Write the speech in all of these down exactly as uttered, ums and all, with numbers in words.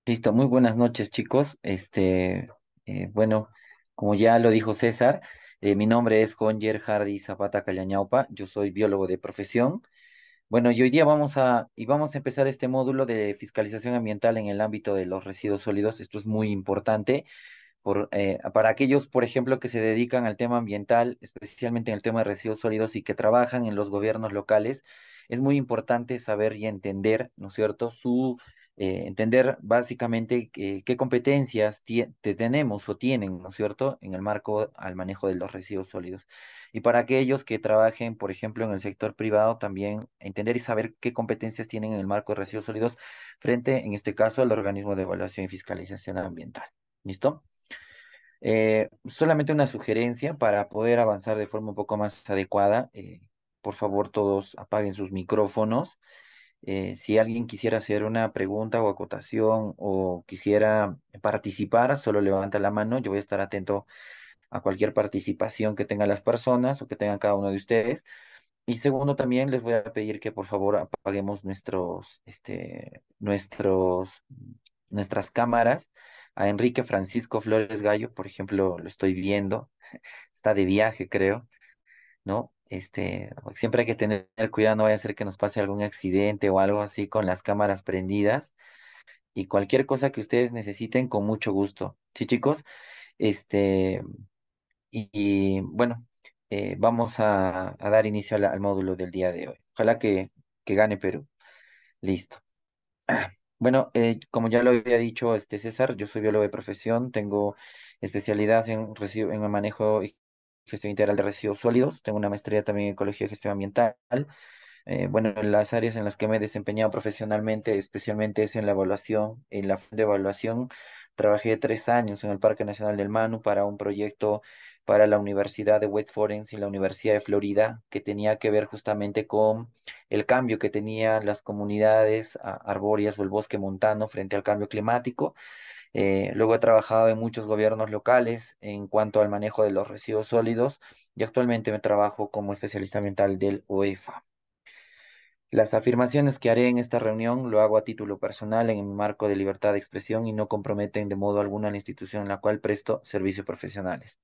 Listo, muy buenas noches, chicos. Este, eh, bueno, como ya lo dijo César, eh, mi nombre es Jonger Hardy Zapata Callañaupa. Yo soy biólogo de profesión. Bueno, y hoy día vamos a, y vamos a empezar este módulo de fiscalización ambiental en el ámbito de los residuos sólidos. Esto es muy importante por, eh, para aquellos, por ejemplo, que se dedican al tema ambiental, especialmente en el tema de residuos sólidos y que trabajan en los gobiernos locales. Es muy importante saber y entender, ¿no es cierto?, su eh, entender básicamente eh, qué competencias tie- te- tenemos o tienen, ¿no es cierto?, en el marco al manejo de los residuos sólidos. Y para aquellos que trabajen, por ejemplo, en el sector privado, también entender y saber qué competencias tienen en el marco de residuos sólidos frente, en este caso, al organismo de evaluación y fiscalización ambiental. ¿Listo? Eh, solamente una sugerencia para poder avanzar de forma un poco más adecuada. Eh, por favor, todos apaguen sus micrófonos. Eh, si alguien quisiera hacer una pregunta o acotación o quisiera participar, solo levanta la mano. Yo voy a estar atento a cualquier participación que tengan las personas o que tengan cada uno de ustedes. Y segundo, también les voy a pedir que por favor apaguemos nuestros, este, nuestros, nuestras cámaras. A Enrique Francisco Flores Gallo, por ejemplo, lo estoy viendo, está de viaje, creo, ¿no? Este, siempre hay que tener cuidado, no vaya a ser que nos pase algún accidente o algo así con las cámaras prendidas. Y cualquier cosa que ustedes necesiten, con mucho gusto. Sí, chicos, este, y, y, bueno, eh, vamos a, a dar inicio a la- al módulo del día de hoy. Ojalá que, que gane Perú. Listo. Bueno, eh, como ya lo había dicho este César, yo soy biólogo de profesión, tengo especialidad en, residu- en el manejo y gestión integral de residuos sólidos, tengo una maestría también en ecología y gestión ambiental. Eh, bueno, en las áreas en las que me he desempeñado profesionalmente, especialmente es en la evaluación, en la de evaluación. Trabajé tres años en el Parque Nacional del Manu para un proyecto para la Universidad de West Florence y la Universidad de Florida, que tenía que ver justamente con el cambio que tenían las comunidades a- arbóreas o el bosque montano frente al cambio climático. Eh, luego he trabajado en muchos gobiernos locales en cuanto al manejo de los residuos sólidos y actualmente me trabajo como especialista ambiental del O E F A. Las afirmaciones que haré en esta reunión lo hago a título personal en mi marco de libertad de expresión y no comprometen de modo alguno a la institución en la cual presto servicios profesionales.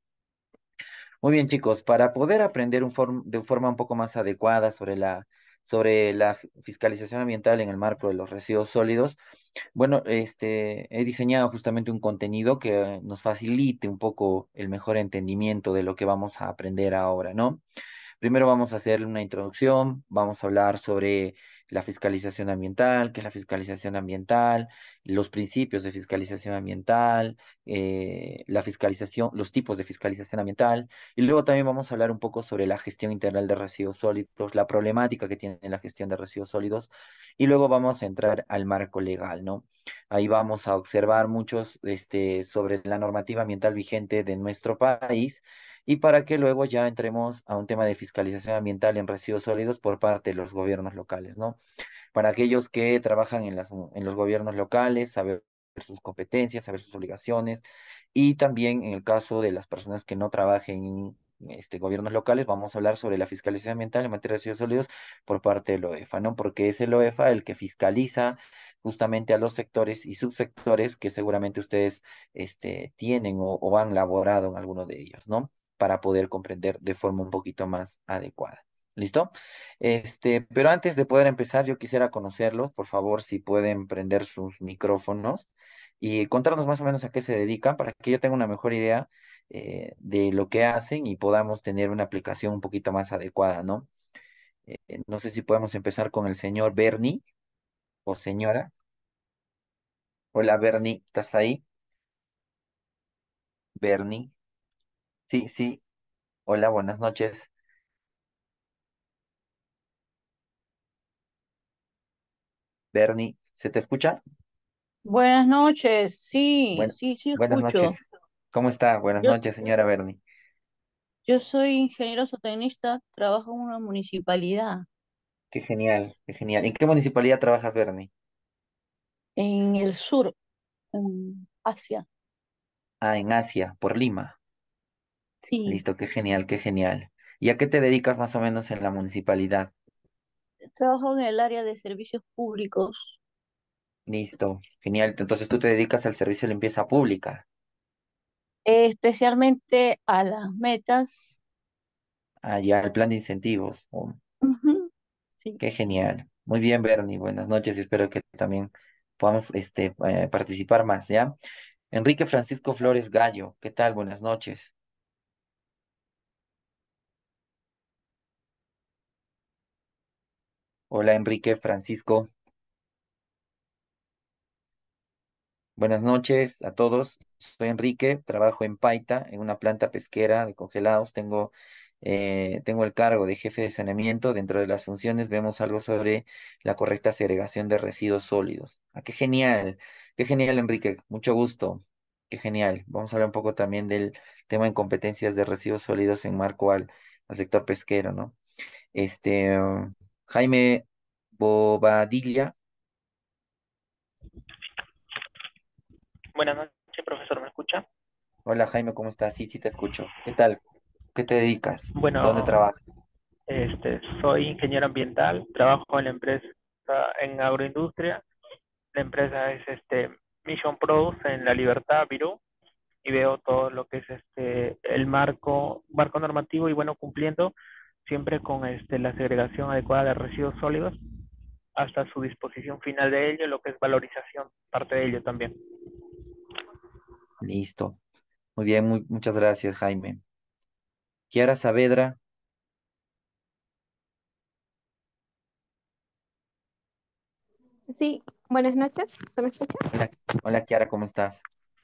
Muy bien, chicos, para poder aprender un form- de forma un poco más adecuada sobre la, sobre la fiscalización ambiental en el marco de los residuos sólidos, bueno, este, he diseñado justamente un contenido que nos facilite un poco el mejor entendimiento de lo que vamos a aprender ahora, ¿no? Primero vamos a hacer una introducción, vamos a hablar sobre la fiscalización ambiental, qué es la fiscalización ambiental, los principios de fiscalización ambiental, eh, la fiscalización, los tipos de fiscalización ambiental, y luego también vamos a hablar un poco sobre la gestión integral de residuos sólidos, la problemática que tiene la gestión de residuos sólidos, y luego vamos a entrar al marco legal, ¿no? Ahí vamos a observar muchos, este, sobre la normativa ambiental vigente de nuestro país y para que luego ya entremos a un tema de fiscalización ambiental en residuos sólidos por parte de los gobiernos locales, ¿no? Para aquellos que trabajan en las, en los gobiernos locales, saber sus competencias, saber sus obligaciones, y también en el caso de las personas que no trabajen en este, gobiernos locales, vamos a hablar sobre la fiscalización ambiental en materia de residuos sólidos por parte del O E F A, ¿no? Porque es el O E F A el que fiscaliza justamente a los sectores y subsectores que seguramente ustedes este, tienen o, o han laborado en alguno de ellos, ¿no? Para poder comprender de forma un poquito más adecuada. ¿Listo? Este, pero antes de poder empezar, yo quisiera conocerlos. Por favor, si pueden prender sus micrófonos y contarnos más o menos a qué se dedican para que yo tenga una mejor idea eh, de lo que hacen y podamos tener una aplicación un poquito más adecuada, ¿no? Eh, no sé si podemos empezar con el señor Bernie o señora. Hola, Bernie, ¿estás ahí? Bernie. Sí, sí. Hola, buenas noches. Bernie, ¿se te escucha? Buenas noches, sí, Buen- sí, sí buenas noches. escucho. ¿Cómo está? Buenas Yo, noches, señora Bernie. yo soy ingeniero zootecnista, trabajo en una municipalidad Qué genial, qué genial. ¿En qué municipalidad trabajas, Bernie? en el sur, en Asia. Ah, en Asia, por Lima. Sí, Listo, qué genial, qué genial. ¿Y a qué te dedicas más o menos en la municipalidad? trabajo en el área de servicios públicos. Listo, genial. Entonces tú te dedicas al servicio de limpieza pública, Eh, especialmente a las metas. allá al plan de incentivos. Oh, Ujú, sí. qué genial. Muy bien, Bernie. Buenas noches y espero que también podamos este, eh, participar más, ¿ya? Enrique Francisco Flores Gallo, ¿qué tal? Buenas noches. Hola, Enrique Francisco. Buenas noches a todos. Soy Enrique, trabajo en Paita, en una planta pesquera de congelados. Tengo, eh, tengo el cargo de jefe de saneamiento. Dentro de las funciones vemos algo sobre la correcta segregación de residuos sólidos. Ah, qué genial, qué genial, Enrique. Mucho gusto. Qué genial. Vamos a hablar un poco también del tema en competencias de residuos sólidos en marco al, al sector pesquero, ¿no? Este, uh, Jaime Bobadilla. Buenas noches, profesor, ¿me escucha? Hola, Jaime, ¿cómo estás? Sí, sí te escucho. ¿Qué tal? ¿Qué te dedicas? ¿Dónde Bueno, trabajas? este, soy ingeniero ambiental, trabajo en la empresa en agroindustria. La empresa es este Mission Produce en La Libertad, Virú, y veo todo lo que es este el marco, marco normativo y bueno, cumpliendo siempre con este la segregación adecuada de residuos sólidos hasta su disposición final de ello, lo que es valorización, parte de ello también. Listo. Muy bien, muy- muchas gracias, Jaime. Kiara Saavedra. Sí, buenas noches. ¿Se me escucha? Hola, hola, Kiara, ¿cómo estás?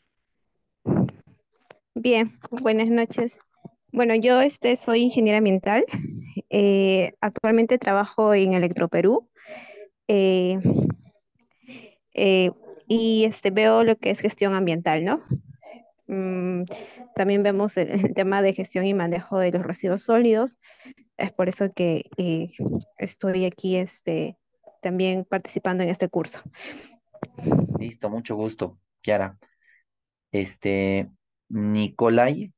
Bien, buenas noches. Bueno, yo este, soy ingeniera ambiental. Eh, actualmente trabajo en Electroperú eh, eh, y este, veo lo que es gestión ambiental, ¿no? Mm, también vemos el, el tema de gestión y manejo de los residuos sólidos. Es por eso que eh, estoy aquí este, también participando en este curso. Listo, mucho gusto, Kiara. Este, Nicolai.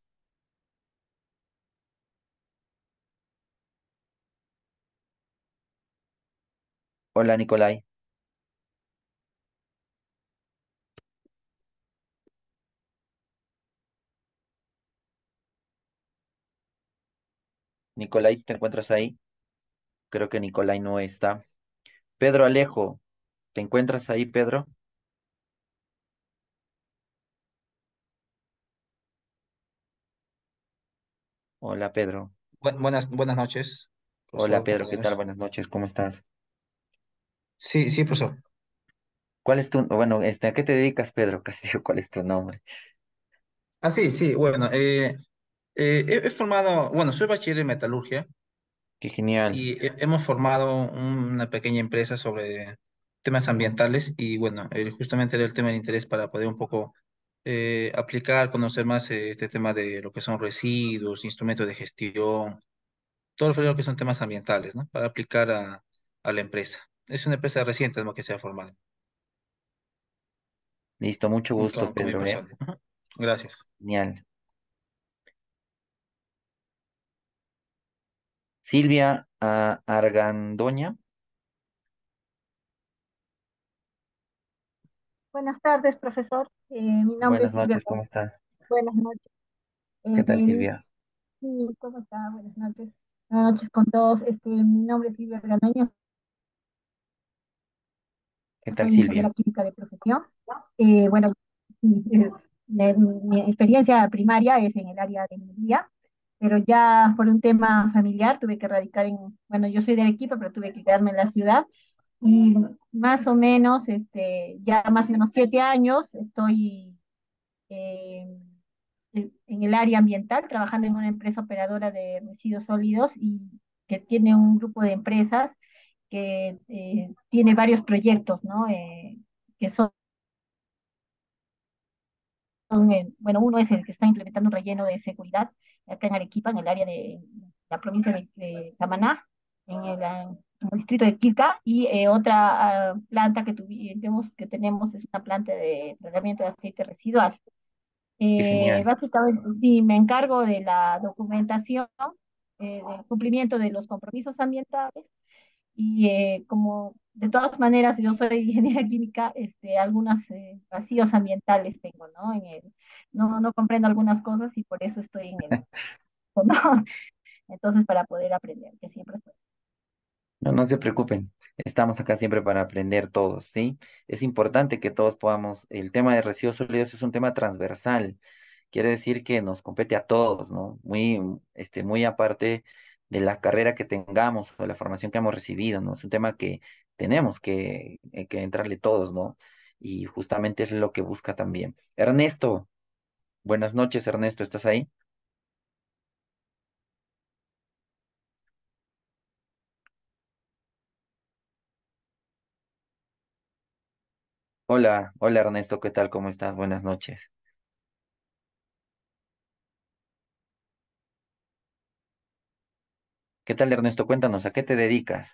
Hola, Nicolai. Nicolai, ¿te encuentras ahí? Creo que Nicolai no está. Pedro Alejo, ¿te encuentras ahí, Pedro? Hola, Pedro. Bu- buenas, buenas noches, Hola, profesor, Pedro, ¿qué tal? compañeros. Buenas noches, ¿cómo estás? Sí, sí, profesor. ¿Cuál es tu, bueno, este, ¿a qué te dedicas, Pedro? Casi digo, ¿cuál es tu nombre? Ah, sí, sí, bueno, eh, eh, he, he formado, bueno, soy bachiller en metalurgia Qué genial. y he- hemos formado una pequeña empresa sobre temas ambientales y bueno, eh, justamente era el tema de interés para poder un poco eh, aplicar, conocer más eh, este tema de lo que son residuos, instrumentos de gestión, todo lo que son temas ambientales, ¿no? Para aplicar a, a la empresa. Es una empresa reciente, ¿no? Que se ha formado Listo, mucho gusto, con, con mi Pedro, ¿eh? persona. Ujú. Gracias. Genial. Silvia ah, Argandoña. Buenas tardes, profesor. Eh, mi nombre es Buenas Silvia. noches, ¿cómo estás? Buenas noches. ¿Qué tal, Eh, Silvia? sí, ¿cómo está? Buenas noches. Buenas noches con todos. Este, mi nombre es Silvia Ganoño. ¿Qué tal, Soy Silvia? ingeniera química de profesión. Eh, bueno, sí, eh, me- mi experiencia primaria es en el área de minería, pero ya por un tema familiar tuve que radicar en, bueno, yo soy de Arequipa, pero tuve que quedarme en la ciudad y más o menos, este, ya más o menos siete años estoy eh, en en el área ambiental, trabajando en una empresa operadora de residuos sólidos y que tiene un grupo de empresas que eh, tiene varios proyectos, ¿no? Eh, que son, eh, bueno, uno es el que está implementando un relleno de seguridad acá en Arequipa, en el área de la provincia de, de Camaná, en el, ah, en el distrito de Quilca, y eh, otra ah, planta que, tuvimos, que tenemos es una planta de tratamiento de aceite residual. Qué Eh, genial. básicamente, sí, me encargo de la documentación, eh, del cumplimiento de los compromisos ambientales Y eh, como de todas maneras yo soy ingeniera química, este, algunos eh, vacíos ambientales tengo, ¿no? En el, no, no comprendo algunas cosas y por eso estoy en el, ¿no? Entonces, para poder aprender, que siempre estoy. No, no se preocupen, estamos acá siempre para aprender todos, ¿sí? Es importante que todos podamos, el tema de residuos sólidos es un tema transversal, quiere decir que nos compete a todos, ¿no? Muy, este, muy aparte de la carrera que tengamos o de la formación que hemos recibido, ¿no? Es un tema que tenemos que, eh, que entrarle todos, ¿no? Y justamente es lo que busca también. Ernesto, buenas noches, Ernesto, ¿estás ahí? Hola, hola Ernesto, ¿qué tal? ¿Cómo estás? Buenas noches. ¿Qué tal, Ernesto? Cuéntanos, ¿a qué te dedicas?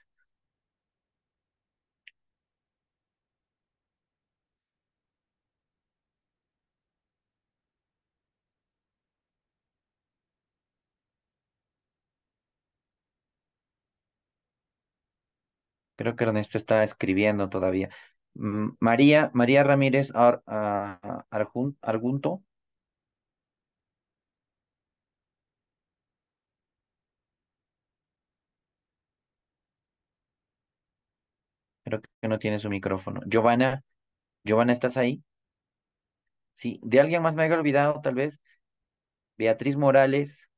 Creo que Ernesto está escribiendo todavía. Mm, María, María Ramírez Ar- a- Arjun- Argunto, creo que no tiene su micrófono. Giovanna, Giovanna, ¿estás ahí? Sí, de alguien más me haya olvidado, tal vez. Beatriz Morales.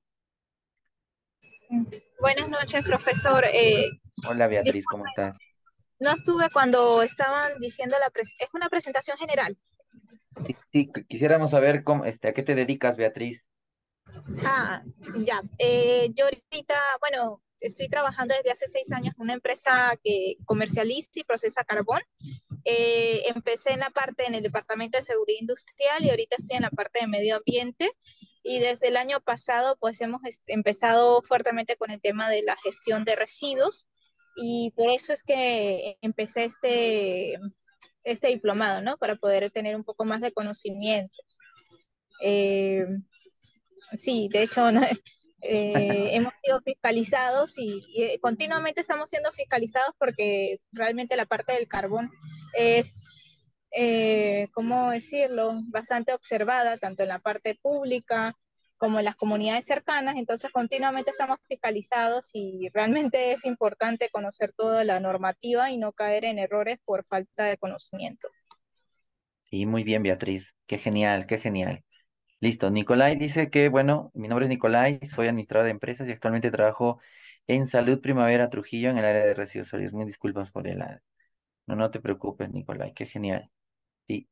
Buenas noches, profesor. Eh, Hola Beatriz, disculpe, ¿cómo estás? no estuve cuando estaban diciendo la pres- es una presentación general. Sí, sí, qu- quisiéramos saber cómo, este, ¿a qué te dedicas, Beatriz? Ah, ya. Eh, yo ahorita, bueno, estoy trabajando desde hace seis años en una empresa que comercializa y procesa carbón. Eh, empecé en la parte, en el departamento de seguridad industrial y ahorita estoy en la parte de medio ambiente. Y desde el año pasado, pues hemos est- empezado fuertemente con el tema de la gestión de residuos. Y por eso es que empecé este, este diplomado, ¿no? Para poder tener un poco más de conocimiento. Eh, Sí, de hecho, ¿no? Eh, hemos sido fiscalizados y, y, eh, continuamente estamos siendo fiscalizados porque realmente la parte del carbón es, eh, ¿cómo decirlo?, bastante observada, tanto en la parte pública como en las comunidades cercanas, entonces continuamente estamos fiscalizados y realmente es importante conocer toda la normativa y no caer en errores por falta de conocimiento. Sí, muy bien, Beatriz. Qué genial, qué genial. Listo, Nicolai dice que, bueno, mi nombre es Nicolai, soy administrador de empresas y actualmente trabajo en Salud Primavera Trujillo en el área de residuos sólidos. Mil disculpas por el... área. No, no te preocupes, Nicolai, qué genial. Sí.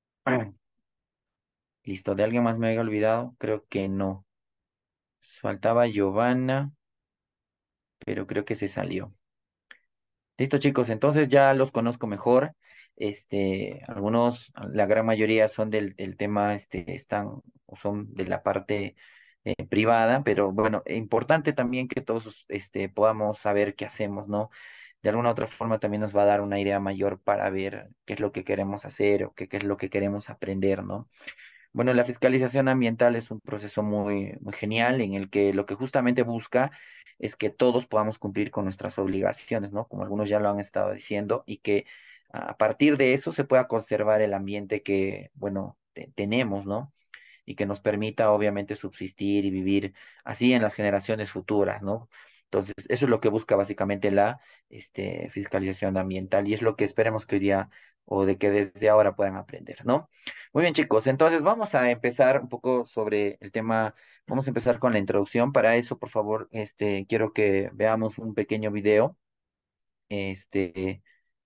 Listo, ¿de alguien más me había olvidado? Creo que no. Faltaba Giovanna, pero creo que se salió. Listo, chicos, entonces ya los conozco mejor. Este, algunos, la gran mayoría son del, del tema, este, están o son de la parte eh, privada, pero bueno, es importante también que todos este, podamos saber qué hacemos, ¿no? De alguna u otra forma también nos va a dar una idea mayor para ver qué es lo que queremos hacer o qué, qué es lo que queremos aprender, ¿no? Bueno, la fiscalización ambiental es un proceso muy, muy genial en el que lo que justamente busca es que todos podamos cumplir con nuestras obligaciones, ¿no? Como algunos ya lo han estado diciendo, y que a partir de eso se pueda conservar el ambiente que, bueno, te- tenemos, ¿no? Y que nos permita obviamente subsistir y vivir así en las generaciones futuras, ¿no? Entonces, eso es lo que busca básicamente la este, fiscalización ambiental y es lo que esperemos que hoy día o de que desde ahora puedan aprender, ¿no? Muy bien, chicos, entonces vamos a empezar un poco sobre el tema, vamos a empezar con la introducción. Para eso, por favor, este, quiero que veamos un pequeño video, este,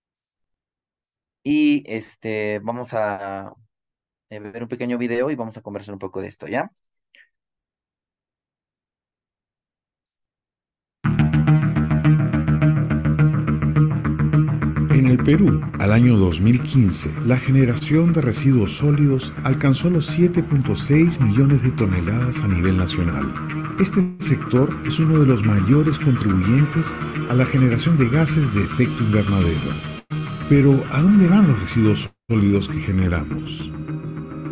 y este, vamos a eh, ver un pequeño video y vamos a conversar un poco de esto, ¿ya? En el Perú, al año dos mil quince, la generación de residuos sólidos alcanzó los siete punto seis millones de toneladas a nivel nacional. Este sector es uno de los mayores contribuyentes a la generación de gases de efecto invernadero. Pero, ¿a dónde van los residuos sólidos que generamos?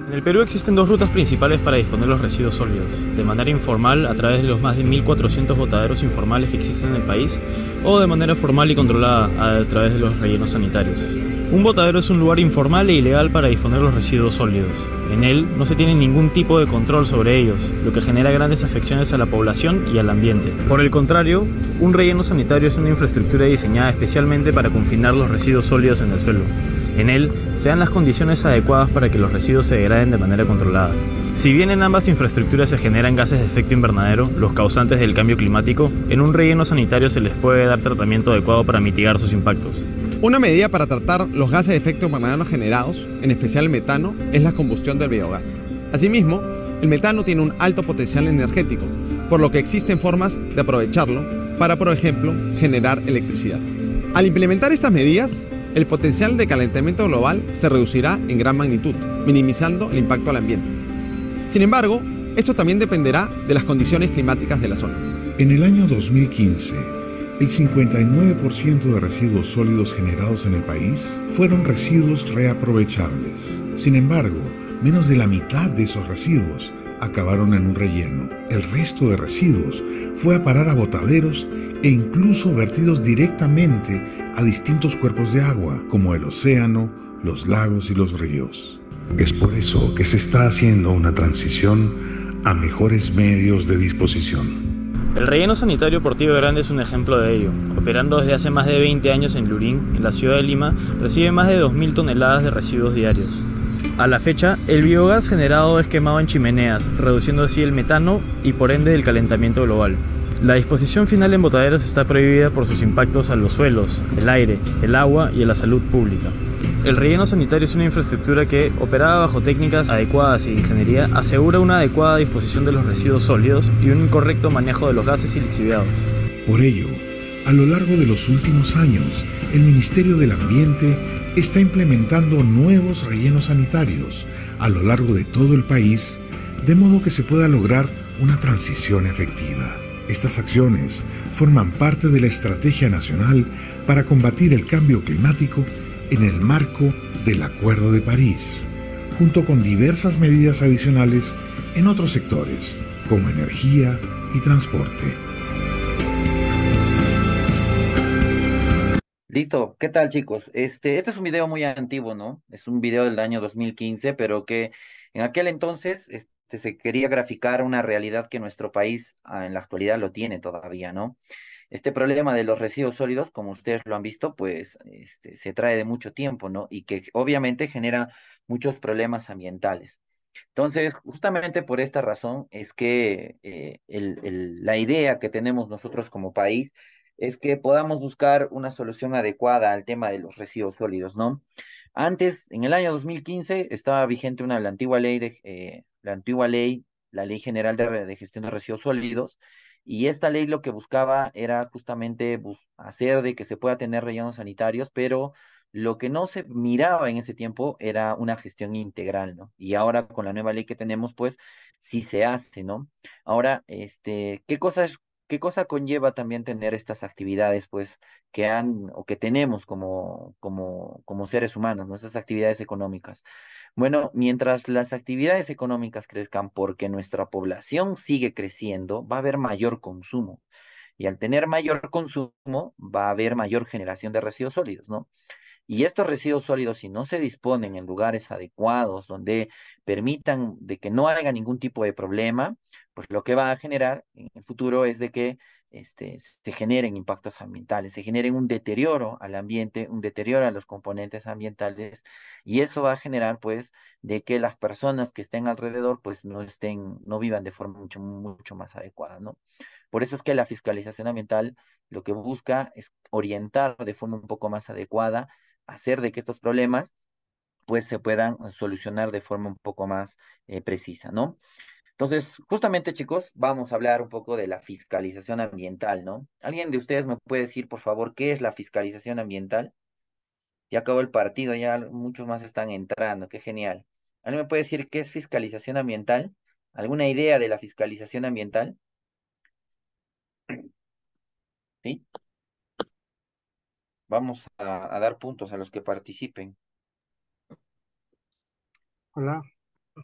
En el Perú existen dos rutas principales para disponer los residuos sólidos: de manera informal a través de los más de mil cuatrocientos botaderos informales que existen en el país, o de manera formal y controlada a través de los rellenos sanitarios. Un botadero es un lugar informal e ilegal para disponer los residuos sólidos. En él no se tiene ningún tipo de control sobre ellos, lo que genera grandes afecciones a la población y al ambiente. Por el contrario, un relleno sanitario es una infraestructura diseñada especialmente para confinar los residuos sólidos en el suelo. En él se dan las condiciones adecuadas para que los residuos se degraden de manera controlada. Si bien en ambas infraestructuras se generan gases de efecto invernadero, los causantes del cambio climático, en un relleno sanitario se les puede dar tratamiento adecuado para mitigar sus impactos. Una medida para tratar los gases de efecto invernadero generados, en especial el metano, es la combustión del biogás. Asimismo, el metano tiene un alto potencial energético, por lo que existen formas de aprovecharlo para, por ejemplo, generar electricidad. Al implementar estas medidas, el potencial de calentamiento global se reducirá en gran magnitud, minimizando el impacto al ambiente. Sin embargo, esto también dependerá de las condiciones climáticas de la zona. En el año dos mil quince, el cincuenta y nueve por ciento de residuos sólidos generados en el país fueron residuos reaprovechables. Sin embargo, menos de la mitad de esos residuos acabaron en un relleno. El resto de residuos fue a parar a botaderos e incluso vertidos directamente a distintos cuerpos de agua, como el océano, los lagos y los ríos. Es por eso que se está haciendo una transición a mejores medios de disposición. El relleno sanitario Portillo Grande es un ejemplo de ello. Operando desde hace más de veinte años en Lurín, en la ciudad de Lima, recibe más de dos mil toneladas de residuos diarios. A la fecha, el biogás generado es quemado en chimeneas, reduciendo así el metano y por ende el calentamiento global. La disposición final en botaderos está prohibida por sus impactos a los suelos, el aire, el agua y a la salud pública. El relleno sanitario es una infraestructura que, operada bajo técnicas adecuadas y de ingeniería, asegura una adecuada disposición de los residuos sólidos y un correcto manejo de los gases y lixiviados. Por ello, a lo largo de los últimos años, el Ministerio del Ambiente está implementando nuevos rellenos sanitarios a lo largo de todo el país, de modo que se pueda lograr una transición efectiva. Estas acciones forman parte de la Estrategia Nacional para combatir el cambio climático en el marco del Acuerdo de París, junto con diversas medidas adicionales en otros sectores, como energía y transporte. Listo, ¿qué tal chicos? Este, este es un video muy antiguo, ¿no? Es un video del año dos mil quince, pero que en aquel entonces este, se quería graficar una realidad que nuestro país ah, en la actualidad lo tiene todavía, ¿no? Este problema de los residuos sólidos, como ustedes lo han visto, pues este, se trae de mucho tiempo, ¿no? Y que obviamente genera muchos problemas ambientales. Entonces, justamente por esta razón es que eh, el- el- la idea que tenemos nosotros como país es que podamos buscar una solución adecuada al tema de los residuos sólidos, ¿no? Antes, en el año dos mil quince, estaba vigente una, la antigua ley de, eh, la antigua ley, la Ley General de, Re- de Gestión de Residuos Sólidos, y esta ley lo que buscaba era justamente bus- hacer de que se pueda tener rellenos sanitarios, pero lo que no se miraba en ese tiempo era una gestión integral, ¿no? Y ahora con la nueva ley que tenemos, pues sí se hace, ¿no? Ahora, este, ¿qué cosas, qué cosa conlleva también tener estas actividades, pues, que han o que tenemos como, como, como seres humanos, ¿no? Esas actividades económicas. Bueno, mientras las actividades económicas crezcan, porque nuestra población sigue creciendo, va a haber mayor consumo. Y al tener mayor consumo, va a haber mayor generación de residuos sólidos, ¿no? Y estos residuos sólidos, si no se disponen en lugares adecuados donde permitan de que no haya ningún tipo de problema, pues lo que va a generar en el futuro es de que este, se generen impactos ambientales, se generen un deterioro al ambiente, un deterioro a los componentes ambientales, y eso va a generar, pues, de que las personas que estén alrededor, pues, no estén, no vivan de forma mucho, mucho más adecuada, ¿no? Por eso es que la fiscalización ambiental lo que busca es orientar de forma un poco más adecuada, hacer de que estos problemas pues se puedan solucionar de forma un poco más eh, precisa, ¿no? Entonces, justamente chicos, vamos a hablar un poco de la fiscalización ambiental, ¿no? ¿Alguien de ustedes me puede decir, por favor, qué es la fiscalización ambiental? Ya acabó el partido, ya muchos más están entrando, qué genial. ¿Alguien me puede decir qué es fiscalización ambiental? ¿Alguna idea de la fiscalización ambiental? ¿Sí? Vamos a, a dar puntos a los que participen. Hola,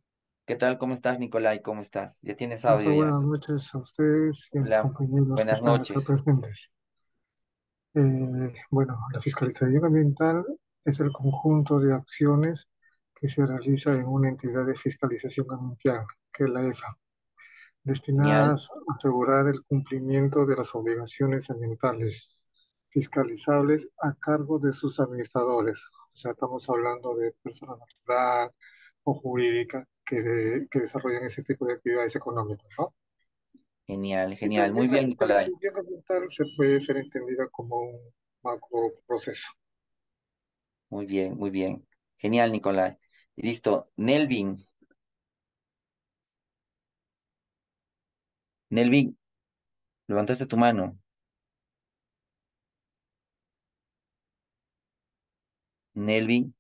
¿Qué tal? ¿Cómo estás, Nicolai? ¿Cómo estás? Ya tienes audio Profesor, ya. buenas noches a ustedes y a los Hola, compañeros que buenas están acá noches. presentes. Eh, bueno, la fiscalización ambiental es el conjunto de acciones que se realiza en una entidad de fiscalización ambiental, que es la E F A, Genial, destinadas a asegurar el cumplimiento de las obligaciones ambientales fiscalizables a cargo de sus administradores. O sea, estamos hablando de persona natural o jurídica que, de- que desarrollan ese tipo de actividades económicas, ¿no? genial, Y genial. Muy también la bien, Nicolai. fiscalización ambiental se puede ser entendida como un macro proceso. Muy bien, muy bien. Genial, Nicolai. Listo. Nelvin, Nelvin, levantaste tu mano. Nelvin,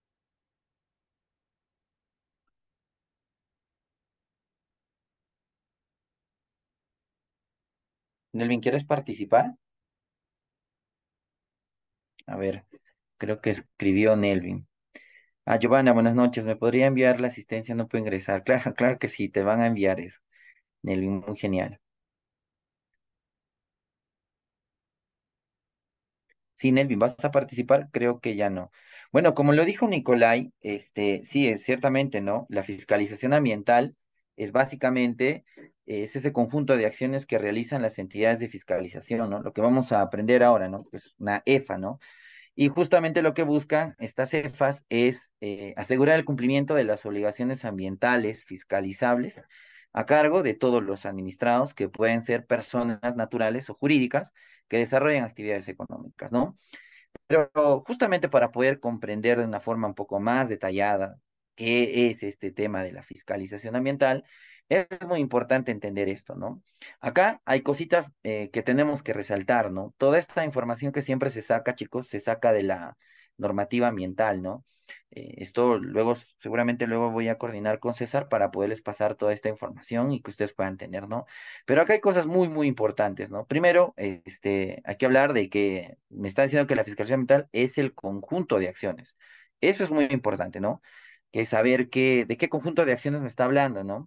Nelvin, ¿quieres participar? A ver, creo que escribió Nelvin. Ah, Giovanna, buenas noches. ¿Me podría enviar la asistencia? No puedo ingresar. Claro, claro que sí, te van a enviar eso. Nelvin, muy genial. Sí, Nelvin, ¿vas a participar? Creo que ya no. Bueno, como lo dijo Nicolai, este, sí, es ciertamente, ¿no? La fiscalización ambiental es básicamente, eh, es ese conjunto de acciones que realizan las entidades de fiscalización, ¿no? Lo que vamos a aprender ahora, ¿no? Pues una E F A, ¿no? Y justamente lo que buscan estas E F As es eh, asegurar el cumplimiento de las obligaciones ambientales fiscalizables a cargo de todos los administrados, que pueden ser personas naturales o jurídicas que desarrollan actividades económicas, ¿no? Pero justamente para poder comprender de una forma un poco más detallada qué es este tema de la fiscalización ambiental, es muy importante entender esto, ¿no? Acá hay cositas eh, que tenemos que resaltar, ¿no? Toda esta información que siempre se saca, chicos, se saca de la normativa ambiental, ¿no? Eh, esto luego, seguramente luego voy a coordinar con César para poderles pasar toda esta información y que ustedes puedan tener, ¿no? Pero acá hay cosas muy, muy importantes, ¿no? Primero, este, hay que hablar de que me está diciendo que la fiscalización ambiental es el conjunto de acciones. Eso es muy importante, ¿no? Que saber qué, de qué conjunto de acciones me está hablando, ¿no?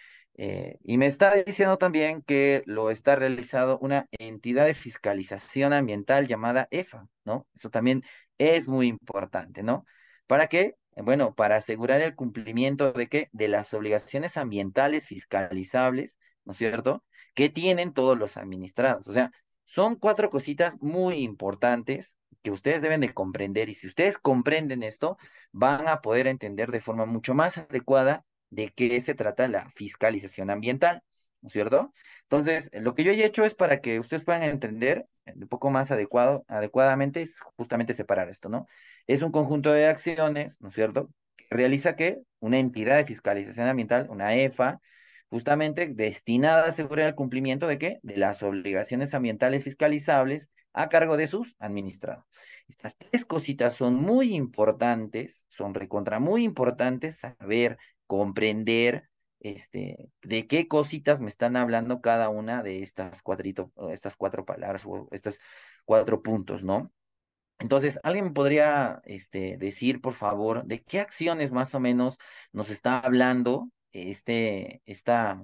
Eh, y me está diciendo también que lo está realizado una entidad de fiscalización ambiental llamada E F A, ¿no? Eso también es muy importante, ¿no? ¿Para qué? Eh, Bueno, para asegurar el cumplimiento de qué? De las obligaciones ambientales fiscalizables, ¿no es cierto? Que tienen todos los administrados. O sea, son cuatro cositas muy importantes que ustedes deben de comprender y si ustedes comprenden esto, van a poder entender de forma mucho más adecuada de qué se trata la fiscalización ambiental, ¿no es cierto? Entonces, lo que yo he hecho es para que ustedes puedan entender eh, un poco más adecuado, adecuadamente, es justamente separar esto, ¿no? Es un conjunto de acciones, ¿no es cierto? Que realiza que una entidad de fiscalización ambiental, una E F A, justamente destinada a asegurar el cumplimiento de qué? De las obligaciones ambientales fiscalizables a cargo de sus administrados. Estas tres cositas son muy importantes, son recontra muy importantes saber comprender este, de qué cositas me están hablando cada una de estas cuadrito, o estas cuatro palabras o estos cuatro puntos, ¿no? Entonces, ¿alguien me podría este, decir, por favor, de qué acciones más o menos nos está hablando este, esta,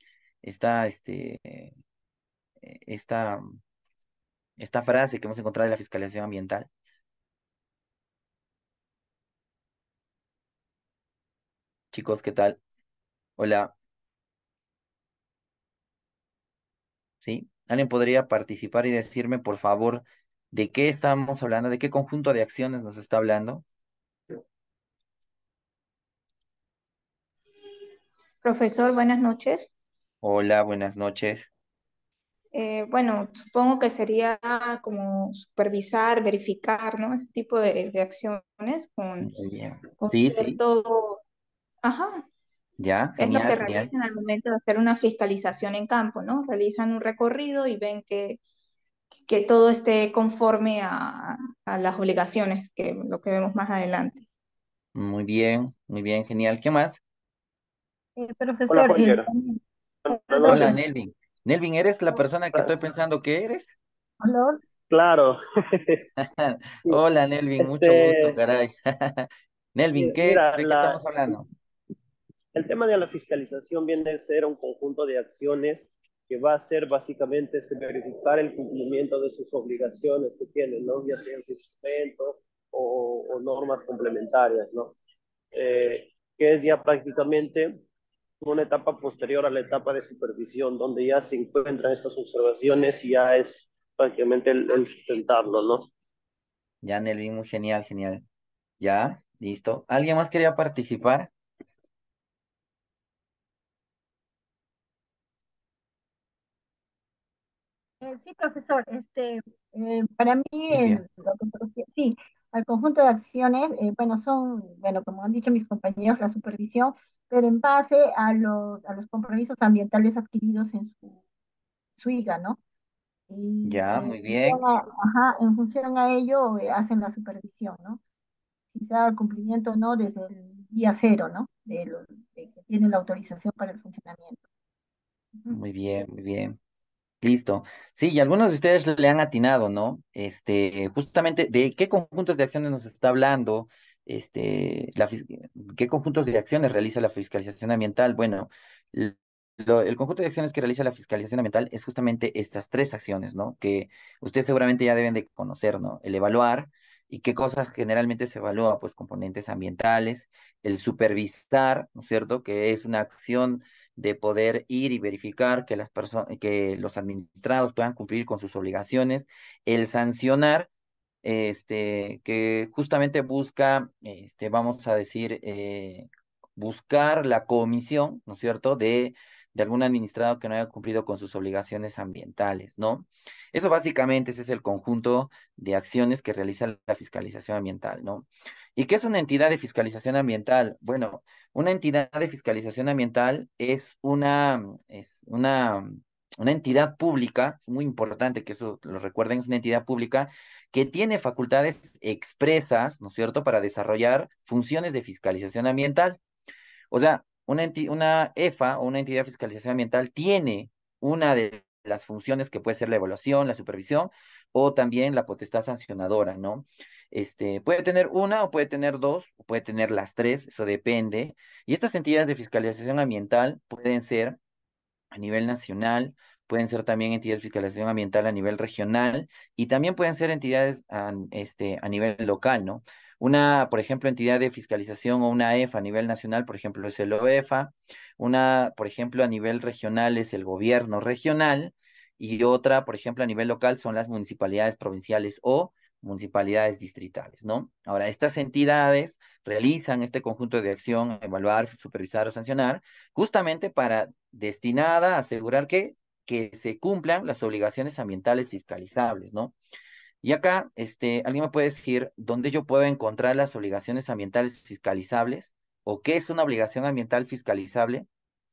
esta, este, eh, esta, esta frase que hemos encontrado de la fiscalización ambiental? Chicos, ¿qué tal? Hola, ¿sí? ¿Alguien podría participar y decirme, por favor, de qué estamos hablando, de qué conjunto de acciones nos está hablando? Profesor, buenas noches. Hola, buenas noches. Eh, bueno, supongo que sería como supervisar, verificar, ¿no? Ese tipo de, de acciones con, Muy bien. con Sí, sí, cierto, ajá, ya, es lo genial, que genial. realizan al momento de hacer una fiscalización en campo, ¿no? Realizan un recorrido y ven que, que todo esté conforme a, a las obligaciones, que lo que vemos más adelante. Muy bien, muy bien, genial. ¿Qué más? Eh, Hola, profesor, eh, Junger. también, Buenas Hola, noches. perdón, Nelvin. Nelvin, ¿eres la persona que estoy Pues, pensando que eres? hola, claro. Sí, Hola, Nelvin, mucho gusto, Este, caray. Nelvin, mi- ¿qué, mira, de qué la, estamos hablando? El tema de la fiscalización viene a ser un conjunto de acciones que va a ser básicamente este, verificar el cumplimiento de sus obligaciones que tienen, ¿no? Ya sea en su instrumento o, o normas complementarias, ¿no? Eh, que es ya prácticamente una etapa posterior a la etapa de supervisión, donde ya se encuentran estas observaciones y ya es prácticamente el, el sustentarlo, ¿no? Ya, Nelvin, muy genial, genial. Ya, listo. ¿Alguien más quería participar? Eh, sí, profesor, este, eh, para mí, Muy bien. el, lo que se refiere- sí, al conjunto de acciones, eh, bueno, son, bueno, como han dicho mis compañeros, la supervisión, pero en base a los, a los compromisos ambientales adquiridos en su, su I G A, ¿no? Y, Ya, y en muy función bien. a, ajá, en función a ello eh, hacen la supervisión, ¿no? Si se da el cumplimiento o no desde el día cero, ¿no? De, lo- de que tienen la autorización para el funcionamiento. Ujú. Muy bien, muy bien. Listo. Sí, y algunos de ustedes le han atinado, ¿no? Este, justamente, ¿de qué conjuntos de acciones nos está hablando? Este, la, fis- ¿qué conjuntos de acciones realiza la fiscalización ambiental? Bueno, l- lo- el conjunto de acciones que realiza la fiscalización ambiental es justamente estas tres acciones, ¿no? Que ustedes seguramente ya deben de conocer, ¿no? El evaluar, ¿y qué cosas generalmente se evalúa? Pues componentes ambientales, el supervisar, ¿no es cierto? Que es una acción de poder ir y verificar que las personas, que los administrados puedan cumplir con sus obligaciones, el sancionar, este, que justamente busca, este, vamos a decir, eh, buscar la comisión, ¿no es cierto?, de, de algún administrado que no haya cumplido con sus obligaciones ambientales, ¿no? Eso básicamente ese es el conjunto de acciones que realiza la fiscalización ambiental, ¿no? ¿Y qué es una entidad de fiscalización ambiental? Bueno, una entidad de fiscalización ambiental es una, es una, una entidad pública, es muy importante que eso lo recuerden, es una entidad pública que tiene facultades expresas, ¿no es cierto?, para desarrollar funciones de fiscalización ambiental. O sea, una, enti- una E F A o una entidad de fiscalización ambiental tiene una de las funciones que puede ser la evaluación, la supervisión o también la potestad sancionadora, ¿no? Este, puede tener una o puede tener dos o puede tener las tres, eso depende. Y estas entidades de fiscalización ambiental pueden ser a nivel nacional, pueden ser también entidades de fiscalización ambiental a nivel regional y también pueden ser entidades a, este, a nivel local, ¿no? Una, por ejemplo, entidad de fiscalización o una E F A a nivel nacional, por ejemplo, es el O E F A, una, por ejemplo, a nivel regional es el gobierno regional y otra, por ejemplo, a nivel local son las municipalidades provinciales o municipalidades distritales, ¿no? Ahora, estas entidades realizan este conjunto de acción, evaluar, supervisar o sancionar, justamente para destinada a asegurar que, que se cumplan las obligaciones ambientales fiscalizables, ¿no? Y acá, este, ¿alguien me puede decir dónde yo puedo encontrar las obligaciones ambientales fiscalizables? ¿O qué es una obligación ambiental fiscalizable?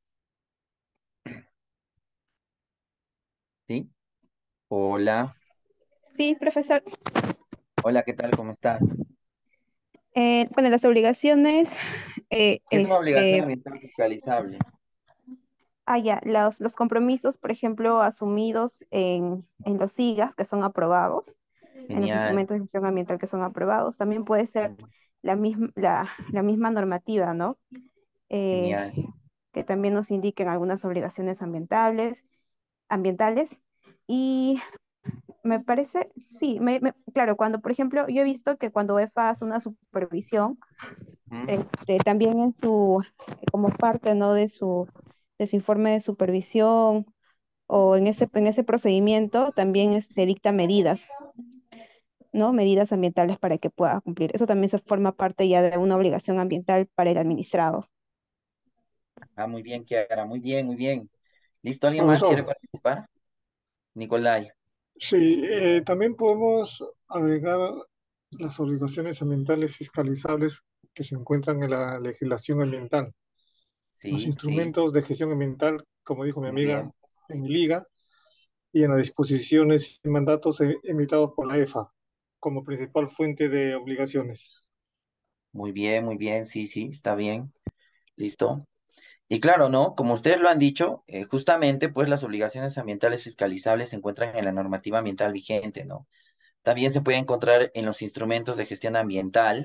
¿Sí? Hola, Sí, profesor. hola, ¿qué tal? ¿Cómo está? Eh, bueno, las obligaciones, eh, ¿Qué es una obligación este, ambiental fiscalizable? ah, ya, los, los compromisos, por ejemplo, asumidos en, en los I G A, que son aprobados, en los Genial, instrumentos de gestión ambiental que son aprobados, también puede ser la misma, la, la misma normativa, ¿no? Eh, genial, que también nos indiquen algunas obligaciones ambientales, ambientales. Y me parece, sí, me- me- claro, cuando, por ejemplo, yo he visto que cuando E F A hace una supervisión, ¿Mm? este, también en su, como parte, ¿no? de su, de su informe de supervisión o en ese, en ese procedimiento también se dicta medidas, ¿no? Medidas ambientales para que pueda cumplir. Eso también se forma parte ya de una obligación ambiental para el administrado. Ah, muy bien, Kiara, muy bien, muy bien. ¿Listo? ¿Alguien más quiere Profesor, participar? Nicolai. sí, eh, también podemos agregar las obligaciones ambientales fiscalizables que se encuentran en la legislación ambiental. Los Sí, sí, instrumentos de gestión ambiental, como dijo mi muy amiga, bien, en el I G A y en las disposiciones y mandatos e- emitidos por la E F A como principal fuente de obligaciones. muy bien, muy bien, sí, sí, está bien. ¿Listo? Y claro, ¿no? Como ustedes lo han dicho, eh, justamente pues las obligaciones ambientales fiscalizables se encuentran en la normativa ambiental vigente, ¿no? También se puede encontrar en los instrumentos de gestión ambiental,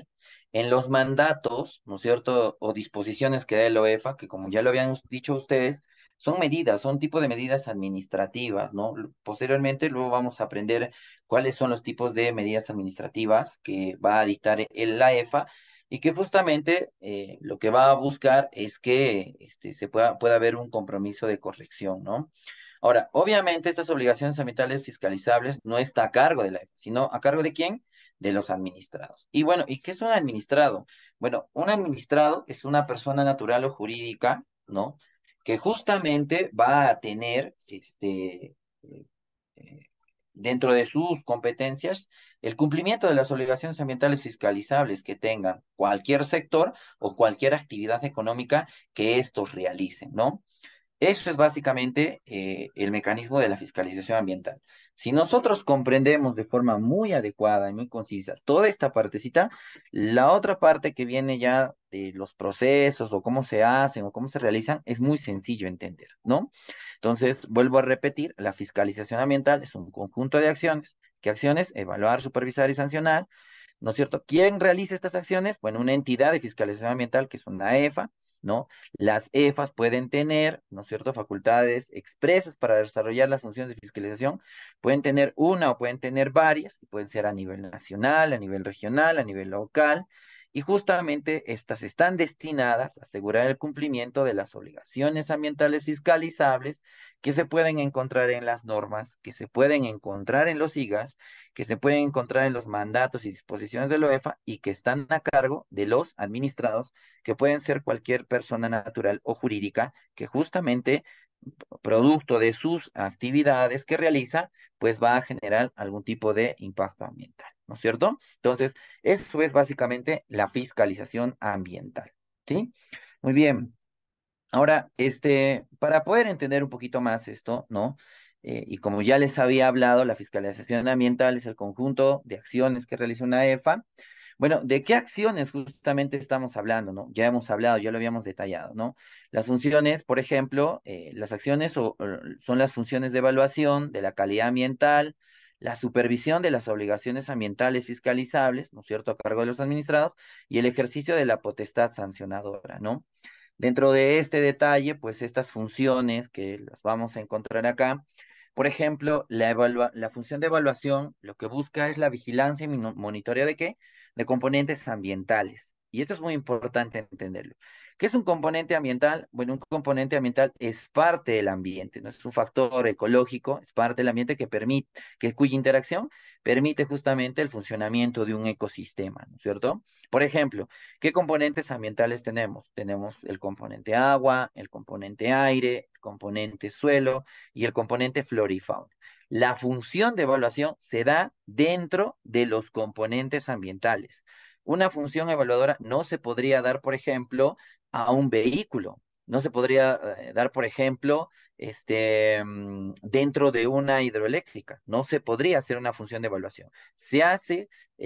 En los mandatos, ¿no es cierto?, o disposiciones que da el OEFA, que como ya lo habían dicho ustedes, son medidas, son tipo de medidas administrativas, ¿no? Posteriormente, luego vamos a aprender cuáles son los tipos de medidas administrativas que va a dictar el, la EFA y que justamente eh, lo que va a buscar es que este, se pueda, pueda haber un compromiso de corrección, ¿no? Ahora, obviamente estas obligaciones ambientales fiscalizables no está a cargo de la EFA, sino a cargo de quién, de los administrados. Y bueno, ¿y qué es un administrado? Bueno, un administrado es una persona natural o jurídica, ¿no? Que justamente va a tener, este, eh, eh, dentro de sus competencias, el cumplimiento de las obligaciones ambientales fiscalizables que tengan cualquier sector o cualquier actividad económica que estos realicen, ¿no? Eso es básicamente eh, el mecanismo de la fiscalización ambiental. Si nosotros comprendemos de forma muy adecuada y muy concisa toda esta partecita, la otra parte que viene ya de los procesos o cómo se hacen o cómo se realizan es muy sencillo entender, ¿no? Entonces, vuelvo a repetir, la fiscalización ambiental es un conjunto de acciones. ¿Qué acciones? Evaluar, supervisar y sancionar. ¿No es cierto? ¿Quién realiza estas acciones? Bueno, una entidad de fiscalización ambiental que es una EFA, ¿no? Las EFAs pueden tener, ¿no es cierto?, facultades expresas para desarrollar las funciones de fiscalización. Pueden tener una o pueden tener varias, y pueden ser a nivel nacional, a nivel regional, a nivel local, y justamente estas están destinadas a asegurar el cumplimiento de las obligaciones ambientales fiscalizables que se pueden encontrar en las normas, que se pueden encontrar en los I G As, que se pueden encontrar en los mandatos y disposiciones de la OEFA y que están a cargo de los administrados, que pueden ser cualquier persona natural o jurídica que justamente, producto de sus actividades que realiza, pues va a generar algún tipo de impacto ambiental, ¿no es cierto? Entonces, eso es básicamente la fiscalización ambiental, ¿sí? Muy bien. Ahora, este, para poder entender un poquito más esto, ¿no? Eh, y como ya les había hablado, la fiscalización ambiental es el conjunto de acciones que realiza una EFA. Bueno, ¿de qué acciones justamente estamos hablando, no? Ya hemos hablado, ya lo habíamos detallado, ¿no? Las funciones, por ejemplo, eh, las acciones o, o son las funciones de evaluación de la calidad ambiental, la supervisión de las obligaciones ambientales fiscalizables, ¿no es cierto?, a cargo de los administrados, y el ejercicio de la potestad sancionadora, ¿no? Dentro de este detalle, pues estas funciones que las vamos a encontrar acá, por ejemplo, la, evalua- la función de evaluación lo que busca es la vigilancia y mino- monitoreo de qué? De componentes ambientales. Y esto es muy importante entenderlo. ¿Qué es un componente ambiental? Bueno, un componente ambiental es parte del ambiente, ¿no? Es un factor ecológico, es parte del ambiente que permite, que, cuya interacción permite justamente el funcionamiento de un ecosistema, ¿no es cierto? Por ejemplo, ¿qué componentes ambientales tenemos? Tenemos el componente agua, el componente aire, el componente suelo y el componente flora y fauna. La función de evaluación se da dentro de los componentes ambientales. Una función evaluadora no se podría dar, por ejemplo, a un vehículo. No se podría eh, dar, por ejemplo, este, mm, dentro de una hidroeléctrica. No se podría hacer una función de evaluación. Se hace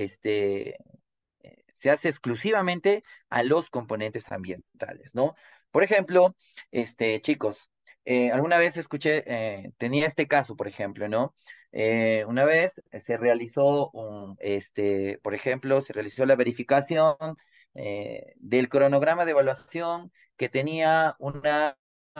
este, eh, se hace exclusivamente a los componentes ambientales, ¿no? Por ejemplo, este, chicos, eh, alguna vez escuché, eh, tenía este caso, por ejemplo, ¿no? Eh, una vez se realizó un, este, por ejemplo, se realizó la verificación eh, del cronograma de evaluación que tenía una,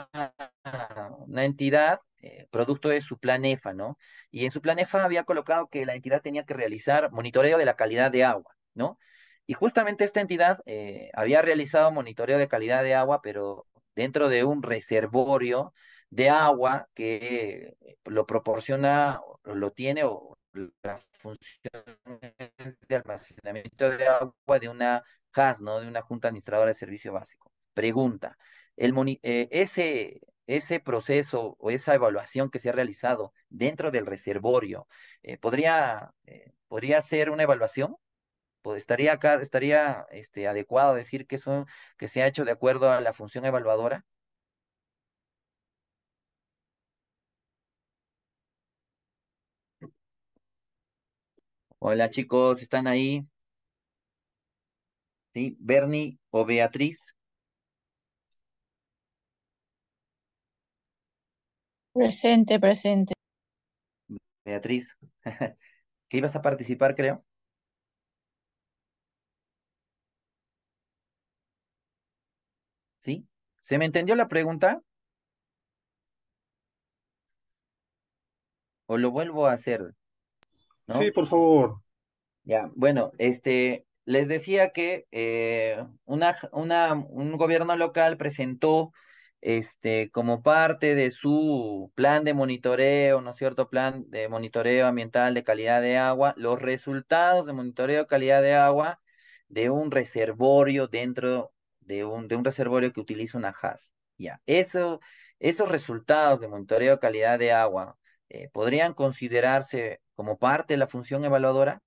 una entidad, eh, producto de su plan EFA, ¿no? Y en su plan EFA había colocado que la entidad tenía que realizar monitoreo de la calidad de agua, ¿no? Y justamente esta entidad eh, había realizado monitoreo de calidad de agua, pero dentro de un reservorio de agua que eh, lo proporciona, o lo tiene, o la función de almacenamiento de agua de una J A S, ¿no? De una Junta Administradora de Servicio Básico. Pregunta, el moni- eh, ese, ese proceso o esa evaluación que se ha realizado dentro del reservorio, eh, ¿podría, eh, podría ser una evaluación? Pues estaría acá, estaría este, adecuado decir que eso que se ha hecho de acuerdo a la función evaluadora. Hola chicos, ¿están ahí? ¿Sí? Bernie o Beatriz. Presente, presente. Beatriz, que ibas a participar, creo. ¿Sí? ¿Se me entendió la pregunta? ¿O lo vuelvo a hacer? Sí, ¿No? por favor. Ya, bueno, este, les decía que eh, una, una, un gobierno local presentó este, como parte de su plan de monitoreo, ¿no es cierto? Plan de monitoreo ambiental de calidad de agua, los resultados de monitoreo de calidad de agua de un reservorio dentro de un, de un reservorio que utiliza una H A S. Ya, eso, esos resultados de monitoreo de calidad de agua eh, podrían considerarse como parte de la función evaluadora.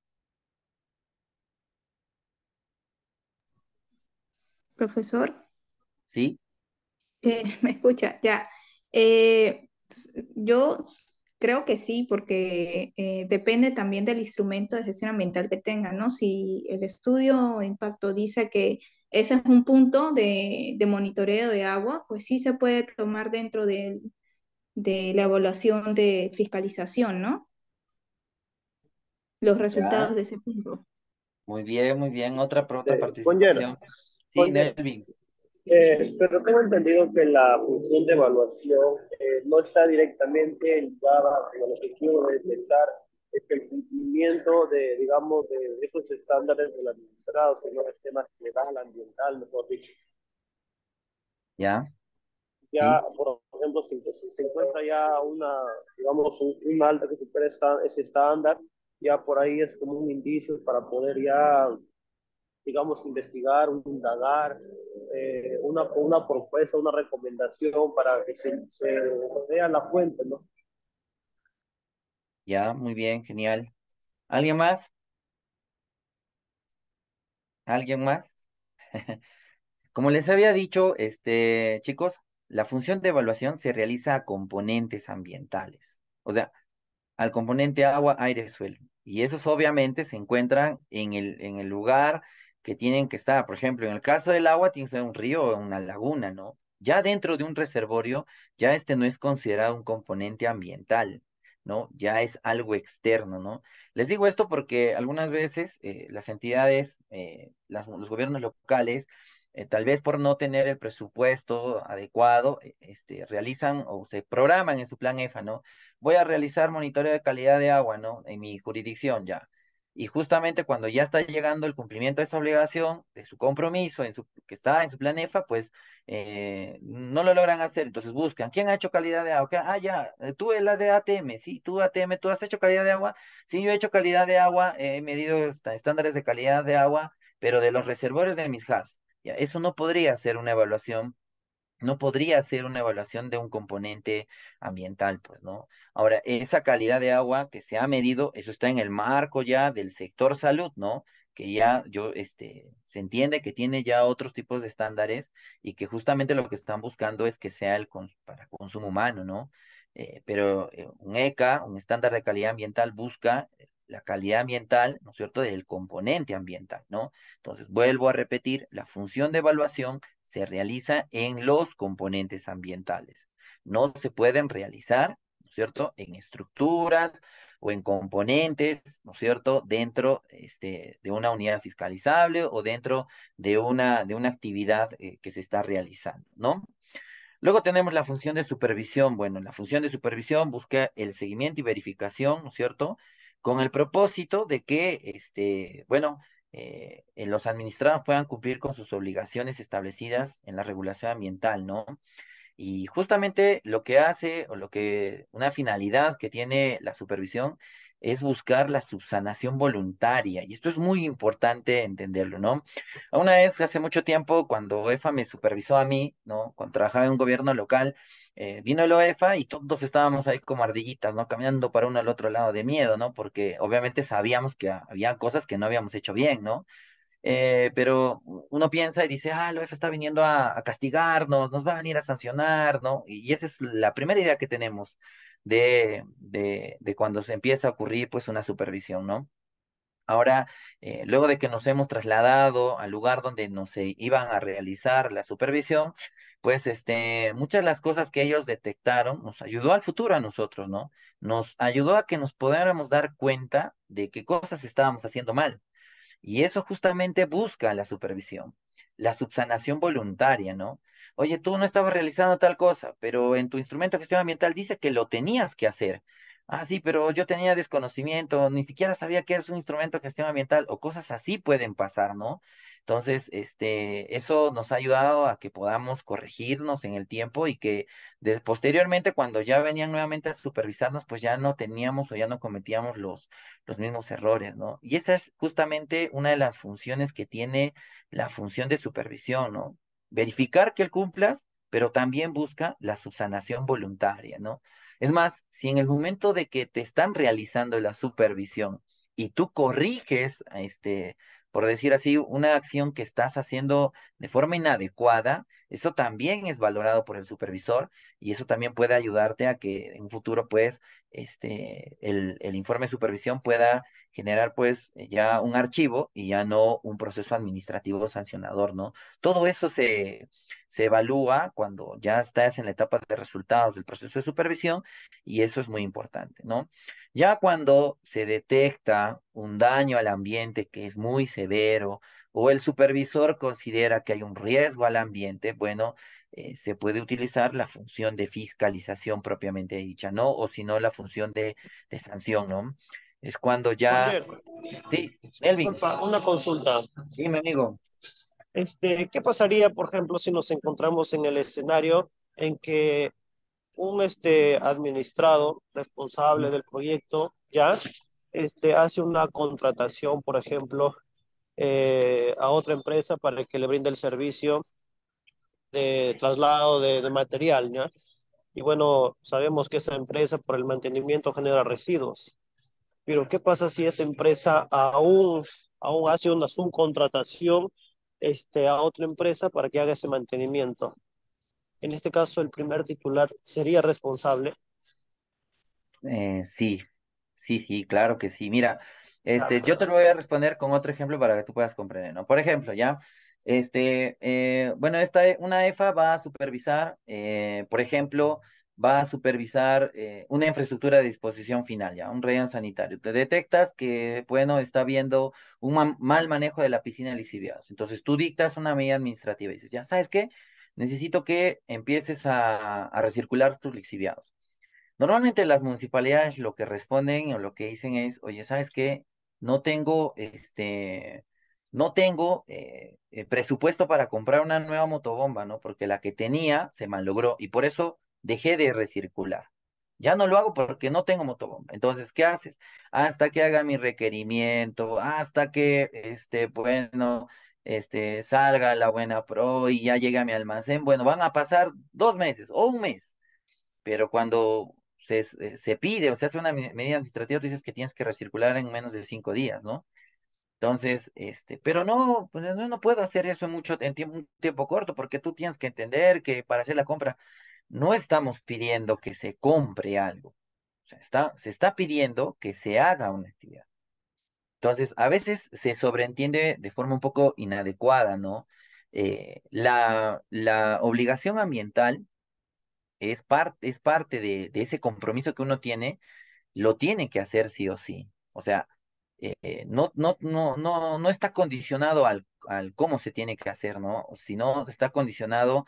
Profesor, ¿Sí? eh, me escucha, ya. Eh, s- yo creo que sí, porque eh, depende también del instrumento de gestión ambiental que tenga, ¿no? Si el estudio de impacto dice que ese es un punto de, de monitoreo de agua, pues sí se puede tomar dentro del- de la evaluación de fiscalización, ¿no? Los Ya, resultados de ese punto. muy bien, muy bien. Otra, otra Este, Conyer, participación. Sí, Conyer, Nelvin. eh, pero tengo entendido que la función de evaluación eh, no está directamente ligada con el objetivo de detectar este, el cumplimiento de, digamos, de esos estándares del administrado, sino el tema general, ambiental, mejor dicho. Ya, Ya, sí, por ejemplo, si, si se encuentra ya una, digamos, un, un alta que supera esta, ese estándar, ya por ahí es como un indicio para poder ya, digamos, investigar, indagar, eh, una, una propuesta, una recomendación para que se, se vea la fuente, ¿no? ya, muy bien, genial. ¿Alguien más? ¿Alguien más? Como les había dicho, este, chicos, la función de evaluación se realiza a componentes ambientales. O sea, al componente agua, aire, suelo. Y esos obviamente se encuentran en el, en el lugar que tienen que estar. Por ejemplo, en el caso del agua, tiene que ser un río o una laguna, ¿no? Ya dentro de un reservorio, ya este no es considerado un componente ambiental, ¿no? Ya es algo externo, ¿no? Les digo esto porque algunas veces eh, las entidades, eh, las- los gobiernos locales, eh, tal vez por no tener el presupuesto adecuado, eh, este, realizan o se programan en su plan EFA, ¿no? Voy a realizar monitoreo de calidad de agua, ¿no? En mi jurisdicción ya. Y justamente cuando ya está llegando el cumplimiento de esa obligación, de su compromiso, en su, que está en su plan EFA, pues eh, no lo logran hacer. Entonces buscan, ¿quién ha hecho calidad de agua? ¿Qué- Ah, ya, eh, tú es la de A T M, sí, tú A T M, ¿tú has hecho calidad de agua? Sí, yo he hecho calidad de agua, he medido esta- estándares de calidad de agua, pero de los reservorios de mis H A S. Ya, eso no podría ser una evaluación, no podría ser una evaluación de un componente ambiental, pues, ¿no? Ahora, esa calidad de agua que se ha medido, eso está en el marco ya del sector salud, ¿no? Que ya yo, este, se entiende que tiene ya otros tipos de estándares y que justamente lo que están buscando es que sea el cons- para consumo humano, ¿no? Eh, pero eh, un ECA, un estándar de calidad ambiental, busca la calidad ambiental, ¿no es cierto?, del componente ambiental, ¿no? Entonces, vuelvo a repetir, la función de evaluación se realiza en los componentes ambientales. No se pueden realizar, ¿no es cierto?, en estructuras o en componentes, ¿no es cierto?, dentro este, de una unidad fiscalizable o dentro de una, de una actividad eh, que se está realizando, ¿no? Luego tenemos la función de supervisión. Bueno, la función de supervisión busca el seguimiento y verificación, ¿no es cierto? Con el propósito de que, este, bueno, eh, eh, los administrados puedan cumplir con sus obligaciones establecidas en la regulación ambiental, ¿no? Y justamente lo que hace o lo que una finalidad que tiene la supervisión es buscar la subsanación voluntaria. Y esto es muy importante entenderlo, ¿no? Una vez, hace mucho tiempo, cuando EFA me supervisó a mí, ¿no? Cuando trabajaba en un gobierno local, eh, vino el OEFA y todos estábamos ahí como ardillitas, ¿no? Caminando para uno al otro lado de miedo, ¿no? Porque obviamente sabíamos que había cosas que no habíamos hecho bien, ¿no? Eh, pero uno piensa y dice, ah, la UEFA está viniendo a, a castigarnos, nos va a venir a sancionar, ¿no? Y, y esa es la primera idea que tenemos de, de, de cuando se empieza a ocurrir, pues, una supervisión, ¿no? Ahora, eh, luego de que nos hemos trasladado al lugar donde nos se iban a realizar la supervisión, pues, este, muchas de las cosas que ellos detectaron nos ayudó al futuro a nosotros, ¿no? Nos ayudó a que nos pudiéramos dar cuenta de qué cosas estábamos haciendo mal. Y eso justamente busca la supervisión. la subsanación voluntaria, ¿no? Oye, tú no estabas realizando tal cosa, pero en tu instrumento de gestión ambiental dice que lo tenías que hacer. Ah, sí, pero yo tenía desconocimiento, ni siquiera sabía que es un instrumento de gestión ambiental, o cosas así pueden pasar, ¿no? Entonces, este, eso nos ha ayudado a que podamos corregirnos en el tiempo y que de- posteriormente, cuando ya venían nuevamente a supervisarnos, pues ya no teníamos o ya no cometíamos los, los mismos errores, ¿no? Y esa es justamente una de las funciones que tiene la función de supervisión, ¿no? Verificar que él cumplas, pero también busca la subsanación voluntaria, ¿no? Es más, si en el momento de que te están realizando la supervisión y tú corriges, este, por decir así, una acción que estás haciendo de forma inadecuada, eso también es valorado por el supervisor y eso también puede ayudarte a que en un futuro, pues, este, el, el informe de supervisión pueda generar, pues, ya un archivo y ya no un proceso administrativo sancionador, ¿no? Todo eso se, se evalúa cuando ya estás en la etapa de resultados del proceso de supervisión y eso es muy importante, ¿no? Ya cuando se detecta un daño al ambiente que es muy severo o el supervisor considera que hay un riesgo al ambiente, bueno, eh, se puede utilizar la función de fiscalización propiamente dicha, ¿no? O si no, la función de, de sanción, ¿no? Es cuando ya... Roger, Sí, Elvin, disculpa, una consulta. dime, amigo. Este, ¿qué pasaría, por ejemplo, si nos encontramos en el escenario en que un este, administrado responsable del proyecto ya este, hace una contratación, por ejemplo, eh, a otra empresa para que le brinde el servicio de traslado de, de material, ¿ya? Y bueno, sabemos que esa empresa por el mantenimiento genera residuos, pero ¿qué pasa si esa empresa aún, aún hace una subcontratación este, a otra empresa para que haga ese mantenimiento? En este caso, el primer titular sería responsable. Eh, sí, sí, sí, claro que sí. Mira, este, yo te lo voy a responder con otro ejemplo para que tú puedas comprender, ¿no? Por ejemplo, ya, este, eh, bueno, esta, e- una E F A va a supervisar, eh, por ejemplo, va a supervisar eh, una infraestructura de disposición final, ya, un relleno sanitario. Te detectas que, bueno, está habiendo un ma- mal manejo de la piscina de lixiviados. Entonces, tú dictas una medida administrativa y dices, ya, ¿sabes qué? Necesito que empieces a, a recircular tus lixiviados. Normalmente las municipalidades lo que responden o lo que dicen es, oye, ¿sabes qué? No tengo, este, no tengo eh, eh, presupuesto para comprar una nueva motobomba, ¿no? Porque la que tenía se malogró y por eso dejé de recircular. Ya no lo hago porque no tengo motobomba. Entonces, ¿qué haces? Hasta que haga mi requerimiento, hasta que, este, bueno, este, salga la buena pro y ya llegue a mi almacén. Bueno, van a pasar dos meses o un mes, pero cuando se, se se pide o se hace una me- medida administrativa, tú dices que tienes que recircular en menos de cinco días, ¿no? Entonces, este, pero no, pues no, no puedo hacer eso en mucho, en tiempo, un tiempo corto, porque tú tienes que entender que para hacer la compra no estamos pidiendo que se compre algo, o sea, está, se está pidiendo que se haga una actividad. Entonces, a veces se sobreentiende de forma un poco inadecuada, ¿no? Eh, la, la obligación ambiental es, par- es parte de, de ese compromiso que uno tiene, lo tiene que hacer sí o sí. O sea, eh, eh, no, no, no, no, no está condicionado al, al cómo se tiene que hacer, ¿no? Sino está condicionado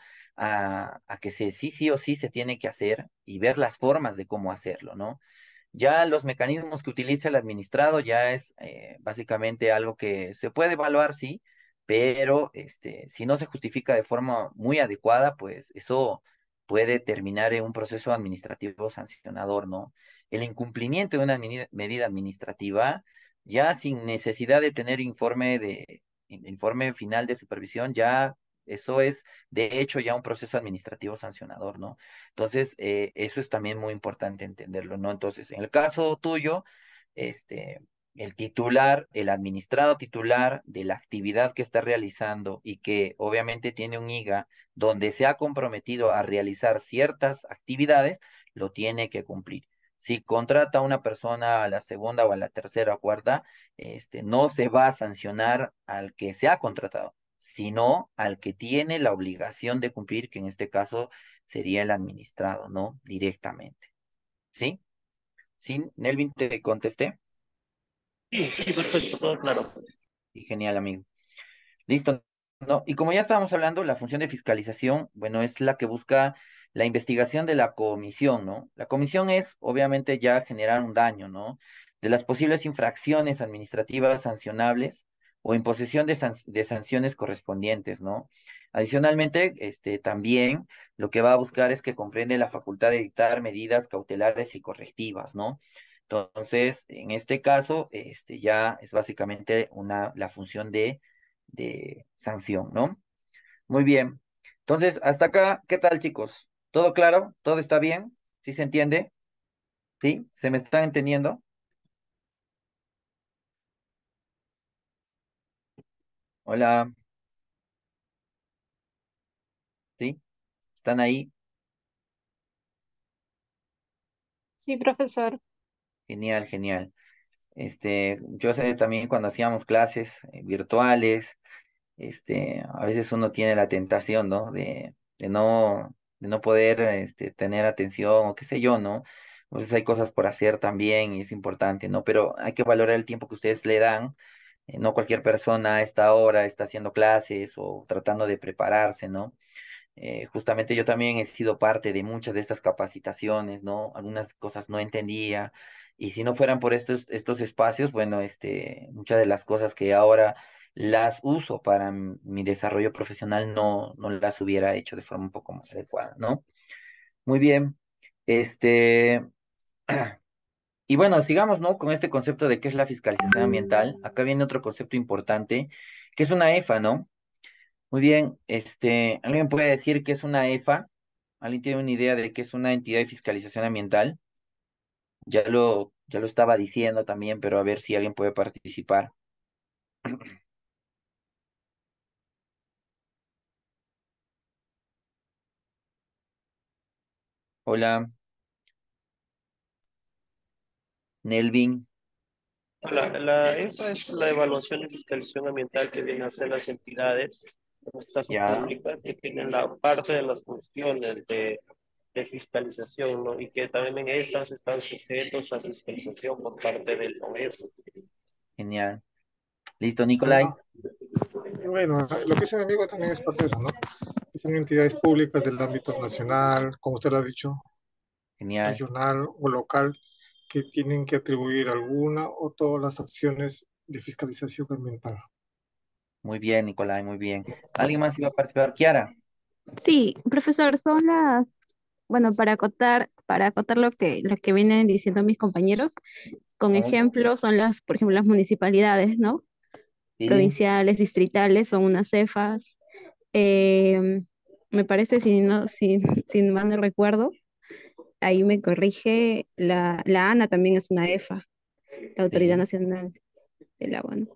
a, a que se, sí, sí o sí se tiene que hacer y ver las formas de cómo hacerlo, ¿no? Ya los mecanismos que utiliza el administrado ya es eh, básicamente algo que se puede evaluar, sí, pero este, si no se justifica de forma muy adecuada, pues eso puede terminar en un proceso administrativo sancionador, ¿no? El incumplimiento de una meni- medida administrativa, ya sin necesidad de tener informe de in- informe final de supervisión, ya eso es de hecho ya un proceso administrativo sancionador, ¿no? Entonces, eh, eso es también muy importante entenderlo, ¿no? Entonces, en el caso tuyo, este, el titular, el administrado titular de la actividad que está realizando y que obviamente tiene un I G A donde se ha comprometido a realizar ciertas actividades, lo tiene que cumplir. Si contrata a una persona a la segunda o a la tercera o cuarta, este, no se va a sancionar al que se ha contratado, sino al que tiene la obligación de cumplir, que en este caso sería el administrado, ¿no? Directamente. ¿Sí? ¿Sí, Nelvin, te contesté? Sí, sí, perfecto, todo claro. Sí, genial, amigo. Listo. No, y como ya estábamos hablando, la función de fiscalización, bueno, es la que busca la investigación de la comisión, ¿no? La comisión es, obviamente, ya generar un daño, ¿no? De las posibles infracciones administrativas sancionables o imposición de, san- de sanciones correspondientes, ¿no? Adicionalmente, este, también lo que va a buscar es que comprende la facultad de dictar medidas cautelares y correctivas, ¿no? Entonces, en este caso, este, ya es básicamente una, la función de de sanción, ¿no? Muy bien. Entonces, hasta acá, ¿qué tal, chicos? ¿Todo claro? ¿Todo está bien? ¿Sí se entiende? ¿Sí? ¿Se me está entendiendo? Hola, ¿sí? ¿Están ahí? Sí, profesor. Genial, genial. Este, yo sé también cuando hacíamos clases eh, virtuales, este, a veces uno tiene la tentación, ¿no? De, de no, de no poder, este, tener atención o qué sé yo, ¿no? Entonces hay cosas por hacer también y es importante, ¿no? Pero hay que valorar el tiempo que ustedes le dan. Eh, no cualquier persona a esta hora está haciendo clases o tratando de prepararse, ¿no? Eh, justamente yo también he sido parte de muchas de estas capacitaciones, ¿no? Algunas cosas no entendía y si no fueran por estos, estos espacios, bueno, este, muchas de las cosas que ahora las uso para m- mi desarrollo profesional no, no las hubiera hecho de forma un poco más adecuada, ¿no? Muy bien. Este, y bueno, sigamos, ¿no? Con este concepto de qué es la fiscalización ambiental. Acá viene otro concepto importante, que es una EFA, ¿no? Muy bien, este, ¿alguien puede decir qué es una EFA? ¿Alguien tiene una idea de qué es una entidad de fiscalización ambiental? Ya lo, ya lo estaba diciendo también, pero a ver si alguien puede participar. Hola, Nelvin, La, la EFA es la evaluación y fiscalización ambiental que vienen a hacer las entidades, en este caso ya, públicas, que tienen la parte de las funciones de, de fiscalización, ¿no? Y que también en estas están sujetos a fiscalización por parte del O E F. genial. ¿Listo, Ah, Nicolai? y bueno, lo que dice mi amigo también es parte de eso, ¿no? Que son entidades públicas del ámbito nacional, como usted lo ha dicho, Genial. regional o local, que tienen que atribuir alguna o todas las acciones de fiscalización ambiental. Muy bien, Nicolai, muy bien. ¿Alguien más iba a participar? Kiara. Sí, profesor, son las, bueno, para acotar, para acotar lo que, lo que vienen diciendo mis compañeros, con ¿No? ejemplos son las, por ejemplo, las municipalidades, ¿no? Sí, Provinciales, distritales, son unas cefas. Eh, Me parece, si no, si, si mal no recuerdo, ahí me corrige, la, la ANA también es una EFA, la Autoridad sí. Nacional del Agua, ¿no?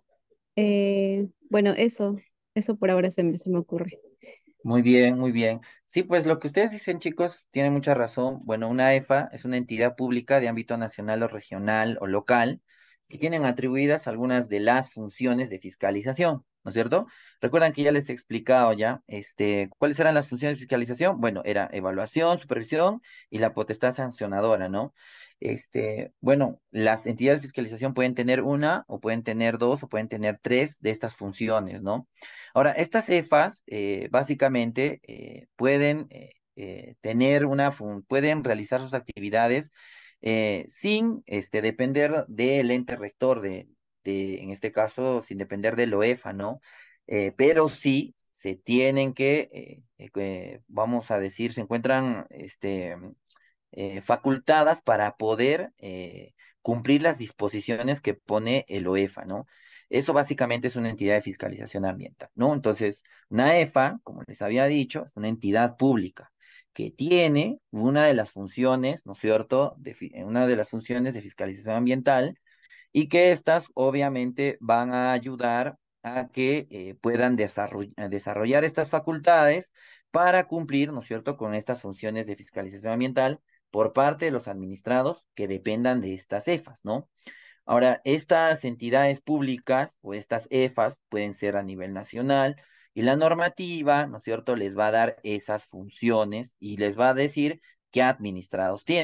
Eh, bueno, eso, eso por ahora se me, se me ocurre. Muy bien, muy bien. Sí, pues lo que ustedes dicen, chicos, tienen mucha razón. Bueno, una EFA es una entidad pública de ámbito nacional o regional o local que tienen atribuidas algunas de las funciones de fiscalización, ¿no es cierto? Recuerdan que ya les he explicado ya, este, ¿cuáles eran las funciones de fiscalización? Bueno, era evaluación, supervisión y la potestad sancionadora, ¿no? Este, bueno, las entidades de fiscalización pueden tener una o pueden tener dos o pueden tener tres de estas funciones, ¿no? Ahora, estas cefas eh, básicamente eh, pueden eh, eh, tener una fun- pueden realizar sus actividades eh, sin este, depender del ente rector, de, de, en este caso, sin depender del OEFA, ¿no? Eh, pero sí se tienen que, eh, eh, que, vamos a decir, se encuentran este, eh, facultadas para poder eh, cumplir las disposiciones que pone el OEFA, ¿no? Eso básicamente es una entidad de fiscalización ambiental, ¿no? Entonces, una EFA, como les había dicho, es una entidad pública que tiene una de las funciones, ¿no es cierto?, de fi- una de las funciones de fiscalización ambiental y que estas obviamente van a ayudar a que eh, puedan desarroll- a desarrollar estas facultades para cumplir, ¿no es cierto?, con estas funciones de fiscalización ambiental por parte de los administrados que dependan de estas EFAs, ¿no? Ahora, estas entidades públicas o estas EFAs pueden ser a nivel nacional y la normativa, ¿no es cierto?, les va a dar esas funciones y les va a decir qué administrados tienen.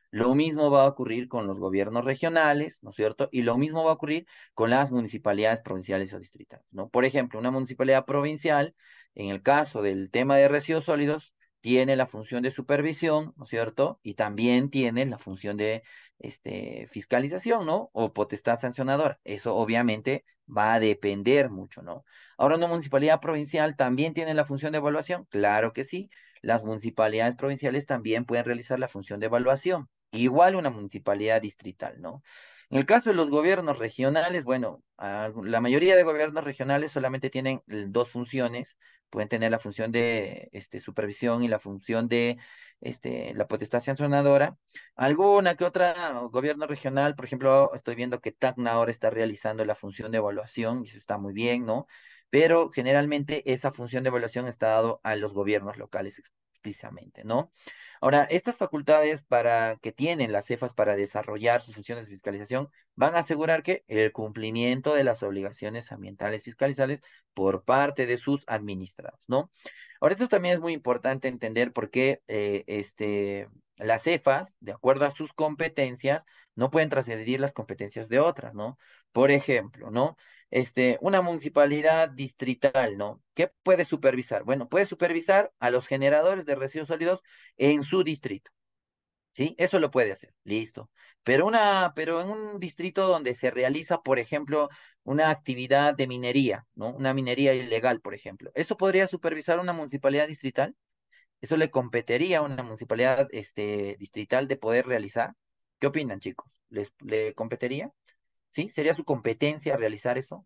Lo mismo va a ocurrir con los gobiernos regionales, ¿no es cierto? Y lo mismo va a ocurrir con las municipalidades provinciales o distritales, ¿no? Por ejemplo, una municipalidad provincial, en el caso del tema de residuos sólidos, tiene la función de supervisión, ¿no es cierto? Y también tiene la función de este, fiscalización, ¿no? O potestad sancionadora. Eso obviamente va a depender mucho, ¿no? Ahora, una municipalidad provincial también tiene la función de evaluación. Claro que sí. Las municipalidades provinciales también pueden realizar la función de evaluación. Igual una municipalidad distrital, ¿no? En el caso de los gobiernos regionales, bueno, a- la mayoría de gobiernos regionales solamente tienen eh, dos funciones. Pueden tener la función de este, supervisión y la función de este, la potestad sancionadora. Alguna que otra gobierno regional, por ejemplo, estoy viendo que Tacna ahora está realizando la función de evaluación y eso está muy bien, ¿no? Pero generalmente esa función de evaluación está dado a los gobiernos locales explícitamente, ¿no? Ahora, estas facultades para que tienen las cefas para desarrollar sus funciones de fiscalización van a asegurar que el cumplimiento de las obligaciones ambientales fiscalizables por parte de sus administrados, ¿no? Ahora, esto también es muy importante entender por qué eh, este, las cefas, de acuerdo a sus competencias, no pueden transgredir las competencias de otras, ¿no? Por ejemplo, ¿no? Este, una municipalidad distrital, ¿no? ¿Qué puede supervisar? Bueno, puede supervisar a los generadores de residuos sólidos en su distrito, ¿sí? Eso lo puede hacer, listo. Pero una, pero en un distrito donde se realiza, por ejemplo, una actividad de minería, ¿no? Una minería ilegal, por ejemplo. ¿Eso podría supervisar una municipalidad distrital? ¿Eso le competiría a una municipalidad, este, distrital de poder realizar? ¿Qué opinan, chicos? ¿Les, le competiría? ¿Sí? ¿Sería su competencia realizar eso?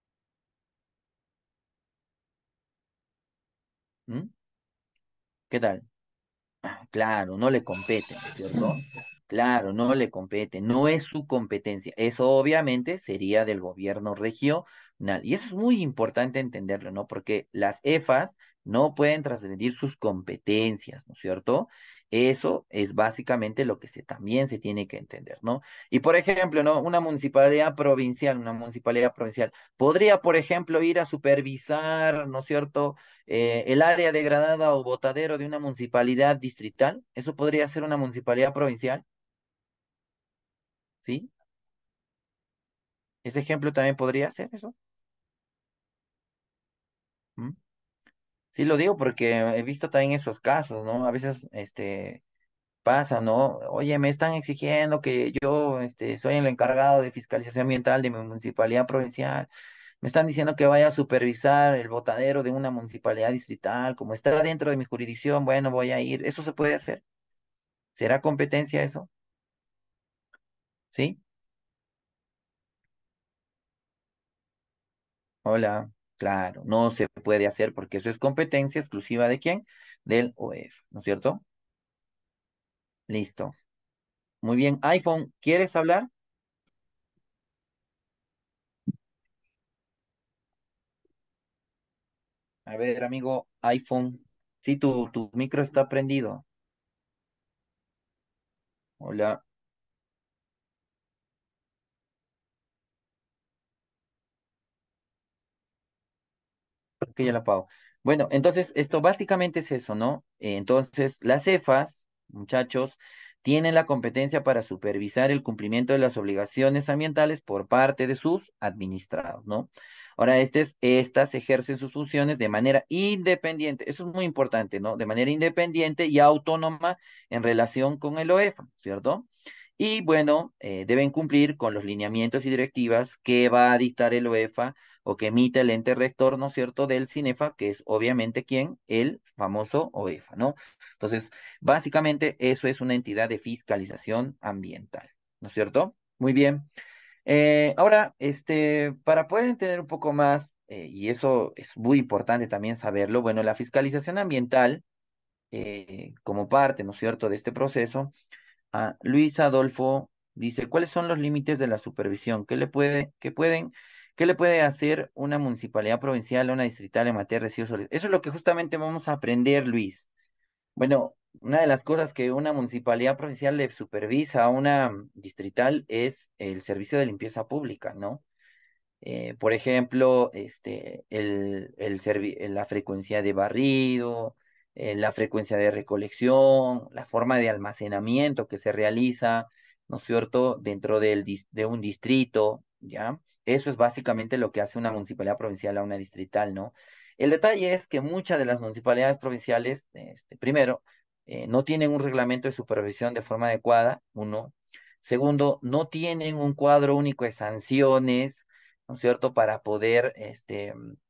¿Mm? ¿Qué tal? Claro, no le compete, ¿no es cierto? Claro, no le compete, no es su competencia. Eso obviamente sería del gobierno regional. Y eso es muy importante entenderlo, ¿no? Porque las E F As no pueden trascender sus competencias, ¿no es cierto? Eso es básicamente lo que se, también se tiene que entender, ¿no? Y por ejemplo, ¿no? Una municipalidad provincial, una municipalidad provincial, podría, por ejemplo, ir a supervisar, ¿no es cierto? eh, el área degradada o botadero de una municipalidad distrital, eso podría ser una municipalidad provincial, ¿sí? Ese ejemplo también podría ser eso. ¿Mm? Sí lo digo porque he visto también esos casos, ¿no? A veces, este, pasa, ¿no? Oye, me están exigiendo que yo, este, soy el encargado de fiscalización ambiental de mi municipalidad provincial. Me están diciendo que vaya a supervisar el botadero de una municipalidad distrital, como está dentro de mi jurisdicción, bueno, voy a ir. ¿Eso se puede hacer? ¿Será competencia eso? ¿Sí? Hola, claro, no se puede hacer porque eso es competencia exclusiva de quién, del O E F, ¿no es cierto? Listo. Muy bien, iPhone, ¿quieres hablar? A ver, amigo, iPhone, sí, tu, tu micro está prendido. Hola, ok, ya la apago. Bueno, entonces esto básicamente es eso, ¿no? Eh, entonces, las cefas, muchachos, tienen la competencia para supervisar el cumplimiento de las obligaciones ambientales por parte de sus administrados, ¿no? Ahora, estes- estas ejercen sus funciones de manera independiente, eso es muy importante, ¿no? De manera independiente y autónoma en relación con el O E F, ¿cierto? Y bueno, eh, deben cumplir con los lineamientos y directivas que va a dictar el UEFA o que emite el ente rector, ¿no es cierto?, del CINEFA, que es obviamente quién, el famoso OEFA, ¿no? Entonces, básicamente eso es una entidad de fiscalización ambiental, ¿no es cierto? Muy bien. Eh, ahora, este, para poder entender un poco más, eh, y eso es muy importante también saberlo, bueno, la fiscalización ambiental, eh, como parte, ¿no es cierto?, de este proceso, Ah, Luis Adolfo dice, ¿cuáles son los límites de la supervisión? ¿Qué le puede, qué pueden, qué le puede hacer una municipalidad provincial o una distrital en materia de residuos sólidos? Eso es lo que justamente vamos a aprender, Luis. Bueno, una de las cosas que una municipalidad provincial le supervisa a una distrital es el servicio de limpieza pública, ¿no? Eh, por ejemplo, este, el, el servi- la frecuencia de barrido, eh, la frecuencia de recolección, la forma de almacenamiento que se realiza, ¿no es cierto?, dentro del, dis- de un distrito, ¿ya? Eso es básicamente lo que hace una municipalidad provincial a una distrital, ¿no? El detalle es que muchas de las municipalidades provinciales, este, primero, eh, no tienen un reglamento de supervisión de forma adecuada, uno. Segundo, no tienen un cuadro único de sanciones, ¿no es cierto?, para poder este,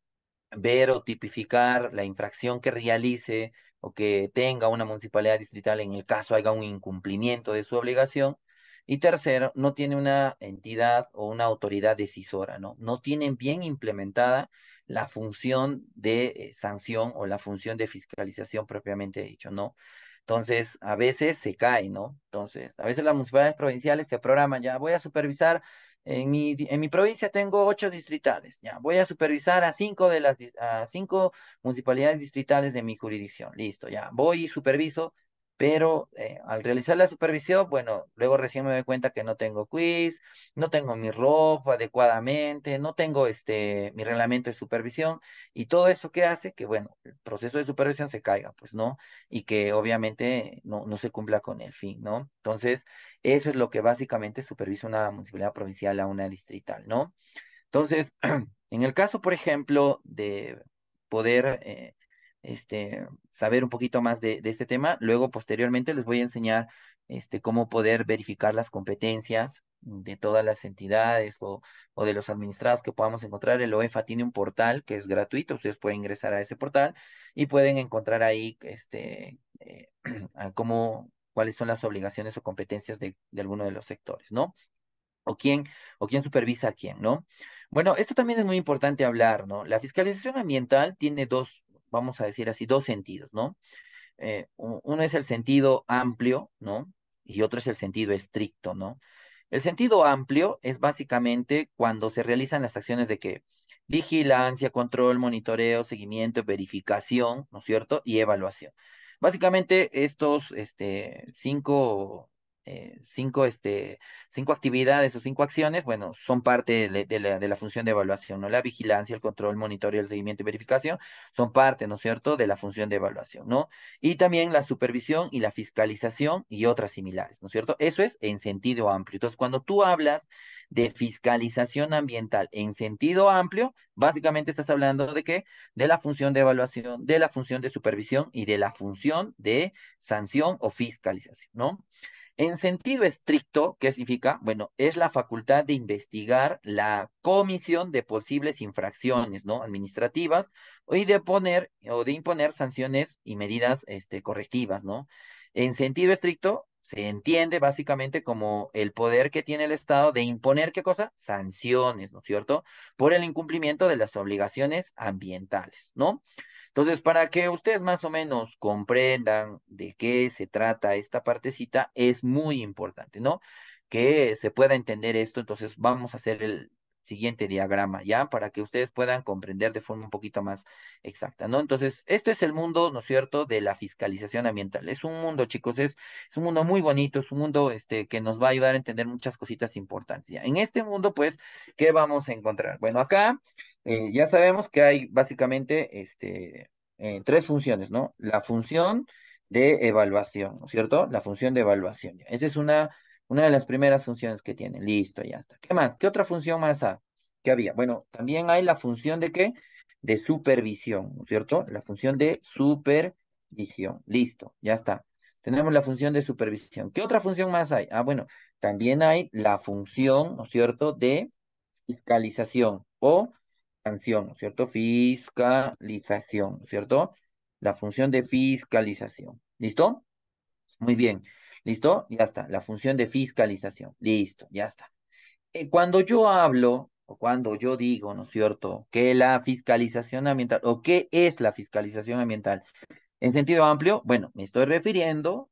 ver o tipificar la infracción que realice o que tenga una municipalidad distrital en el caso haya un incumplimiento de su obligación. Y tercero, no tiene una entidad o una autoridad decisora, ¿no? No tienen bien implementada la función de eh, sanción o la función de fiscalización propiamente dicho, ¿no? Entonces, a veces se cae, ¿no? Entonces, a veces las municipalidades provinciales se programan, ya voy a supervisar, en mi, di- en mi provincia tengo ocho distritales, ya voy a supervisar a cinco de las, dis- a cinco municipalidades distritales de mi jurisdicción, listo, ya voy y superviso, pero eh, al realizar la supervisión, bueno, luego recién me doy cuenta que no tengo quiz, no tengo mi ropa adecuadamente, no tengo este, mi reglamento de supervisión, y todo eso que hace que, bueno, el proceso de supervisión se caiga, pues, ¿no? Y que obviamente no, no se cumpla con el fin, ¿no? Entonces, eso es lo que básicamente supervisa una municipalidad provincial a una distrital, ¿no? Entonces, en el caso, por ejemplo, de poder eh, este, saber un poquito más de, de este tema, luego posteriormente les voy a enseñar este, cómo poder verificar las competencias de todas las entidades o, o de los administrados que podamos encontrar. El O E F A tiene un portal que es gratuito, ustedes pueden ingresar a ese portal y pueden encontrar ahí este, eh, a cómo, cuáles son las obligaciones o competencias de, de alguno de los sectores, ¿no? O quién, o quién supervisa a quién, ¿no? Bueno, esto también es muy importante hablar, ¿no? La fiscalización ambiental tiene dos, vamos a decir así, dos sentidos, ¿no? Eh, u- uno es el sentido amplio, ¿no? Y otro es el sentido estricto, ¿no? El sentido amplio es básicamente cuando se realizan las acciones de que vigilancia, control, monitoreo, seguimiento, verificación, ¿no es cierto? Y evaluación. Básicamente estos este, cinco, eh, cinco, este, cinco actividades o cinco acciones, bueno, son parte de, de la, de la función de evaluación, ¿no? La vigilancia, el control, monitoreo, el seguimiento y verificación son parte, ¿no es cierto?, de la función de evaluación, ¿no? Y también la supervisión y la fiscalización y otras similares, ¿no es cierto? Eso es en sentido amplio. Entonces, cuando tú hablas de fiscalización ambiental en sentido amplio, básicamente estás hablando de qué? De la función de evaluación, de la función de supervisión y de la función de sanción o fiscalización, ¿no? En sentido estricto, ¿qué significa? Bueno, es la facultad de investigar la comisión de posibles infracciones, ¿no? Administrativas y de poner o de imponer sanciones y medidas, este, correctivas, ¿no? En sentido estricto, se entiende básicamente como el poder que tiene el Estado de imponer, ¿qué cosa? Sanciones, ¿no es cierto? Por el incumplimiento de las obligaciones ambientales, ¿no? Entonces, para que ustedes más o menos comprendan de qué se trata esta partecita, es muy importante, ¿no? Que se pueda entender esto. Entonces, vamos a hacer el siguiente diagrama, ¿ya? Para que ustedes puedan comprender de forma un poquito más exacta, ¿no? Entonces, esto es el mundo, ¿no es cierto?, de la fiscalización ambiental. Es un mundo, chicos, es, es un mundo muy bonito, es un mundo este, que nos va a ayudar a entender muchas cositas importantes, ¿ya? En este mundo, pues, ¿qué vamos a encontrar? Bueno, acá eh, ya sabemos que hay básicamente este, eh, tres funciones, ¿no? La función de evaluación, ¿no es cierto? La función de evaluación. Ya. Esa es una, una de las primeras funciones que tiene. Listo, ya está. ¿Qué más? ¿Qué otra función más ha- ¿Qué había? Bueno, también hay la función de qué? De supervisión, ¿no es cierto? La función de supervisión. Listo, ya está. Tenemos la función de supervisión. ¿Qué otra función más hay? Ah, bueno, también hay la función, ¿no es cierto?, de fiscalización o sanción, ¿no es cierto? Fiscalización, ¿no es cierto? La función de fiscalización. ¿Listo? Muy bien. ¿Listo? Ya está. La función de fiscalización. Listo, ya está. Eh, cuando yo hablo o cuando yo digo, ¿no es cierto?, que la fiscalización ambiental o qué es la fiscalización ambiental en sentido amplio, bueno, me estoy refiriendo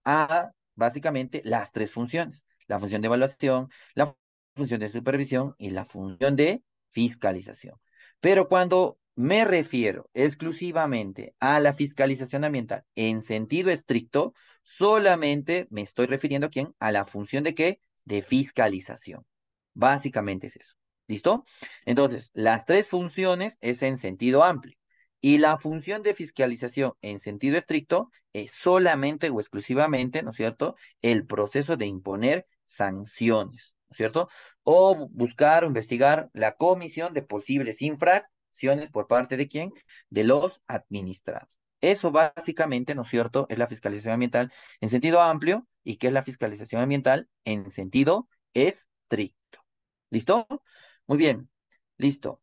a básicamente las tres funciones, la función de evaluación, la función de supervisión y la función de fiscalización. Pero cuando me refiero exclusivamente a la fiscalización ambiental en sentido estricto, solamente me estoy refiriendo ¿a quién? A la función de qué? De fiscalización. Básicamente es eso. ¿Listo? Entonces, las tres funciones es en sentido amplio. Y la función de fiscalización en sentido estricto es solamente o exclusivamente, ¿no es cierto?, el proceso de imponer sanciones, ¿no es cierto? O buscar o investigar la comisión de posibles infracciones por parte de quién, de los administrados. Eso básicamente, ¿no es cierto?, es la fiscalización ambiental en sentido amplio y que es la fiscalización ambiental en sentido estricto. ¿Listo? Muy bien, listo.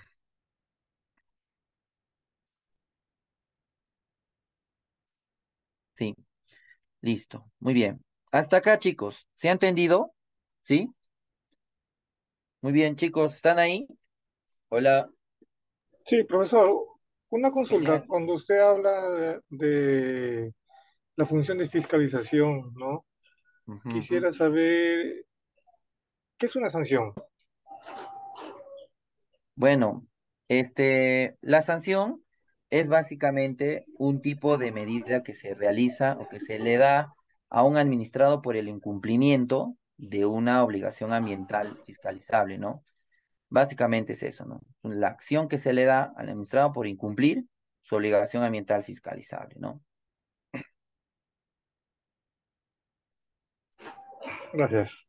Sí, listo. Muy bien. Hasta acá, chicos. ¿Se ha entendido? ¿Sí? Muy bien, chicos. ¿Están ahí? Hola. Sí, profesor, una consulta. Genial. Cuando usted habla de, de la función de fiscalización, ¿no? Ujú, ujú. Quisiera saber, ¿qué es una sanción? Bueno, este, la sanción es básicamente un tipo de medida que se realiza o que se le da a un administrado por el incumplimiento de una obligación ambiental fiscalizable, ¿no? Básicamente es eso, ¿no? La acción que se le da al administrado por incumplir su obligación ambiental fiscalizable, ¿no? Gracias.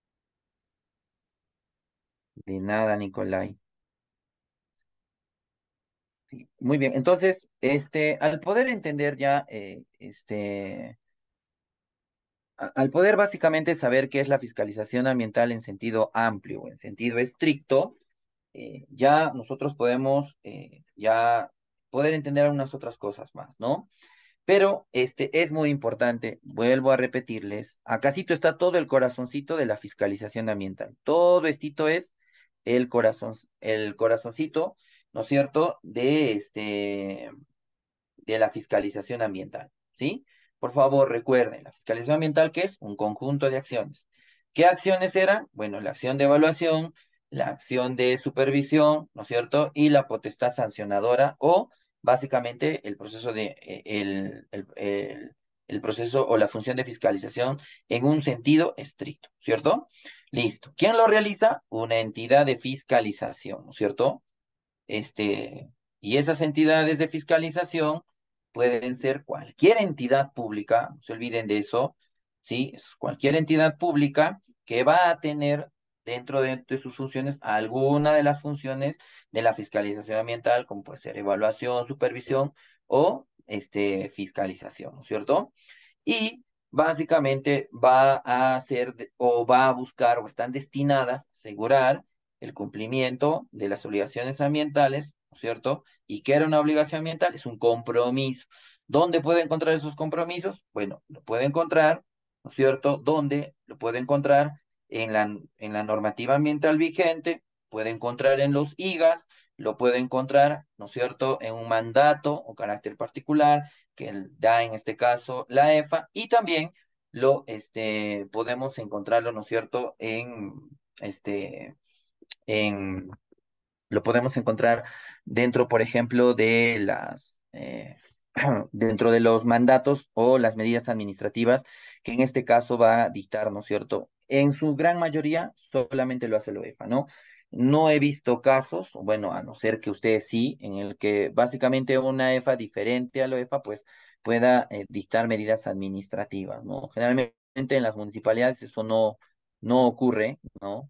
De nada, Nicolai. Sí, muy bien, entonces, este, al poder entender ya, eh, este, a- al poder básicamente saber qué es la fiscalización ambiental en sentido amplio o en sentido estricto, eh, ya nosotros podemos eh, ya poder entender unas otras cosas más, ¿no? Pero este es muy importante, vuelvo a repetirles, acácito está todo el corazoncito de la fiscalización ambiental. Todo estito es el corazón, el corazoncito, ¿no es cierto?, de este de la fiscalización ambiental, ¿sí? Por favor, recuerden, la fiscalización ambiental, ¿qué es? Un conjunto de acciones. ¿Qué acciones eran? Bueno, la acción de evaluación, la acción de supervisión, ¿no es cierto? Y la potestad sancionadora o básicamente el proceso de, eh, el, el, el, el proceso o la función de fiscalización en un sentido estricto, ¿cierto? Listo. ¿Quién lo realiza? Una entidad de fiscalización, ¿no es cierto? Este, y esas entidades de fiscalización pueden ser cualquier entidad pública, no se olviden de eso, ¿sí? Es cualquier entidad pública que va a tener dentro de, de sus funciones alguna de las funciones de la fiscalización ambiental, como puede ser evaluación, supervisión o este, fiscalización, ¿no es cierto? Y básicamente va a hacer de- o va a buscar o están destinadas a asegurar el cumplimiento de las obligaciones ambientales, ¿no es cierto? ¿Y qué era una obligación ambiental? Es un compromiso. ¿Dónde puede encontrar esos compromisos? Bueno, lo puede encontrar, ¿no es cierto? ¿Dónde? Lo puede encontrar en la, en la normativa ambiental vigente, puede encontrar en los I G As, lo puede encontrar, ¿no es cierto?, en un mandato o carácter particular que da en este caso la E F A, y también lo este, podemos encontrarlo, ¿no es cierto?, en, este, en, lo podemos encontrar dentro, por ejemplo, de las, eh, dentro de los mandatos o las medidas administrativas, que en este caso va a dictar, ¿no es cierto? En su gran mayoría solamente lo hace la UEFA, ¿no? No he visto casos, bueno, a no ser que ustedes sí, en el que básicamente una E F A diferente a la UEFA, pues pueda eh, dictar medidas administrativas, ¿no? Generalmente en las municipalidades eso no, no ocurre, ¿no?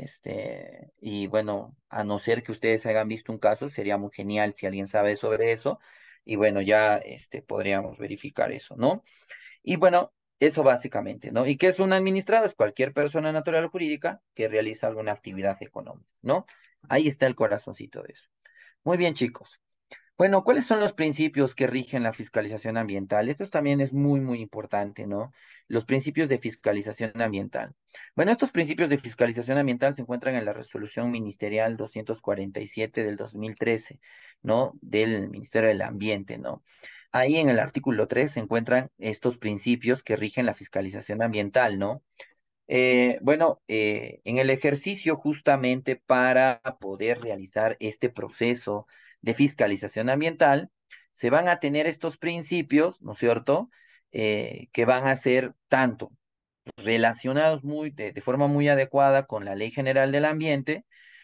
Este, y bueno, a no ser que ustedes hayan visto un caso, sería muy genial si alguien sabe sobre eso. Y bueno, ya este, podríamos verificar eso, ¿no? Y bueno, eso básicamente, ¿no? ¿Y qué es un administrado? Es cualquier persona natural o jurídica que realiza alguna actividad económica, ¿no? Ahí está el corazoncito de eso. Muy bien, chicos. Bueno, ¿cuáles son los principios que rigen la fiscalización ambiental? Esto también es muy, muy importante, ¿no? Los principios de fiscalización ambiental. Bueno, estos principios de fiscalización ambiental se encuentran en la resolución ministerial doscientos cuarenta y siete del dos mil trece, ¿no? Del Ministerio del Ambiente, ¿no? Ahí en el artículo tres se encuentran estos principios que rigen la fiscalización ambiental, ¿no? Eh, bueno, eh, en el ejercicio justamente para poder realizar este proceso de fiscalización ambiental, se van a tener estos principios, ¿no es cierto?, Eh, que van a ser tanto relacionados muy, de, de forma muy adecuada con la Ley General del Ambiente,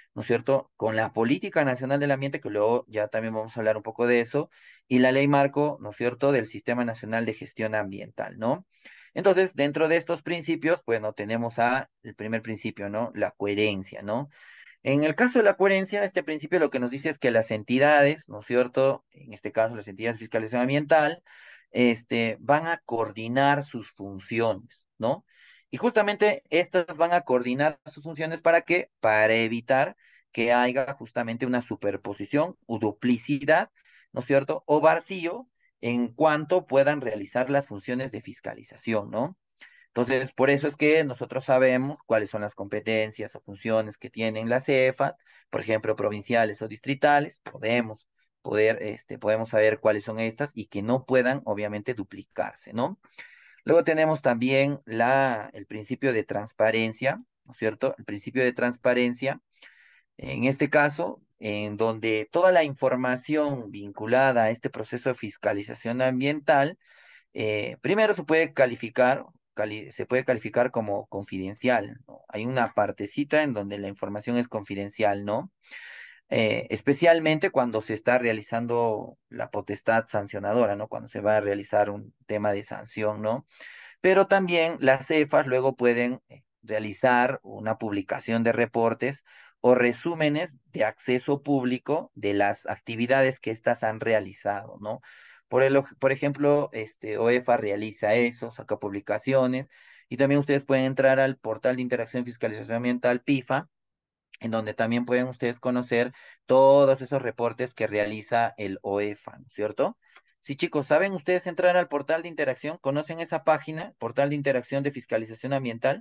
¿no es cierto? Con la Política Nacional del Ambiente, que luego ya también vamos a hablar un poco de eso, y la ley marco, ¿no es cierto?, del Sistema Nacional de Gestión Ambiental, ¿no? Entonces, dentro de estos principios, bueno, tenemos a el primer principio, ¿no? La coherencia, ¿no? En el caso de la coherencia, este principio lo que nos dice es que las entidades, ¿no es cierto? En este caso, las entidades de fiscalización ambiental, este, van a coordinar sus funciones, ¿no? Y justamente estas van a coordinar sus funciones ¿para qué? Para evitar que haya justamente una superposición o duplicidad, ¿no es cierto? O vacío en cuanto puedan realizar las funciones de fiscalización, ¿no? Entonces, por eso es que nosotros sabemos cuáles son las competencias o funciones que tienen las cefas, por ejemplo, provinciales o distritales, podemos poder, este, podemos saber cuáles son estas y que no puedan, obviamente, duplicarse, ¿no? Luego tenemos también la, el principio de transparencia, ¿no es cierto? El principio de transparencia, en este caso, en donde toda la información vinculada a este proceso de fiscalización ambiental, eh, primero se puede calificar, cali- se puede calificar como confidencial, ¿no? Hay una partecita en donde la información es confidencial, ¿no? Eh, especialmente cuando se está realizando la potestad sancionadora, ¿no? Cuando se va a realizar un tema de sanción, ¿no? Pero también las cefas luego pueden eh, realizar una publicación de reportes o resúmenes de acceso público de las actividades que éstas han realizado, ¿no? Por el, oj- por ejemplo, este, OEFA realiza eso, saca publicaciones, y también ustedes pueden entrar al portal de interacción y fiscalización ambiental PIFA, en donde también pueden ustedes conocer todos esos reportes que realiza el OEFA, ¿no es cierto? Sí, chicos, ¿saben ustedes entrar al portal de interacción? ¿Conocen esa página, portal de interacción de fiscalización ambiental?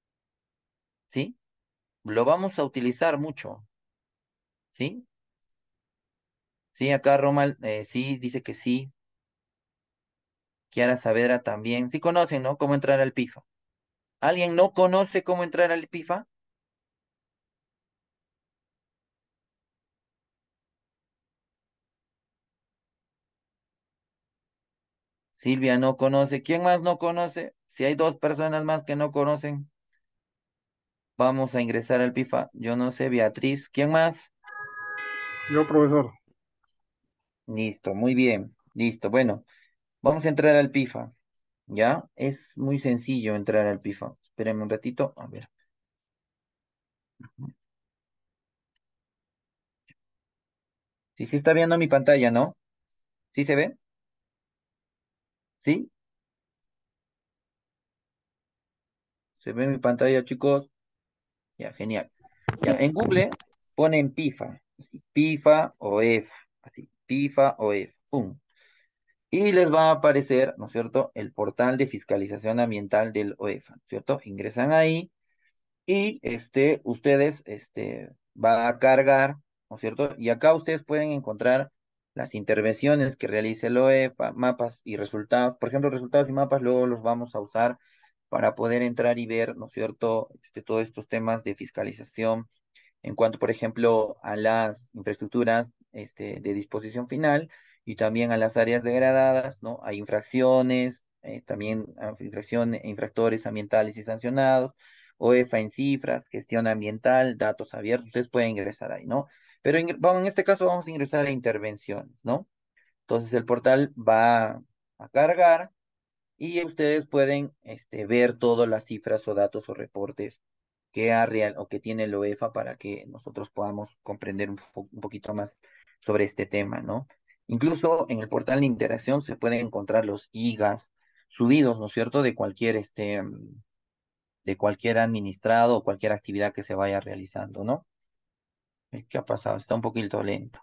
¿Sí? Lo vamos a utilizar mucho, ¿sí? Sí, acá Romal, eh, sí, dice que sí. Kiara Saavedra también. Sí conocen, ¿no? Cómo entrar al PIFA. ¿Alguien no conoce cómo entrar al PIFA? Silvia no conoce. ¿Quién más no conoce? Si hay dos personas más que no conocen. Vamos a ingresar al PIFA. Yo no sé, Beatriz. ¿Quién más? Yo, profesor. Listo, muy bien. Listo. Bueno, vamos a entrar al PIFA. ¿Ya? Es muy sencillo entrar al PIFA. Espérenme un ratito. A ver. Sí, sí está viendo mi pantalla, ¿no? ¿Sí se ve? ¿Sí? ¿Se ve mi pantalla, chicos? Ya, genial. Ya, en Google ponen PIFA. Así, PIFA o EFA. Así, PIFA o EFA. ¡Pum! Y les va a aparecer, ¿no es cierto?, el portal de fiscalización ambiental del OEFA, ¿cierto? Ingresan ahí y este, ustedes, este, va a cargar, ¿no es cierto? Y acá ustedes pueden encontrar las intervenciones que realice el OEFA, mapas y resultados. Por ejemplo, resultados y mapas luego los vamos a usar para poder entrar y ver, ¿no es cierto?, este, todos estos temas de fiscalización en cuanto, por ejemplo, a las infraestructuras este, de disposición final y también a las áreas degradadas, ¿no? Hay infracciones, eh, también ah, infracción, infractores ambientales y sancionados, OEFA en cifras, gestión ambiental, datos abiertos, ustedes pueden ingresar ahí, ¿no? Pero ingre- vamos, en este caso vamos a ingresar a intervenciones, ¿no? Entonces el portal va a cargar y ustedes pueden este, ver todas las cifras o datos o reportes que ha real o que tiene el OEFA para que nosotros podamos comprender un, fo- un poquito más sobre este tema, ¿no? Incluso en el portal de interacción se pueden encontrar los I G As subidos, ¿no es cierto?, de cualquier, este, mm, de cualquier administrado o cualquier actividad que se vaya realizando, ¿no? Eh, ¿Qué ha pasado? Está un poquito lento.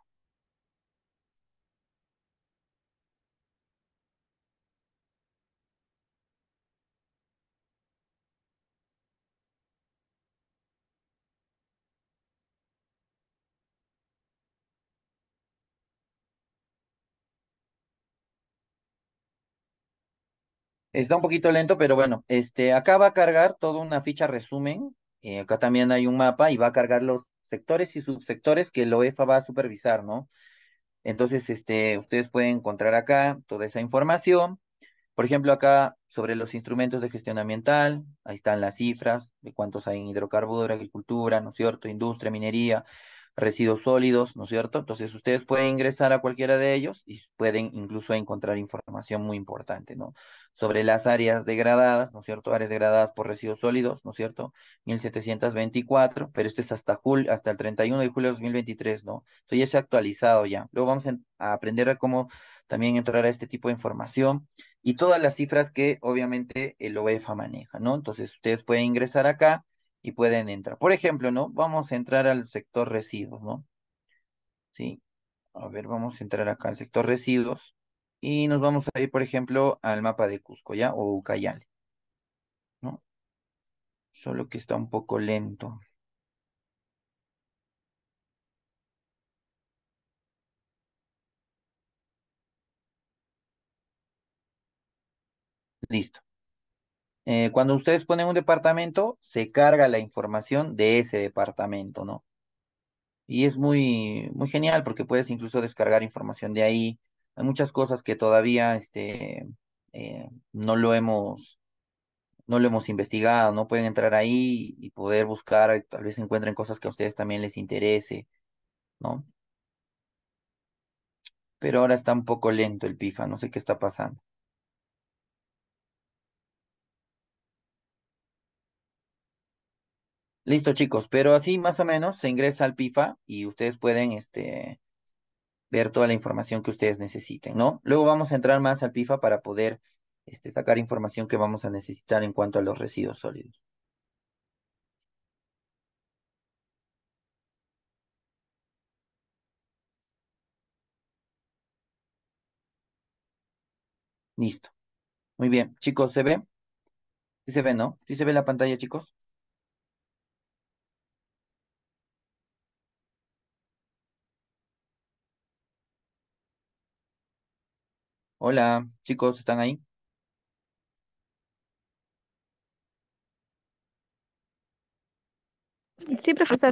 Está un poquito lento, pero bueno, este, acá va a cargar toda una ficha resumen. Eh, acá también hay un mapa y va a cargar los sectores y subsectores que el OEFA va a supervisar, ¿no? Entonces, este, ustedes pueden encontrar acá toda esa información. Por ejemplo, acá sobre los instrumentos de gestión ambiental, ahí están las cifras de cuántos hay en hidrocarburos, agricultura, ¿no es cierto? Industria, minería, residuos sólidos, ¿no es cierto? Entonces ustedes pueden ingresar a cualquiera de ellos y pueden incluso encontrar información muy importante, ¿no? Sobre las áreas degradadas, ¿no es cierto? Áreas degradadas por residuos sólidos, ¿no es cierto? mil setecientos veinticuatro, pero esto es hasta julio, hasta el treinta y uno de julio de dos mil veintitrés, ¿no? Entonces ya se ha actualizado ya. Luego vamos a, a aprender a cómo también entrar a este tipo de información y todas las cifras que obviamente el OEFA maneja, ¿no? Entonces ustedes pueden ingresar acá y pueden entrar. Por ejemplo, ¿no? Vamos a entrar al sector residuos, ¿no? Sí. A ver, vamos a entrar acá al sector residuos y nos vamos a ir, por ejemplo, al mapa de Cusco, ¿ya? O Ucayali, ¿no? Solo que está un poco lento. Listo. Eh, cuando ustedes ponen un departamento, se carga la información de ese departamento, ¿no? Y es muy, muy genial porque puedes incluso descargar información de ahí. Hay muchas cosas que todavía este, eh, no lo hemos, no lo hemos investigado, ¿no? Pueden entrar ahí y poder buscar, eh, tal vez encuentren cosas que a ustedes también les interese, ¿no? Pero ahora está un poco lento el PIFA, no sé qué está pasando. Listo, chicos, pero así más o menos se ingresa al PIFA y ustedes pueden este, ver toda la información que ustedes necesiten, ¿no? Luego vamos a entrar más al PIFA para poder este, sacar información que vamos a necesitar en cuanto a los residuos sólidos. Listo. Muy bien. Chicos, ¿se ve? Sí se ve, ¿no? ¿Sí se ve la pantalla, chicos? Hola, chicos, ¿están ahí? Sí, profesor.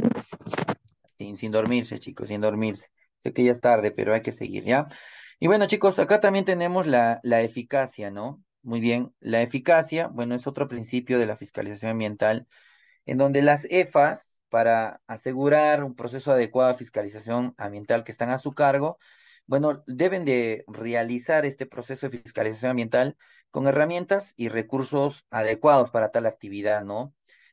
Sin, sin dormirse, chicos, sin dormirse. Sé que ya es tarde, pero hay que seguir, ¿ya? Y bueno, chicos, acá también tenemos la, la eficacia, ¿no? Muy bien. La eficacia, bueno, es otro principio de la fiscalización ambiental en donde las E F As, para asegurar un proceso adecuado de fiscalización ambiental que están a su cargo, bueno, deben de realizar este proceso de fiscalización ambiental con herramientas y recursos adecuados para tal actividad, ¿no?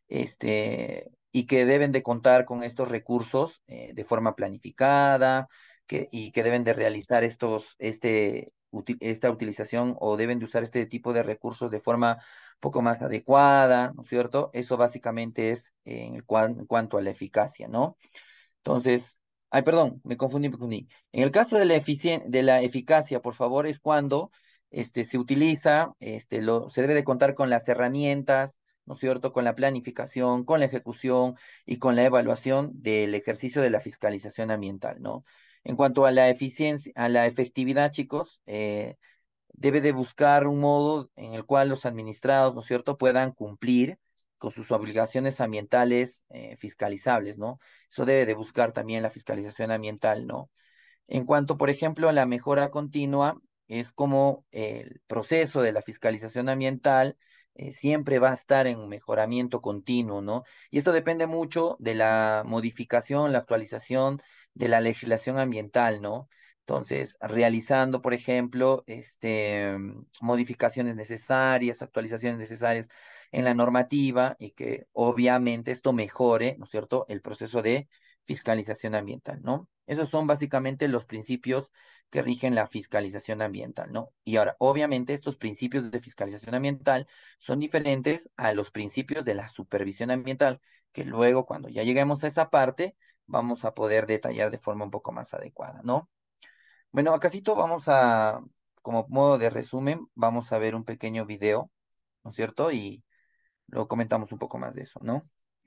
Este, y que deben de contar con estos recursos eh, de forma planificada, que, y que deben de realizar estos, este, uti- esta utilización o deben de usar este tipo de recursos de forma poco más adecuada, ¿no es cierto? Eso básicamente es eh, en, el cuan- en cuanto a la eficacia, ¿no? Entonces, ay, perdón, me confundí, me confundí. En el caso de la eficien- de la eficacia, por favor, es cuando este, se utiliza, este, lo, se debe de contar con las herramientas, ¿no es cierto? Con la planificación, con la ejecución y con la evaluación del ejercicio de la fiscalización ambiental, ¿no? En cuanto a la eficiencia, a la efectividad, chicos, eh, debe de buscar un modo en el cual los administrados, ¿no es cierto?, puedan cumplir con sus obligaciones ambientales eh, fiscalizables, ¿no? Eso debe de buscar también la fiscalización ambiental, ¿no? En cuanto, por ejemplo, a la mejora continua, es como el proceso de la fiscalización ambiental eh, siempre va a estar en un mejoramiento continuo, ¿no? Y esto depende mucho de la modificación, la actualización de la legislación ambiental, ¿no? Entonces, realizando, por ejemplo, este, mm, modificaciones necesarias, actualizaciones necesarias en la normativa y que obviamente esto mejore, ¿no es cierto?, el proceso de fiscalización ambiental, ¿no? Esos son básicamente los principios que rigen la fiscalización ambiental, ¿no? Y ahora, obviamente, estos principios de fiscalización ambiental son diferentes a los principios de la supervisión ambiental, que luego, cuando ya lleguemos a esa parte, vamos a poder detallar de forma un poco más adecuada, ¿no? Bueno, acasito vamos a, como modo de resumen, vamos a ver un pequeño video, ¿no es cierto? Y luego comentamos un poco más de eso, ¿no?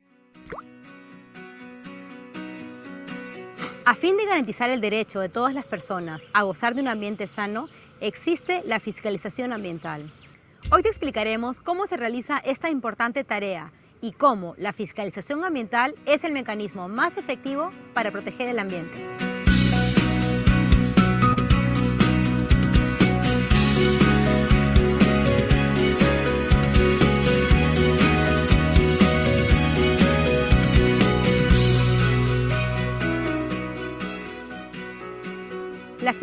A fin de garantizar el derecho de todas las personas a gozar de un ambiente sano, existe la fiscalización ambiental. Hoy te explicaremos cómo se realiza esta importante tarea y cómo la fiscalización ambiental es el mecanismo más efectivo para proteger el ambiente.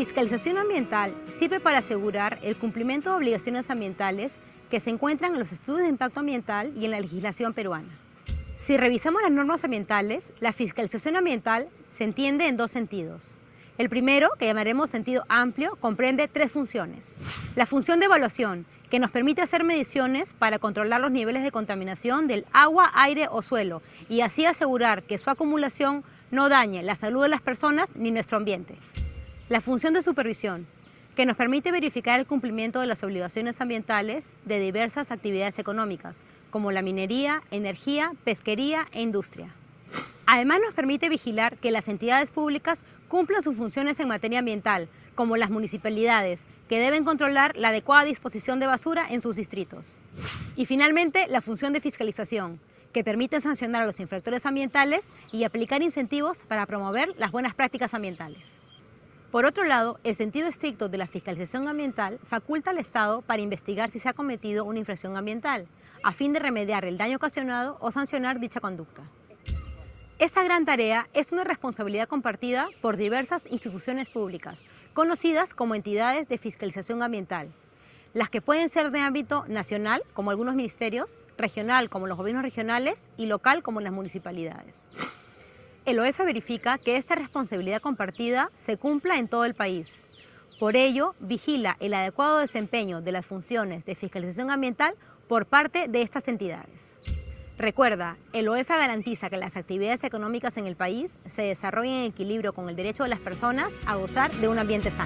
fiscalización ambiental sirve para asegurar el cumplimiento de obligaciones ambientales que se encuentran en los estudios de impacto ambiental y en la legislación peruana. Si revisamos las normas ambientales, la fiscalización ambiental se entiende en dos sentidos. El primero, que llamaremos sentido amplio, comprende tres funciones. La función de evaluación, que nos permite hacer mediciones para controlar los niveles de contaminación del agua, aire o suelo y así asegurar que su acumulación no dañe la salud de las personas ni nuestro ambiente. La función de supervisión, que nos permite verificar el cumplimiento de las obligaciones ambientales de diversas actividades económicas, como la minería, energía, pesquería e industria. Además, nos permite vigilar que las entidades públicas cumplan sus funciones en materia ambiental, como las municipalidades, que deben controlar la adecuada disposición de basura en sus distritos. Y finalmente, la función de fiscalización, que permite sancionar a los infractores ambientales y aplicar incentivos para promover las buenas prácticas ambientales. Por otro lado, el sentido estricto de la fiscalización ambiental faculta al Estado para investigar si se ha cometido una infracción ambiental, a fin de remediar el daño ocasionado o sancionar dicha conducta. Esta gran tarea es una responsabilidad compartida por diversas instituciones públicas, conocidas como entidades de fiscalización ambiental, las que pueden ser de ámbito nacional, como algunos ministerios, regional, como los gobiernos regionales, y local, como las municipalidades. El O E F verifica que esta responsabilidad compartida se cumpla en todo el país. Por ello, vigila el adecuado desempeño de las funciones de fiscalización ambiental por parte de estas entidades. Recuerda, el O E F garantiza que las actividades económicas en el país se desarrollen en equilibrio con el derecho de las personas a gozar de un ambiente sano.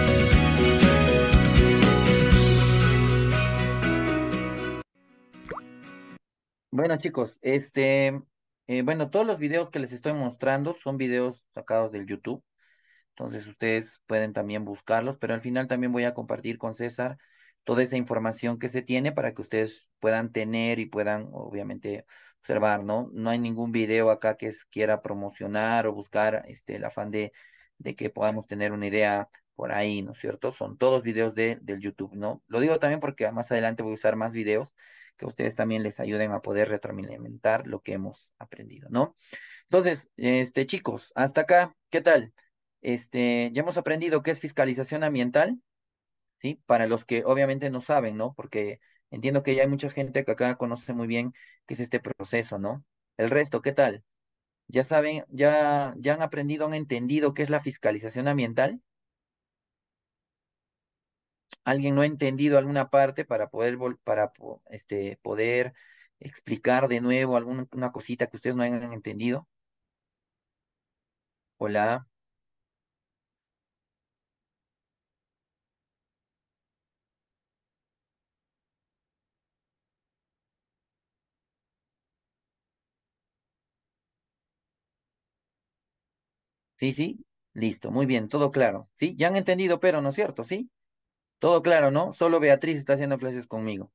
Bueno, chicos, este, eh, bueno, todos los videos que les estoy mostrando son videos sacados del YouTube. Entonces ustedes pueden también buscarlos, pero al final también voy a compartir con César toda esa información que se tiene para que ustedes puedan tener y puedan obviamente observar, ¿no? No hay ningún video acá que es- quiera promocionar o buscar este, el afán de, de que podamos tener una idea por ahí, ¿no es cierto? Son todos videos de, del YouTube, ¿no? Lo digo también porque más adelante voy a usar más videos que a ustedes también les ayuden a poder retroalimentar lo que hemos aprendido, ¿no? Entonces, este, chicos, hasta acá, ¿qué tal? Este, ya hemos aprendido qué es fiscalización ambiental, ¿sí? Para los que obviamente no saben, ¿no? Porque entiendo que ya hay mucha gente que acá conoce muy bien qué es este proceso, ¿no? El resto, ¿qué tal? ¿Ya saben, ya, ya han aprendido, han entendido qué es la fiscalización ambiental? ¿Alguien no ha entendido alguna parte para poder, vol- para po- este, poder explicar de nuevo alguna una cosita que ustedes no hayan entendido? Hola. Sí, sí, listo, muy bien, todo claro. Sí, ya han entendido, pero ¿no es cierto? Sí, todo claro, ¿no? Solo Beatriz está haciendo clases conmigo.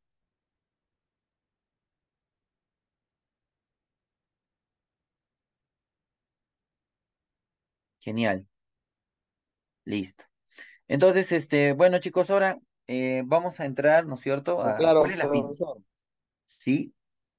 Genial, listo. Entonces, este, bueno, chicos, ahora eh, vamos a entrar, ¿no es cierto? Está A, ¿cuál claro, es la fin? profesor. Sí,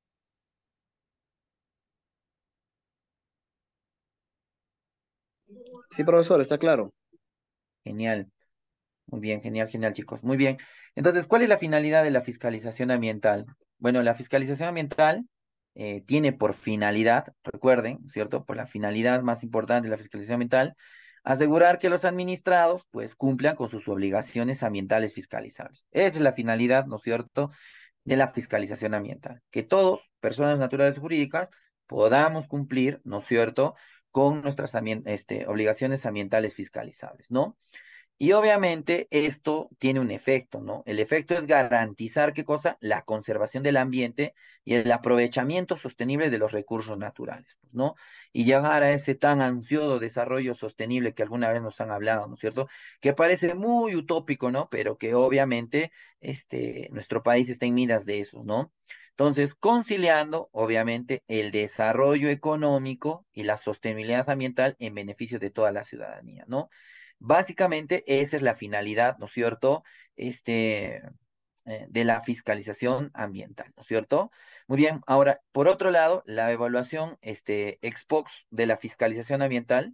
Sí, profesor, está claro. genial, muy bien, genial, genial, chicos, muy bien. Entonces, ¿cuál es la finalidad de la fiscalización ambiental? Bueno, la fiscalización ambiental eh, tiene por finalidad, recuerden, ¿no es cierto? Por la finalidad más importante de la fiscalización ambiental, asegurar que los administrados, pues, cumplan con sus obligaciones ambientales fiscalizables. Esa es la finalidad, ¿no es cierto?, de la fiscalización ambiental, que todos, personas naturales y jurídicas, podamos cumplir, ¿no es cierto?, con nuestras ambien- este, obligaciones ambientales fiscalizables, ¿no? Y obviamente esto tiene un efecto, ¿no? El efecto es garantizar, ¿qué cosa? La conservación del ambiente y el aprovechamiento sostenible de los recursos naturales, pues, ¿no? Y llegar a ese tan ansioso desarrollo sostenible que alguna vez nos han hablado, ¿no es cierto? Que parece muy utópico, ¿no? Pero que obviamente este, nuestro país está en miras de eso, ¿no? Entonces, conciliando, obviamente, el desarrollo económico y la sostenibilidad ambiental en beneficio de toda la ciudadanía, ¿no? Básicamente, esa es la finalidad, ¿no es cierto? Este, eh, de la fiscalización ambiental, ¿no es cierto? Muy bien, ahora, por otro lado, la evaluación este, ex post de la fiscalización ambiental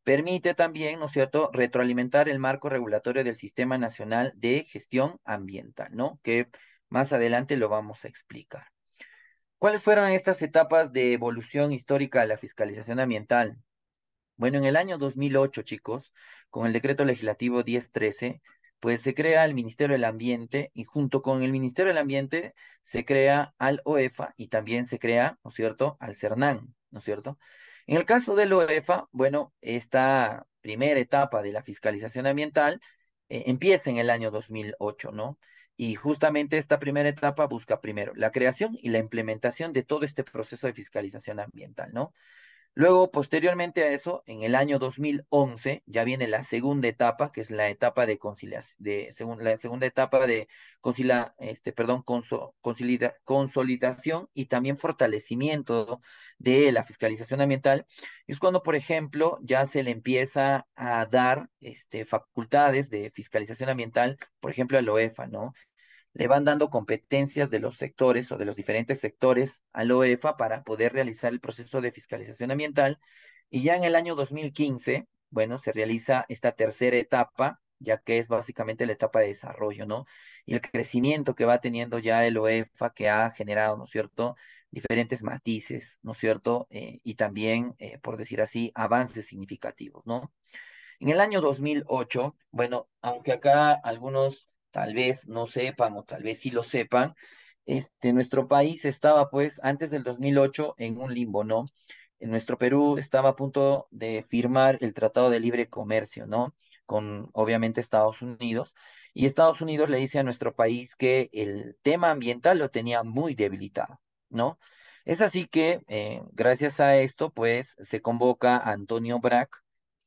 permite también, ¿no es cierto?, retroalimentar el marco regulatorio del Sistema Nacional de Gestión Ambiental, ¿no? Que más adelante lo vamos a explicar. ¿Cuáles fueron estas etapas de evolución histórica de la fiscalización ambiental? Bueno, en el año dos mil ocho, chicos, con el decreto legislativo diez trece, pues se crea el Ministerio del Ambiente y junto con el Ministerio del Ambiente se crea al OEFA y también se crea, ¿no es cierto?, al CERNAN, ¿no es cierto? En el caso del OEFA, bueno, esta primera etapa de la fiscalización ambiental eh, empieza en el año dos mil ocho, ¿no? Y justamente esta primera etapa busca primero la creación y la implementación de todo este proceso de fiscalización ambiental, ¿no? Luego, posteriormente a eso, en el año dos mil once, ya viene la segunda etapa, que es la etapa de conciliación, de, segun- la segunda etapa de concilia, este, perdón, conso- consolida- consolidación y también fortalecimiento de la fiscalización ambiental. Es cuando, por ejemplo, ya se le empieza a dar este, facultades de fiscalización ambiental, por ejemplo, al OEFA, ¿no? Le van dando competencias de los sectores o de los diferentes sectores al OEFA para poder realizar el proceso de fiscalización ambiental. Y ya en el año dos mil quince, bueno, se realiza esta tercera etapa, ya que es básicamente la etapa de desarrollo, ¿no? Y el crecimiento que va teniendo ya el OEFA, que ha generado, ¿no es cierto?, diferentes matices, ¿no es cierto? Eh, y también, eh, por decir así, avances significativos, ¿no? En el año dos mil ocho, bueno, aunque acá algunos tal vez no sepan o tal vez sí lo sepan, este, nuestro país estaba pues antes del dos mil ocho en un limbo, ¿no? En nuestro Perú estaba a punto de firmar el Tratado de Libre Comercio, ¿no? Con obviamente Estados Unidos. Y Estados Unidos le dice a nuestro país que el tema ambiental lo tenía muy debilitado, ¿no? Es así que, eh, gracias a esto, pues se convoca a Antonio Brac,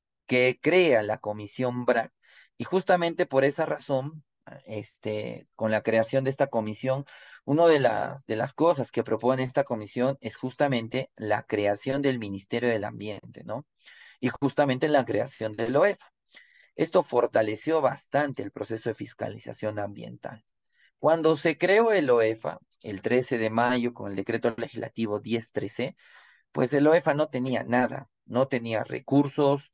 que crea la comisión BRAC. Y justamente por esa razón, este, con la creación de esta comisión, una de las, de las cosas que propone esta comisión es justamente la creación del Ministerio del Ambiente, ¿no? Y justamente la creación del OEFA. Esto fortaleció bastante el proceso de fiscalización ambiental. Cuando se creó el OEFA, el trece de mayo, con el decreto legislativo diez trece, pues el OEFA no tenía nada, no tenía recursos,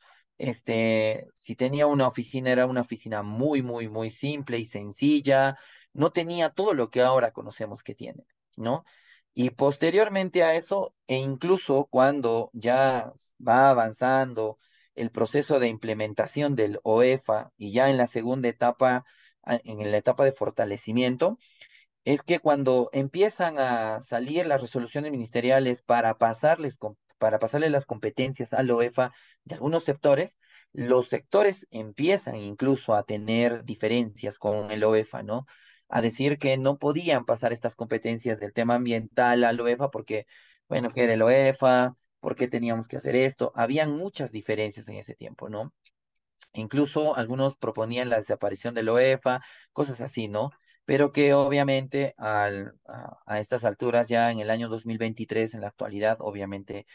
este, si tenía una oficina era una oficina muy, muy, muy simple y sencilla, no tenía todo lo que ahora conocemos que tiene, ¿no? Y posteriormente a eso, e incluso cuando ya va avanzando el proceso de implementación del OEFA y ya en la segunda etapa, a- en la etapa de fortalecimiento, es que cuando empiezan a salir las resoluciones ministeriales para pasarles, com- para pasarle las competencias al OEFA de algunos sectores, los sectores empiezan incluso a tener diferencias con el OEFA, ¿no? A decir que no podían pasar estas competencias del tema ambiental al OEFA porque, bueno, que era el OEFA, ¿por qué teníamos que hacer esto? Habían muchas diferencias en ese tiempo, ¿no? Incluso algunos proponían la desaparición del OEFA, cosas así, ¿no? Pero que obviamente al- a, a estas alturas, ya en el año dos mil veintitrés, en la actualidad, obviamente,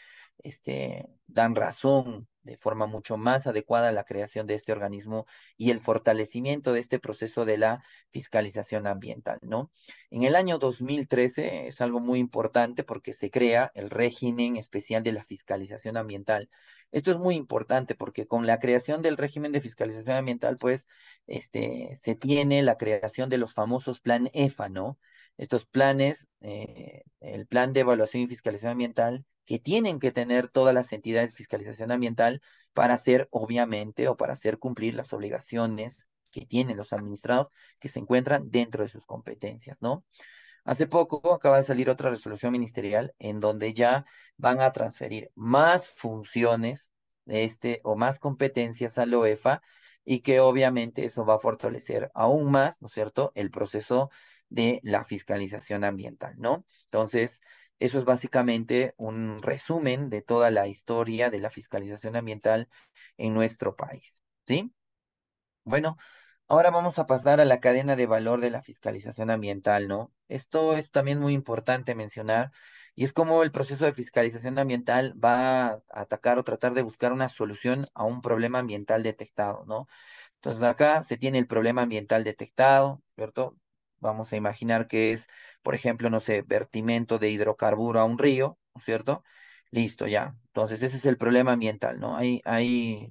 este, dan razón de forma mucho más adecuada a la creación de este organismo y el fortalecimiento de este proceso de la fiscalización ambiental, ¿no? En el año dos mil trece es algo muy importante porque se crea el régimen especial de la fiscalización ambiental. Esto es muy importante porque con la creación del régimen de fiscalización ambiental, pues, este, se tiene la creación de los famosos plan EFA, ¿no? Estos planes, eh, el plan de evaluación y fiscalización ambiental, que tienen que tener todas las entidades de fiscalización ambiental para hacer, obviamente, o para hacer cumplir las obligaciones que tienen los administrados que se encuentran dentro de sus competencias, ¿no? Hace poco acaba de salir otra resolución ministerial en donde ya van a transferir más funciones de este o más competencias al OEFA y que obviamente eso va a fortalecer aún más, ¿no es cierto?, el proceso de la fiscalización ambiental, ¿no? Entonces, eso es básicamente un resumen de toda la historia de la fiscalización ambiental en nuestro país, ¿sí? Bueno, ahora vamos a pasar a la cadena de valor de la fiscalización ambiental, ¿no? Esto es también muy importante mencionar y es como el proceso de fiscalización ambiental va a atacar o tratar de buscar una solución a un problema ambiental detectado, ¿no? Entonces acá se tiene el problema ambiental detectado, ¿cierto? Vamos a imaginar que es, por ejemplo, no sé, vertimiento de hidrocarburo a un río, ¿no es cierto? Listo, ya. Entonces ese es el problema ambiental, ¿no? Hay, hay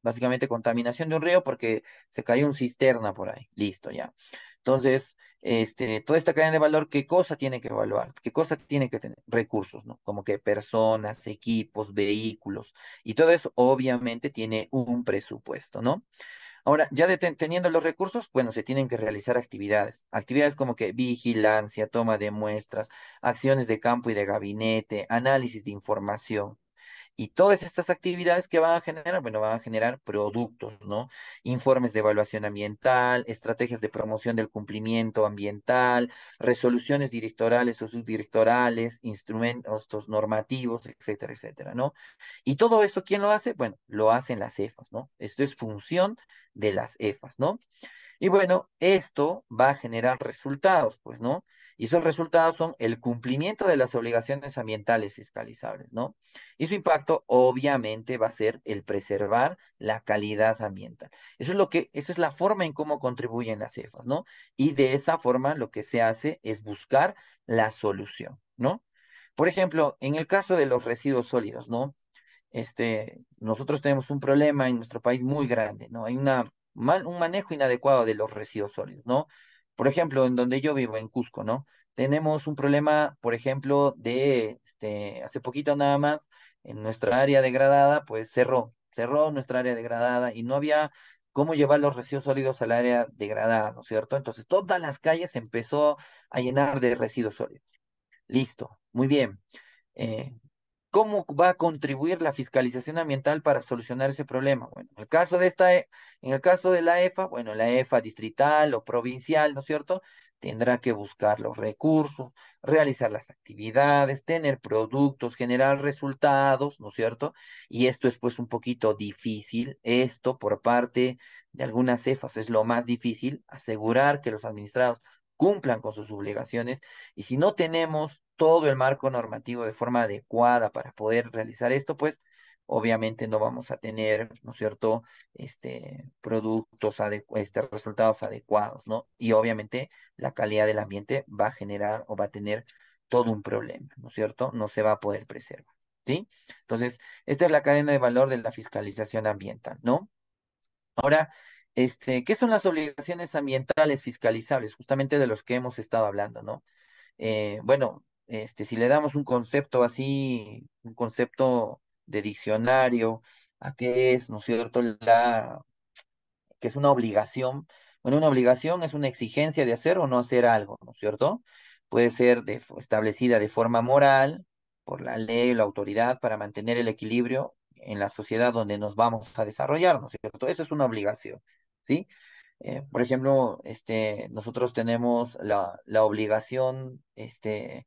Básicamente contaminación de un río porque se cayó un cisterna por ahí. Listo, ya. Entonces, este, toda esta cadena de valor, ¿qué cosa tiene que evaluar? ¿Qué cosa tiene que tener? Recursos, ¿no? Como que personas, equipos, vehículos. Y todo eso obviamente tiene un presupuesto, ¿no? Ahora, ya de ten- teniendo los recursos, bueno, se tienen que realizar actividades. Actividades como que vigilancia, toma de muestras, acciones de campo y de gabinete, análisis de información. Y todas estas actividades que van a generar, bueno, van a generar productos, ¿no? Informes de evaluación ambiental, estrategias de promoción del cumplimiento ambiental, resoluciones directorales o subdirectorales, instrumentos normativos, etcétera, etcétera, ¿no? Y todo eso, ¿quién lo hace? Bueno, lo hacen las E F A S, ¿no? Esto es función de las E F A S, ¿no? Y bueno, esto va a generar resultados, pues, ¿no? Y esos resultados son el cumplimiento de las obligaciones ambientales fiscalizables, ¿no? Y su impacto obviamente va a ser el preservar la calidad ambiental. Eso es lo que, eso es la forma en cómo contribuyen las E F A S, ¿no? Y de esa forma lo que se hace es buscar la solución, ¿no? Por ejemplo, en el caso de los residuos sólidos, ¿no? Este, nosotros tenemos un problema en nuestro país muy grande, ¿no? Hay una, mal, un manejo inadecuado de los residuos sólidos, ¿no? Por ejemplo, en donde yo vivo, en Cusco, ¿no? Tenemos un problema, por ejemplo, de, este, hace poquito nada más, en nuestra área degradada, pues cerró, cerró nuestra área degradada y no había cómo llevar los residuos sólidos al área degradada, ¿no es cierto? Entonces, todas las calles se empezó a llenar de residuos sólidos. Listo, muy bien. Eh, ¿Cómo va a contribuir la fiscalización ambiental para solucionar ese problema? Bueno, en el caso de esta, e- en el caso de la E F A, bueno, la E F A distrital o provincial, ¿no es cierto? Tendrá que buscar los recursos, realizar las actividades, tener productos, generar resultados, ¿no es cierto? Y esto es pues un poquito difícil. Esto por parte de algunas E F A s es lo más difícil, asegurar que los administrados cumplan con sus obligaciones y si no tenemos todo el marco normativo de forma adecuada para poder realizar esto, pues obviamente no vamos a tener, ¿no es cierto?, este, productos, adecu- este, resultados adecuados, ¿no? Y obviamente la calidad del ambiente va a generar o va a tener todo un problema, ¿no es cierto? No se va a poder preservar, ¿sí? Entonces, esta es la cadena de valor de la fiscalización ambiental, ¿no? Ahora, este, ¿qué son las obligaciones ambientales fiscalizables? Justamente de los que hemos estado hablando, ¿no? Eh, bueno, este, si le damos un concepto así, un concepto de diccionario, a qué es, ¿no es cierto?, la, que es una obligación. Bueno, una obligación es una exigencia de hacer o no hacer algo, ¿no es cierto? Puede ser de- establecida de forma moral por la ley o la autoridad para mantener el equilibrio en la sociedad donde nos vamos a desarrollar, ¿no es cierto? Eso es una obligación, ¿sí? Eh, por ejemplo, este, nosotros tenemos la, la obligación, este,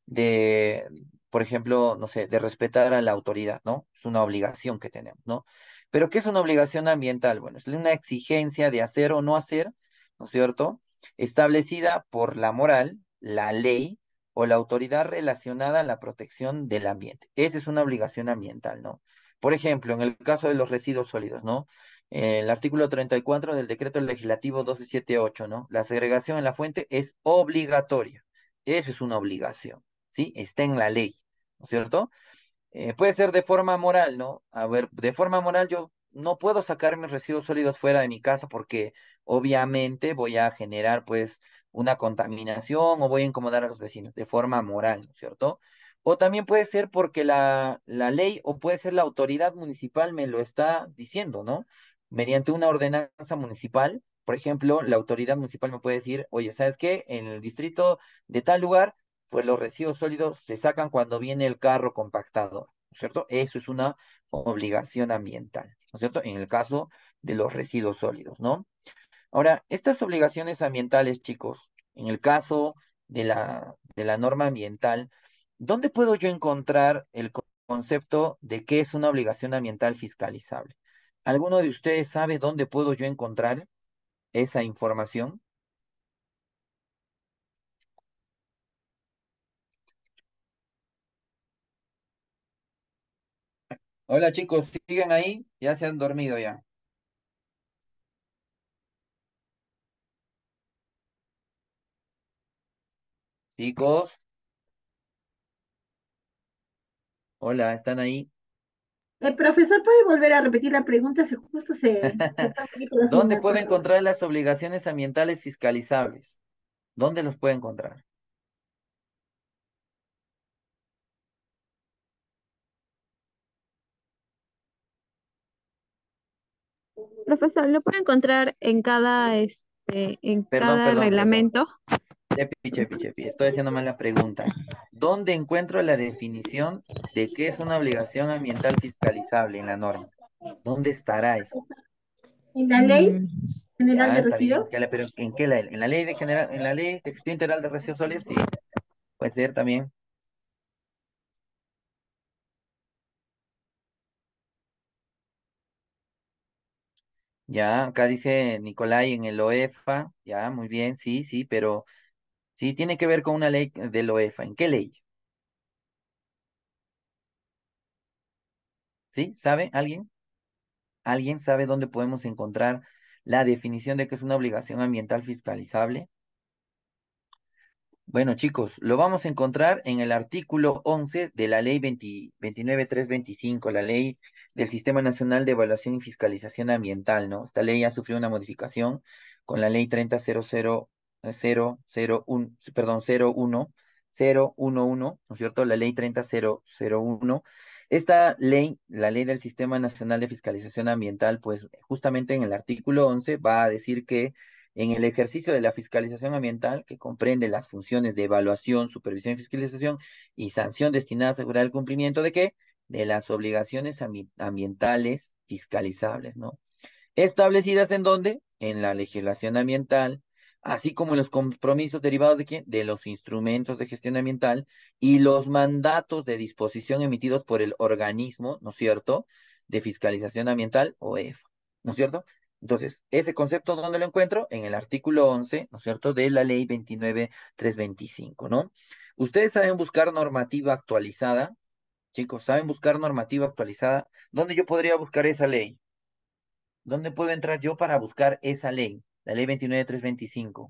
de, por ejemplo, no sé, de respetar a la autoridad, ¿no? Es una obligación que tenemos, ¿no? Pero ¿qué es una obligación ambiental? Bueno, es una exigencia de hacer o no hacer, ¿no es cierto? Establecida por la moral, la ley o la autoridad relacionada a la protección del ambiente. Esa es una obligación ambiental, ¿no? Por ejemplo, en el caso de los residuos sólidos, ¿no? Eh, el artículo treinta y cuatro del decreto legislativo doce setenta y ocho, ¿no? La segregación en la fuente es obligatoria. Eso es una obligación, ¿sí? Está en la ley, ¿no es cierto? Eh, puede ser de forma moral, ¿no? A ver, de forma moral yo no puedo sacar mis residuos sólidos fuera de mi casa porque obviamente voy a generar pues una contaminación o voy a incomodar a los vecinos, de forma moral, ¿no es cierto? O también puede ser porque la, la ley o puede ser la autoridad municipal me lo está diciendo, ¿no? Mediante una ordenanza municipal, por ejemplo, la autoridad municipal me puede decir, oye, ¿sabes qué? En el distrito de tal lugar pues los residuos sólidos se sacan cuando viene el carro compactador, ¿no es cierto? Eso es una obligación ambiental, ¿no es cierto? En el caso de los residuos sólidos, ¿no? Ahora, estas obligaciones ambientales, chicos, en el caso de la, de la norma ambiental, ¿dónde puedo yo encontrar el co- concepto de qué es una obligación ambiental fiscalizable? ¿Alguno de ustedes sabe dónde puedo yo encontrar esa información? Hola chicos, ¿siguen ahí? Ya se han dormido ya. Chicos, hola, ¿están ahí? El profesor puede volver a repetir la pregunta, si justo se, se fue un poquito la ¿Dónde señal, por puede favor. encontrar las obligaciones ambientales fiscalizables? ¿Dónde los puede encontrar? Profesor, lo puede encontrar en cada, este, en Perdón, cada perdón, perdón. reglamento. Chepi, chepi, chepi. Estoy haciendo mal la pregunta. ¿Dónde encuentro la definición de qué es una obligación ambiental fiscalizable en la norma? ¿Dónde estará eso? En la Ley Mm, General Ya de está Residuos. bien, ¿qué le- pero ¿en qué ley? En la ley de general, en la ley de gestión integral de residuos sólidos, sí, puede ser también. Ya, acá dice Nicolai en el OEFA, ya, muy bien, sí, sí, pero sí tiene que ver con una ley del OEFA. ¿En qué ley? ¿Sí? ¿Sabe alguien? ¿Alguien sabe dónde podemos encontrar la definición de qué es una obligación ambiental fiscalizable? Bueno, chicos, lo vamos a encontrar en el artículo once de la ley veinte veintinueve mil trescientos veinticinco, la ley del Sistema Nacional de Evaluación y Fiscalización Ambiental, ¿no? Esta ley ha sufrido una modificación con la ley treinta mil uno, perdón, cero uno, cero uno uno, ¿no es cierto? La ley treinta mil uno. Esta ley, la ley del Sistema Nacional de Fiscalización Ambiental, pues justamente en el artículo once va a decir que en el ejercicio de la fiscalización ambiental, que comprende las funciones de evaluación, supervisión y fiscalización y sanción destinada a asegurar el cumplimiento de qué? De las obligaciones ambi- ambientales fiscalizables, ¿no? ¿Establecidas en dónde? En la legislación ambiental, así como en los compromisos derivados de quién? De los instrumentos de gestión ambiental y los mandatos de disposición emitidos por el organismo, ¿no es cierto?, de fiscalización ambiental o E F A, ¿no es cierto? Entonces, ese concepto, ¿dónde lo encuentro? En el artículo once, ¿no es cierto?, de la ley veintinueve mil trescientos veinticinco, ¿no? Ustedes saben buscar normativa actualizada, chicos, ¿saben buscar normativa actualizada? ¿Dónde yo podría buscar esa ley? ¿Dónde puedo entrar yo para buscar esa ley? La ley veintinueve mil trescientos veinticinco.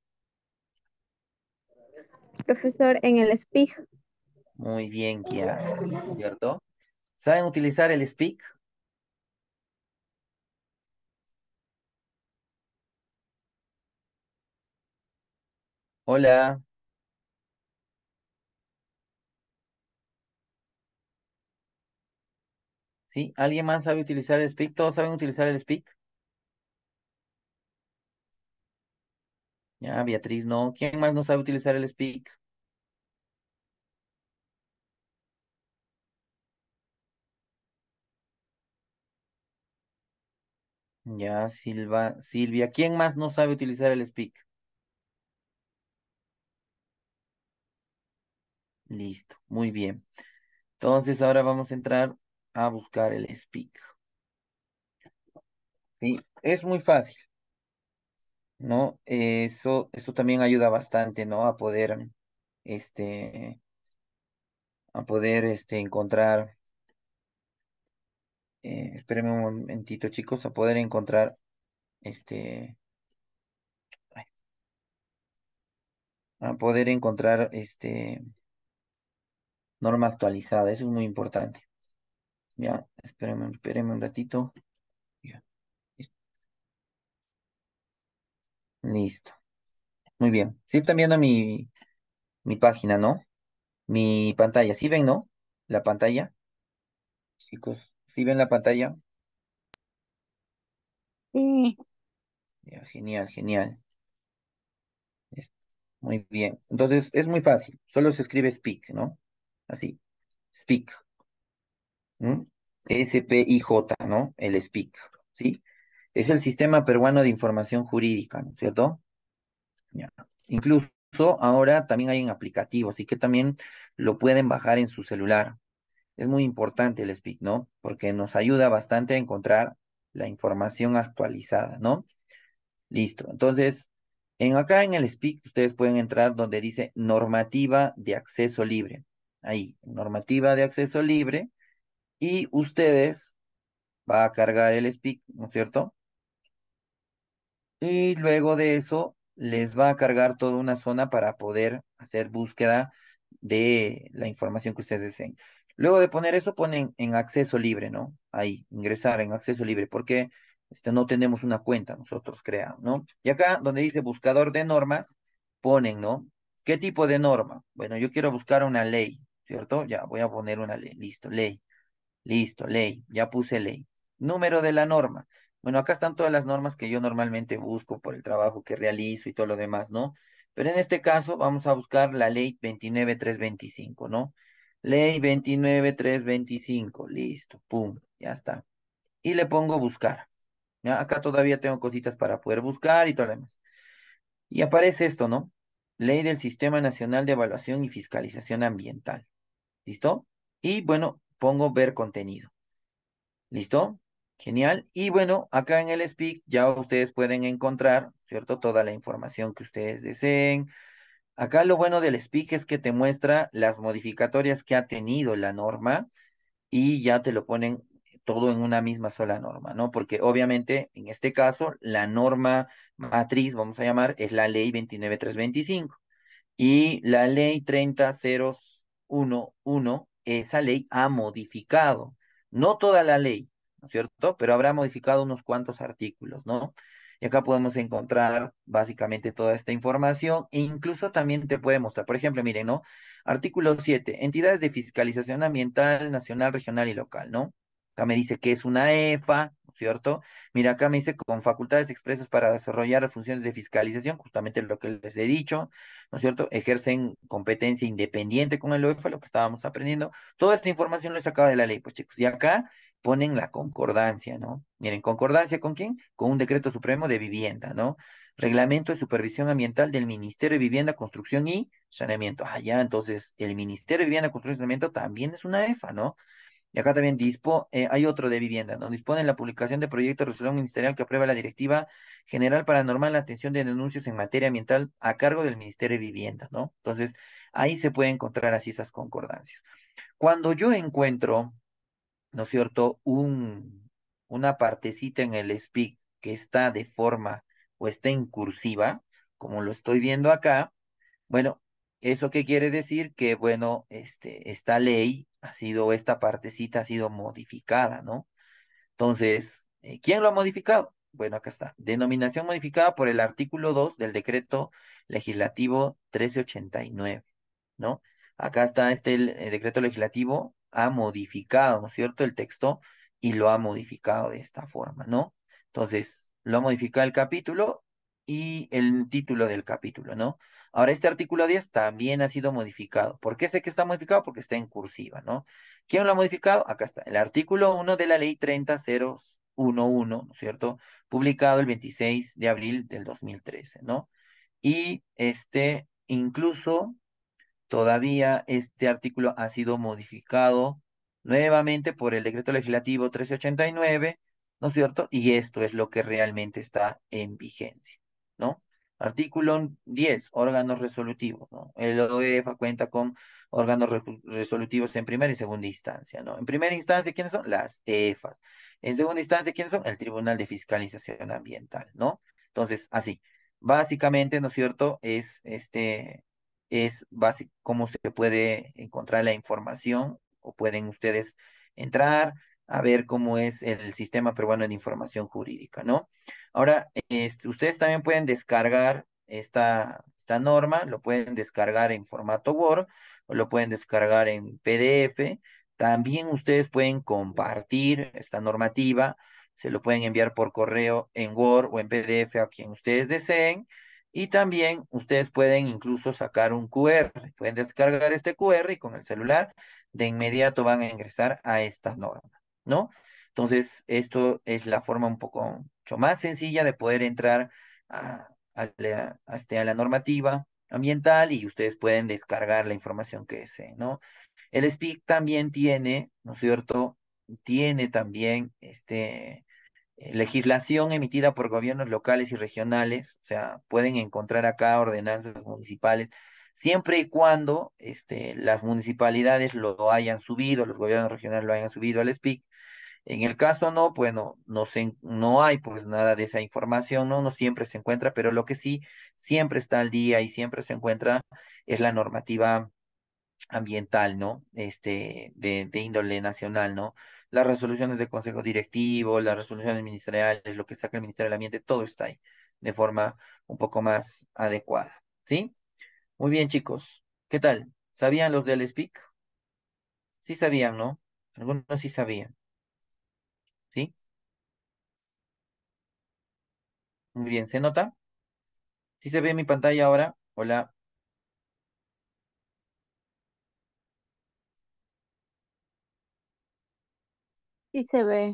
profesor, en el S P I C. Muy bien, Kiara, ¿cierto? ¿Saben utilizar el speak? Hola, ¿sí? ¿Alguien más sabe utilizar el speak? ¿Todos saben utilizar el speak? Ya, Beatriz, no. ¿Quién más no sabe utilizar el speak? Ya, Silva, Silvia. ¿Quién más no sabe utilizar el speak? Listo, muy bien. Entonces ahora vamos a entrar a buscar el speak. Sí, es muy fácil, ¿no? Eso, eso también ayuda bastante, ¿no? A poder, este, a poder, este, encontrar, eh, espérenme un momentito, chicos, a poder encontrar, este, ay, a poder encontrar, este, norma actualizada. Eso es muy importante. Ya, espérenme, espérenme un ratito. Ya, listo. Muy bien. Sí están viendo mi, mi página, ¿no? Mi pantalla. ¿Sí ven, no? La pantalla, chicos. ¿Sí ven la pantalla? Sí, Ya, genial, genial. Es- Muy bien. Entonces, es muy fácil. Solo se escribe speak, ¿no? Así. Speak. ¿M? S P I J, ¿no? El speak. ¿Sí? Es el Sistema Peruano de Información Jurídica, ¿no es cierto? Ya. Incluso ahora también hay un aplicativo, así que también lo pueden bajar en su celular. Es muy importante el speak, ¿no? Porque nos ayuda bastante a encontrar la información actualizada, ¿no? Listo. Entonces, en acá en el speak ustedes pueden entrar donde dice normativa de acceso libre. Ahí, normativa de acceso libre. Y ustedes va a cargar el speak, ¿no es cierto? Y luego de eso les va a cargar toda una zona para poder hacer búsqueda de la información que ustedes deseen. Luego de poner eso, ponen en acceso libre, ¿no? Ahí, ingresar en acceso libre, porque este, no tenemos una cuenta nosotros creamos, ¿no? Y acá, donde dice buscador de normas, ponen, ¿no? ¿Qué tipo de norma? Bueno, yo quiero buscar una ley, ¿cierto? Ya, voy a poner una ley, listo, ley. Listo, ley, ya puse ley. Número de la norma. Bueno, acá están todas las normas que yo normalmente busco por el trabajo que realizo y todo lo demás, ¿no? Pero en este caso vamos a buscar la ley veintinueve mil trescientos veinticinco, ¿no? Ley veintinueve mil trescientos veinticinco, listo, pum, ya está. Y le pongo buscar. ¿Ya? Acá todavía tengo cositas para poder buscar y todo lo demás. Y aparece esto, ¿no? Ley del Sistema Nacional de Evaluación y Fiscalización Ambiental. ¿Listo? Y bueno, pongo ver contenido. ¿Listo? Genial. Y bueno, acá en el Speak ya ustedes pueden encontrar, ¿cierto? Toda la información que ustedes deseen. Acá lo bueno del Speak es que te muestra las modificatorias que ha tenido la norma y ya te lo ponen todo en una misma sola norma, ¿no? Porque obviamente en este caso la norma matriz, vamos a llamar, es la ley veintinueve mil trescientos veinticinco. Y la ley treinta mil once, esa ley ha modificado, no toda la ley, ¿no es cierto? Pero habrá modificado unos cuantos artículos, ¿no? Y acá podemos encontrar básicamente toda esta información e incluso también te puede mostrar, por ejemplo, miren, ¿no? Artículo siete, entidades de fiscalización ambiental nacional, regional y local, ¿no? Acá me dice que es una E F A, ¿no es cierto? Mira, acá me dice con facultades expresas para desarrollar las funciones de fiscalización, justamente lo que les he dicho, ¿no es cierto? Ejercen competencia independiente con el O E F A, lo que estábamos aprendiendo. Toda esta información les sacaba de la ley, pues chicos. Y acá ponen la concordancia, ¿no? Miren, ¿concordancia con quién? Con un decreto supremo de vivienda, ¿no? Reglamento de supervisión ambiental del Ministerio de Vivienda, Construcción y Saneamiento. Ah, ya, entonces el Ministerio de Vivienda, Construcción y Saneamiento también es una E F A, ¿no? Y acá también dispo, eh, hay otro de vivienda, ¿no? Dispone la publicación de proyecto de resolución ministerial que aprueba la Directiva General para normar la atención de denuncias en materia ambiental a cargo del Ministerio de Vivienda, ¿no? Entonces, ahí se puede encontrar así esas concordancias. Cuando yo encuentro, ¿no es cierto?, un, una partecita en el speak que está de forma o está en cursiva, como lo estoy viendo acá, bueno, ¿eso qué quiere decir? Que, bueno, este, esta ley ha sido, esta partecita ha sido modificada, ¿no? Entonces, eh, ¿quién lo ha modificado? Bueno, acá está. Denominación modificada por el artículo dos del decreto legislativo trece ochenta y nueve, ¿no? Acá está este el, el decreto legislativo ha modificado, ¿no es cierto?, el texto y lo ha modificado de esta forma, ¿no? Entonces, lo ha modificado el capítulo y el título del capítulo, ¿no? Ahora, este artículo diez también ha sido modificado. ¿Por qué sé que está modificado? Porque está en cursiva, ¿no? ¿Quién lo ha modificado? Acá está, el artículo uno de la ley treinta mil once, ¿no es cierto?, publicado el veintiséis de abril del dos mil trece, ¿no? Y este, incluso todavía este artículo ha sido modificado nuevamente por el decreto legislativo trece ochenta y nueve, ¿no es cierto? Y esto es lo que realmente está en vigencia, ¿no? Artículo diez, órganos resolutivos, ¿no? El O E F A cuenta con órganos re- resolutivos en primera y segunda instancia, ¿no? En primera instancia, ¿quiénes son? Las E F As. En segunda instancia, ¿quiénes son? El Tribunal de Fiscalización Ambiental, ¿no? Entonces, así, básicamente, ¿no es cierto? Es este es básico cómo se puede encontrar la información o pueden ustedes entrar a ver cómo es el sistema peruano de información jurídica, ¿no? Ahora, este, ustedes también pueden descargar esta, esta norma, lo pueden descargar en formato Word o lo pueden descargar en P D F. También ustedes pueden compartir esta normativa, se lo pueden enviar por correo en Word o en P D F a quien ustedes deseen. Y también ustedes pueden incluso sacar un Q R, pueden descargar este Q R y con el celular de inmediato van a ingresar a esta norma, ¿no? Entonces, esto es la forma un poco mucho más sencilla de poder entrar a, a la, a este, a la normativa ambiental y ustedes pueden descargar la información que deseen, ¿no? El SPIC también tiene, ¿no es cierto? Tiene también este eh, legislación emitida por gobiernos locales y regionales, o sea, pueden encontrar acá ordenanzas municipales, siempre y cuando este, las municipalidades lo hayan subido, los gobiernos regionales lo hayan subido al SPIC. En el caso no, bueno, no, se, no hay pues nada de esa información, ¿no? No siempre se encuentra, pero lo que sí siempre está al día y siempre se encuentra es la normativa ambiental, ¿no? Este, de, de índole nacional, ¿no? Las resoluciones de consejo directivo, las resoluciones ministeriales, lo que saca el Ministerio del Ambiente, todo está ahí de forma un poco más adecuada, ¿sí? Muy bien, chicos. ¿Qué tal? ¿Sabían los del SPIC? Sí sabían, ¿no? Algunos sí sabían, ¿sí? Muy bien, ¿se nota? ¿Sí se ve mi pantalla ahora? Hola. Sí se ve.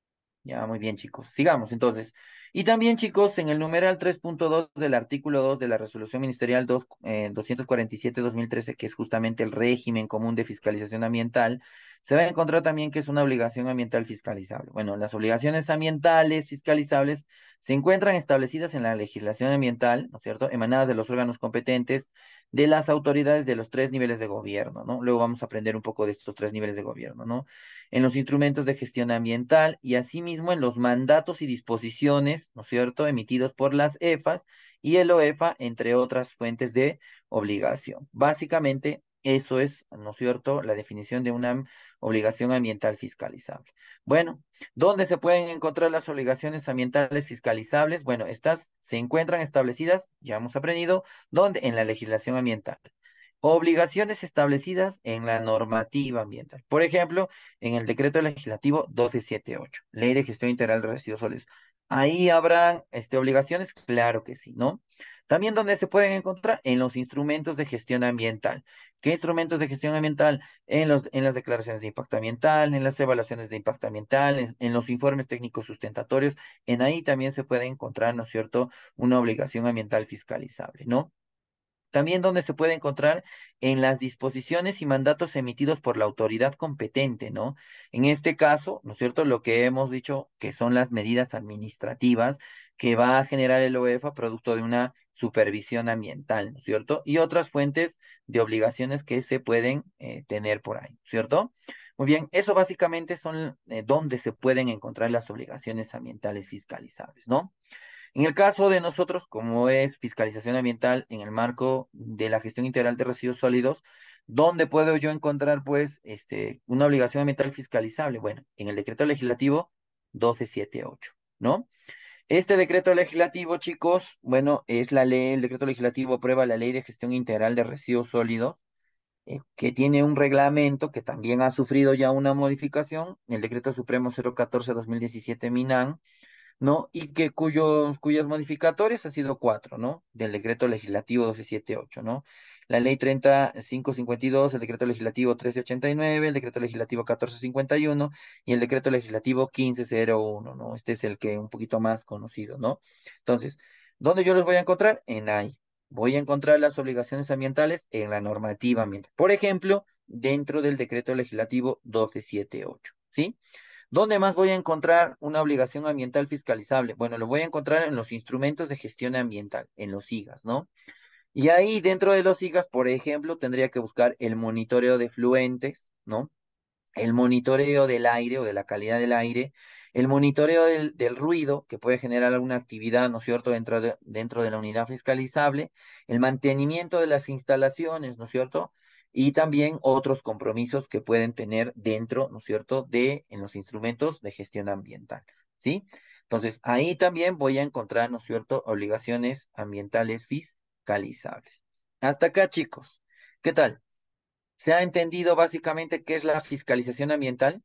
Ya, muy bien, chicos. Sigamos entonces. Y también, chicos, en el numeral tres punto dos del artículo dos de la Resolución Ministerial dos, eh, doscientos cuarenta y siete dos mil trece, que es justamente el régimen común de fiscalización ambiental, se va a encontrar también que es una obligación ambiental fiscalizable. Bueno, las obligaciones ambientales fiscalizables se encuentran establecidas en la legislación ambiental, ¿no es cierto?, emanadas de los órganos competentes de las autoridades de los tres niveles de gobierno, ¿no? Luego vamos a aprender un poco de estos tres niveles de gobierno, ¿no? En los instrumentos de gestión ambiental y asimismo en los mandatos y disposiciones, ¿no es cierto?, emitidos por las E F As y el OEFA, entre otras fuentes de obligación. Básicamente, eso es, ¿no es cierto?, la definición de una obligación ambiental fiscalizable. Bueno, ¿dónde se pueden encontrar las obligaciones ambientales fiscalizables? Bueno, estas se encuentran establecidas, ya hemos aprendido, ¿dónde? En la legislación ambiental. Obligaciones establecidas en la normativa ambiental. Por ejemplo, en el decreto legislativo doscientos setenta y ocho, Ley de Gestión Integral de Residuos Sólidos. ¿Ahí habrán este, obligaciones? Claro que sí, ¿no? También donde se pueden encontrar en los instrumentos de gestión ambiental. ¿Qué instrumentos de gestión ambiental? En los, en las declaraciones de impacto ambiental, en las evaluaciones de impacto ambiental, en, en los informes técnicos sustentatorios. En ahí también se puede encontrar, ¿no es cierto?, una obligación ambiental fiscalizable, ¿no? También donde se puede encontrar en las disposiciones y mandatos emitidos por la autoridad competente, ¿no? En este caso, ¿no es cierto?, lo que hemos dicho que son las medidas administrativas que va a generar el OEFA producto de una supervisión ambiental, ¿no es cierto? Y otras fuentes de obligaciones que se pueden eh, tener por ahí, ¿cierto? Muy bien, eso básicamente son eh, donde se pueden encontrar las obligaciones ambientales fiscalizables, ¿no? En el caso de nosotros, como es fiscalización ambiental en el marco de la gestión integral de residuos sólidos, ¿dónde puedo yo encontrar, pues, este, una obligación ambiental fiscalizable? Bueno, en el decreto legislativo doce setenta y ocho, ¿no? Este decreto legislativo, chicos, bueno, es la ley, el decreto legislativo aprueba la Ley de Gestión Integral de Residuos Sólidos, eh, que tiene un reglamento que también ha sufrido ya una modificación, el Decreto Supremo cero catorce dos mil diecisiete MINAN, ¿no? Y que cuyos, cuyas modificatorias ha sido cuatro, ¿no? Del decreto legislativo doce setenta y ocho, ¿no? La ley treinta mil quinientos cincuenta y dos, el decreto legislativo trece ochenta y nueve, el decreto legislativo catorce cincuenta y uno y el decreto legislativo quince cero uno, ¿no? Este es el que un poquito más conocido, ¿no? Entonces, ¿dónde yo los voy a encontrar? En ahí. Voy a encontrar las obligaciones ambientales en la normativa ambiental. Por ejemplo, dentro del decreto legislativo doce setenta y ocho, ¿sí? ¿Dónde más voy a encontrar una obligación ambiental fiscalizable? Bueno, lo voy a encontrar en los instrumentos de gestión ambiental, en los I G A S, ¿no? Y ahí dentro de los I G A S, por ejemplo, tendría que buscar el monitoreo de fluentes, ¿no? El monitoreo del aire o de la calidad del aire, el monitoreo del, del ruido que puede generar alguna actividad, ¿no es cierto?, dentro de, dentro de la unidad fiscalizable, el mantenimiento de las instalaciones, ¿no es cierto?, y también otros compromisos que pueden tener dentro, ¿no es cierto?, de en los instrumentos de gestión ambiental, ¿sí? Entonces, ahí también voy a encontrar, ¿no es cierto?, obligaciones ambientales fiscalizables. Hasta acá, chicos. ¿Qué tal? ¿Se ha entendido básicamente qué es la fiscalización ambiental?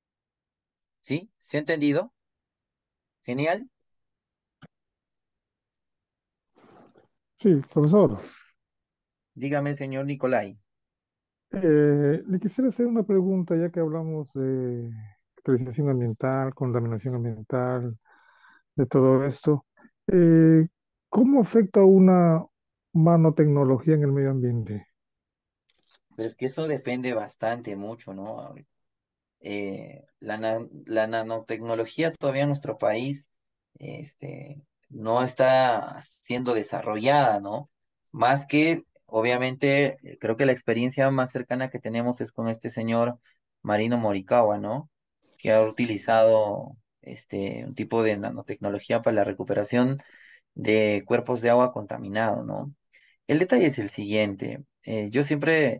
¿Sí? ¿Se ha entendido? Genial. Sí, profesor. Dígame, señor Nicolai. Eh, le quisiera hacer una pregunta, ya que hablamos de fiscalización ambiental, contaminación ambiental, de todo esto. Eh, ¿Cómo afecta una nanotecnología en el medio ambiente? Pero es que eso depende bastante, mucho, ¿no? Eh, la, na- la nanotecnología todavía en nuestro país este, no está siendo desarrollada, ¿no? Más que, obviamente, eh, creo que la experiencia más cercana que tenemos es con este señor Marino Morikawa, ¿no? Que ha utilizado este, un tipo de nanotecnología para la recuperación de cuerpos de agua contaminados, ¿no? El detalle es el siguiente. Eh, yo siempre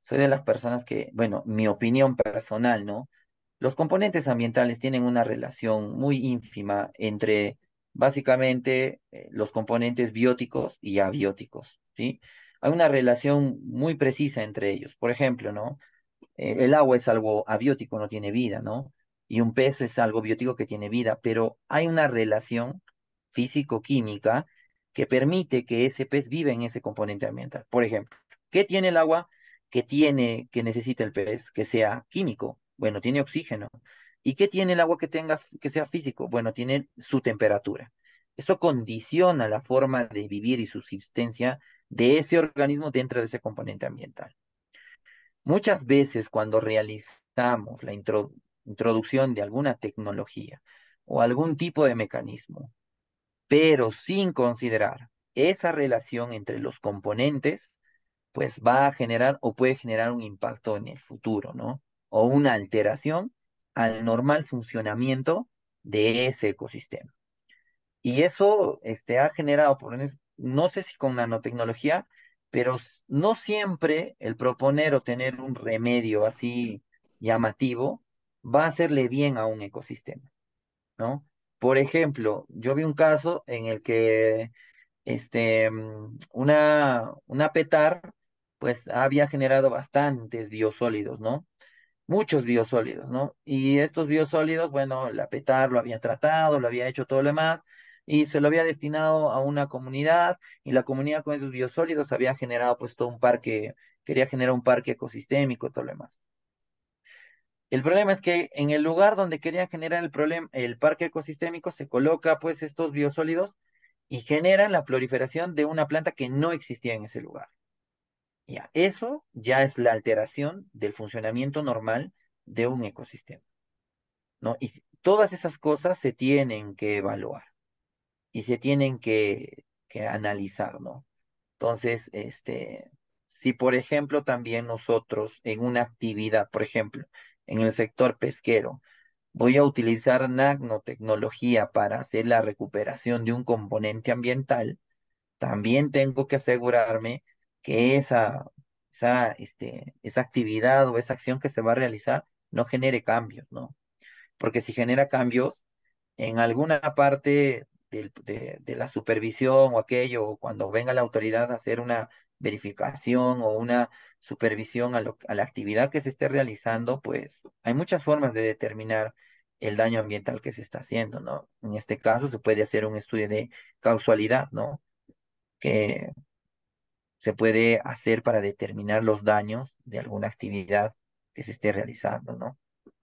soy de las personas que, bueno, mi opinión personal, ¿no? Los componentes ambientales tienen una relación muy ínfima entre básicamente eh, los componentes bióticos y abióticos, ¿sí? Hay una relación muy precisa entre ellos. Por ejemplo, ¿no? Eh, el agua es algo abiótico, no tiene vida, ¿no? Y un pez es algo biótico que tiene vida, pero hay una relación físico-química que permite que ese pez viva en ese componente ambiental. Por ejemplo, ¿qué tiene el agua que tiene, que necesita el pez? Que sea químico. Bueno, tiene oxígeno. ¿Y qué tiene el agua que tenga, que sea físico? Bueno, tiene su temperatura. Eso condiciona la forma de vivir y subsistencia de ese organismo dentro de ese componente ambiental. Muchas veces cuando realizamos la intro- introducción de alguna tecnología o algún tipo de mecanismo, pero sin considerar esa relación entre los componentes, pues va a generar o puede generar un impacto en el futuro, ¿no? O una alteración al normal funcionamiento de ese ecosistema. Y eso este, ha generado problemas, no sé si con nanotecnología, pero s- no siempre el proponer o tener un remedio así llamativo va a hacerle bien a un ecosistema, ¿no? Por ejemplo, yo vi un caso en el que este, mm, una, una petar, pues había generado bastantes biosólidos, ¿no? Muchos biosólidos, ¿no? Y estos biosólidos, bueno, la PETAR lo había tratado, lo había hecho todo lo demás, y se lo había destinado a una comunidad, y la comunidad con esos biosólidos había generado pues todo un parque, quería generar un parque ecosistémico y todo lo demás. El problema es que en el lugar donde querían generar el problema, el parque ecosistémico, se coloca pues estos biosólidos y generan la proliferación de una planta que no existía en ese lugar. Ya, eso ya es la alteración del funcionamiento normal de un ecosistema, ¿no? Y todas esas cosas se tienen que evaluar y se tienen que, que analizar, ¿no? Entonces, este, si por ejemplo también nosotros en una actividad, por ejemplo, en el sector pesquero, voy a utilizar nanotecnología para hacer la recuperación de un componente ambiental, también tengo que asegurarme que esa, esa, este, esa actividad o esa acción que se va a realizar no genere cambios, ¿no? Porque si genera cambios en alguna parte del- de, de la supervisión o aquello, o cuando venga la autoridad a hacer una verificación o una supervisión a, lo- a la actividad que se esté realizando, pues hay muchas formas de determinar el daño ambiental que se está haciendo, ¿no? En este caso se puede hacer un estudio de causalidad, ¿no? Que se puede hacer para determinar los daños de alguna actividad que se esté realizando, ¿no?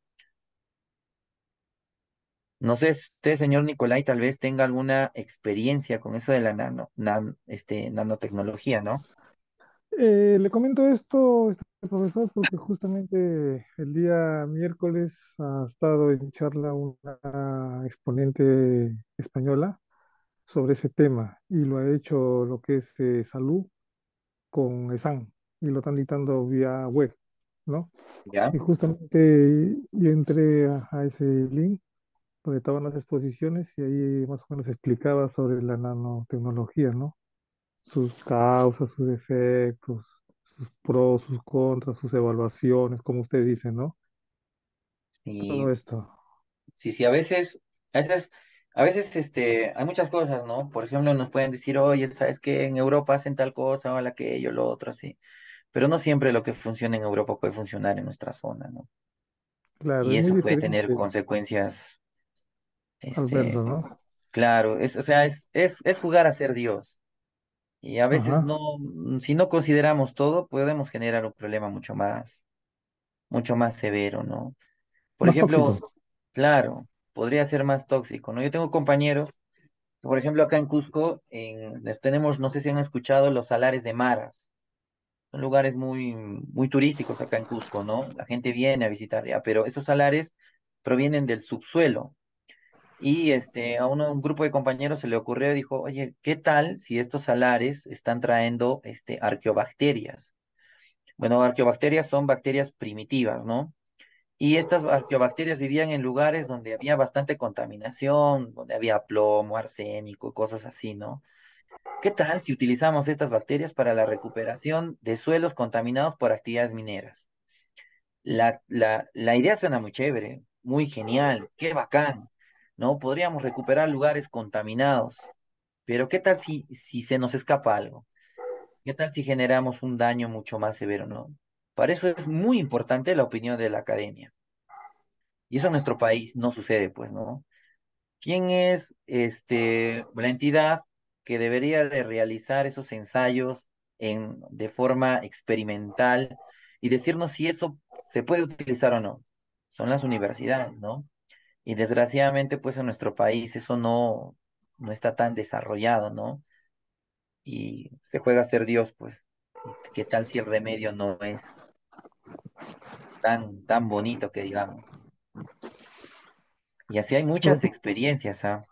No sé, usted, señor Nicolai, tal vez tenga alguna experiencia con eso de la nano, nan- este, nanotecnología, ¿no? Eh, le comento esto, este profesor, porque justamente el día miércoles ha estado en charla una exponente española sobre ese tema y lo ha hecho lo que es eh, salud con ESAN y lo están dictando vía web, ¿no? ¿Ya? Y justamente yo entré a, a ese link donde estaban las exposiciones y ahí más o menos explicaba sobre la nanotecnología, ¿no? Sus causas, sus efectos, sus pros, sus contras, sus evaluaciones, como usted dice, ¿no? Y Todo esto. sí, sí, a veces, a veces, a veces, este, hay muchas cosas, ¿no? Por ejemplo, nos pueden decir, oye, ¿sabes qué? En Europa hacen tal cosa, o la aquello, lo otro, así. Pero no siempre lo que funciona en Europa puede funcionar en nuestra zona, ¿no? Claro, Y es muy eso puede tener diferente, consecuencias, Alberto, este, ¿no? claro, es, o sea, es, es, es jugar a ser Dios. Y a veces Ajá, no, mm, si no consideramos todo, podemos generar un problema mucho más, mucho más severo, ¿no? Por más ejemplo, tóxico. claro, podría ser más tóxico, ¿no? Yo tengo compañeros, por ejemplo, acá en Cusco, en, les tenemos, no sé si han escuchado, los salares de Maras. Son lugares muy, muy turísticos acá en Cusco, ¿no? La gente viene a visitar ya, pero esos salares provienen del subsuelo. Y este, a uno, un grupo de compañeros se le ocurrió y dijo, oye, ¿qué tal si estos salares están trayendo este, arqueobacterias? Bueno, arqueobacterias son bacterias primitivas, ¿no? Y estas arqueobacterias vivían en lugares donde había bastante contaminación, donde había plomo, arsénico, cosas así, ¿no? ¿Qué tal si utilizamos estas bacterias para la recuperación de suelos contaminados por actividades mineras? La, la, la idea suena muy chévere, muy genial, qué bacán, ¿no? Podríamos recuperar lugares contaminados, pero ¿qué tal si, si se nos escapa algo? ¿Qué tal si generamos un daño mucho más severo, ¿no? Para eso es muy importante la opinión de la academia. Y eso en nuestro país no sucede, pues, ¿no? ¿Quién es este, la entidad que debería de realizar esos ensayos en, de forma experimental y decirnos si eso se puede utilizar o no? Son las universidades, ¿no? Y desgraciadamente, pues en nuestro país eso no, no está tan desarrollado, ¿no? Y se juega a ser Dios, pues. ¿Y qué tal si el remedio no es tan, tan bonito que digamos? Y así hay muchas experiencias, ¿ah?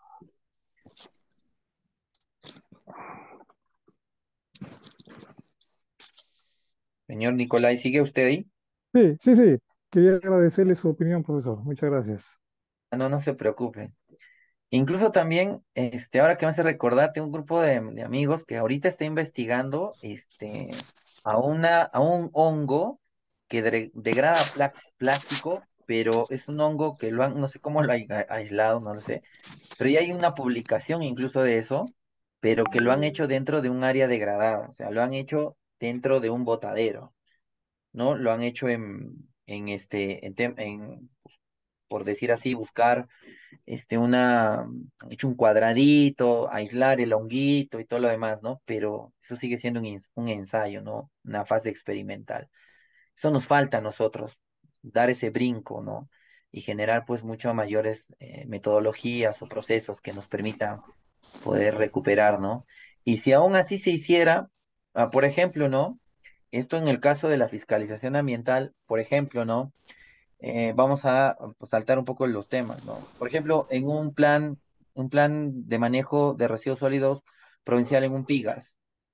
Señor Nicolai, ¿sigue usted ahí? Sí, sí, sí. Quería agradecerle su opinión, profesor. Muchas gracias. Ah, no, no se preocupe. Incluso también, este, ahora que me hace recordar, tengo un grupo de, de amigos que ahorita está investigando, este, a una, a un hongo que dre- degrada pla- plástico, pero es un hongo que lo han, no sé cómo lo han a- aislado, no lo sé, pero ya hay una publicación incluso de eso, pero que lo han hecho dentro de un área degradada, o sea, lo han hecho dentro de un botadero, ¿no? Lo han hecho en, en este, en, tem- en, por decir así, buscar este, una, hecho un cuadradito, aislar el honguito y todo lo demás, ¿no? Pero eso sigue siendo un, ens- un ensayo, ¿no? Una fase experimental. Eso nos falta a nosotros, dar ese brinco, ¿no? Y generar pues mucho mayores eh, metodologías o procesos que nos permitan poder recuperar, ¿no? Y si aún así se hiciera, ah, por ejemplo, ¿no? Esto en el caso de la fiscalización ambiental, por ejemplo, ¿no? Eh, vamos a pues, saltar un poco los temas, ¿no? Por ejemplo, en un plan, un plan de manejo de residuos sólidos provincial en un PIGAS,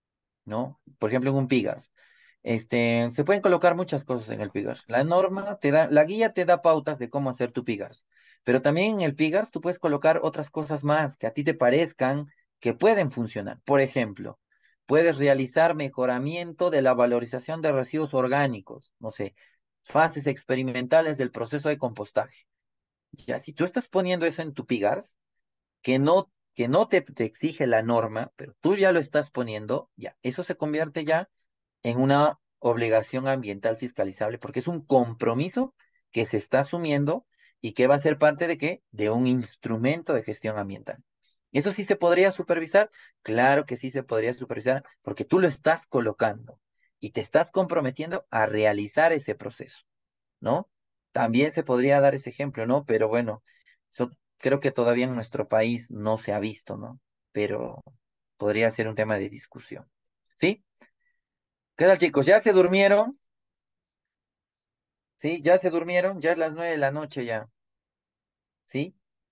¿no? Por ejemplo, en un PIGAS. Este, se pueden colocar muchas cosas en el PIGAS. La norma te da, la guía te da pautas de cómo hacer tu PIGAS, pero también en el PIGAS tú puedes colocar otras cosas más que a ti te parezcan que pueden funcionar. Por ejemplo, puedes realizar mejoramiento de la valorización de residuos orgánicos, no sé, fases experimentales del proceso de compostaje. Ya, si tú estás poniendo eso en tu PIGAS, que no, que no te, te exige la norma, pero tú ya lo estás poniendo, ya, eso se convierte ya en una obligación ambiental fiscalizable, porque es un compromiso que se está asumiendo y que va a ser parte de qué? De un instrumento de gestión ambiental. ¿Eso sí se podría supervisar? Claro que sí se podría supervisar, porque tú lo estás colocando y te estás comprometiendo a realizar ese proceso, ¿no? También se podría dar ese ejemplo, ¿no? Pero bueno, eso creo que todavía en nuestro país no se ha visto, ¿no? Pero podría ser un tema de discusión. ¿Sí? ¿Qué tal, chicos? ¿Ya se durmieron? ¿Sí? ¿Ya se durmieron? Ya es las nueve de la noche ya. ¿Sí?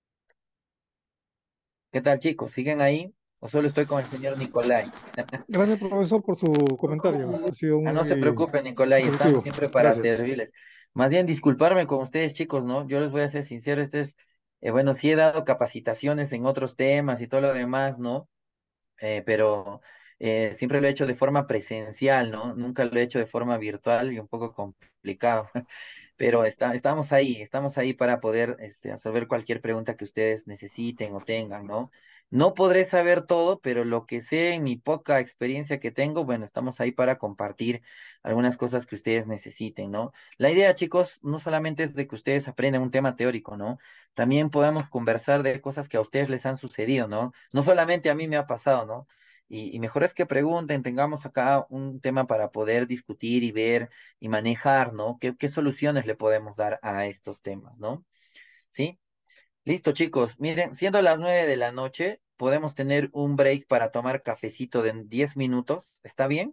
¿Qué tal, chicos? ¿Siguen ahí? ¿O solo estoy con el señor Nicolai? Gracias, profesor, por su comentario. Ha sido Ah, no se muy preocupen, Nicolai, estamos expositivo. siempre para Gracias. servirles. Más bien, disculparme con ustedes, chicos, ¿no? Yo les voy a ser sincero, este es, eh, bueno, sí he dado capacitaciones en otros temas y todo lo demás, ¿no? Eh, pero eh, siempre lo he hecho de forma presencial, ¿no? Nunca lo he hecho de forma virtual y un poco complicado. Pero está, estamos ahí, estamos ahí para poder este, resolver cualquier pregunta que ustedes necesiten o tengan, ¿no? No podré saber todo, pero lo que sé en mi poca experiencia que tengo, bueno, estamos ahí para compartir algunas cosas que ustedes necesiten, ¿no? La idea, chicos, no solamente es de que ustedes aprendan un tema teórico, ¿no? También podamos conversar de cosas que a ustedes les han sucedido, ¿no? No solamente a mí me ha pasado, ¿no? Y, y mejor es que pregunten, tengamos acá un tema para poder discutir y ver y manejar, ¿no? ¿Qué, qué soluciones le podemos dar a estos temas, ¿no? ¿Sí? Listo, chicos. Miren, siendo las nueve de la noche, podemos tener un break para tomar cafecito de diez minutos. ¿Está bien?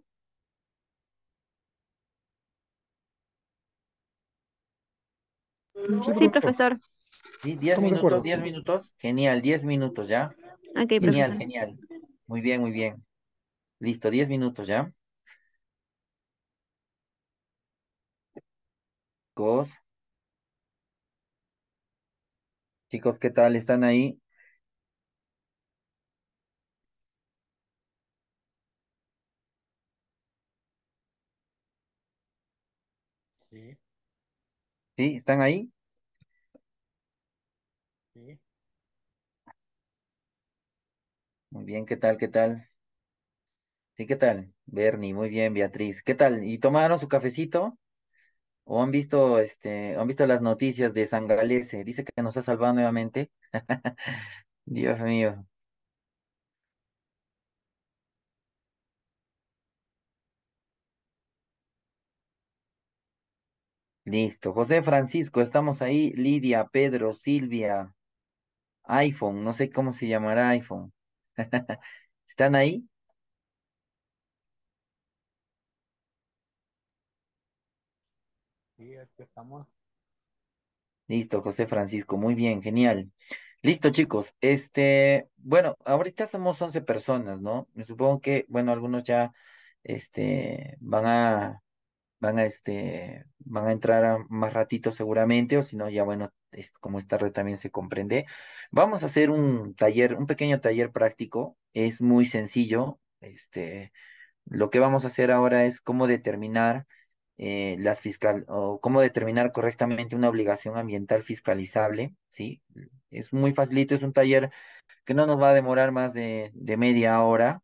Sí, Sí, profesor. profesor. Sí, diez Estamos de minutos, acuerdo. diez minutos. Genial, diez minutos, ¿ya? Ok, Genial, profesor. genial. Muy bien, muy bien. Listo, diez minutos, ¿ya? Chicos, chicos, ¿qué tal? ¿Están ahí? Sí. ¿Sí? ¿Están ahí? Sí. Muy bien, ¿qué tal? ¿Qué tal? Sí, ¿qué tal? Bernie, muy bien, Beatriz. ¿Qué tal? ¿Y tomaron su cafecito? ¿O han visto, este, han visto las noticias de Sangalese? Dice que nos ha salvado nuevamente. Dios mío. Listo. José Francisco, estamos ahí. Lidia, Pedro, Silvia, iPhone, no sé cómo se llamará iPhone. ¿Están ahí? Sí, aquí estamos. Listo, José Francisco, muy bien, genial. Listo, chicos. Este, bueno, ahorita somos once personas, ¿no? Me supongo que, bueno, algunos ya, este, van a, van a, este, van a entrar a más ratito seguramente, o si no, ya, bueno, es, como esta red también se comprende. Vamos a hacer un taller, un pequeño taller práctico. Es muy sencillo. Este, lo que vamos a hacer ahora es cómo determinar eh, las fiscal o cómo determinar correctamente una obligación ambiental fiscalizable, ¿sí? Es muy facilito, es un taller que no nos va a demorar más de, de media hora.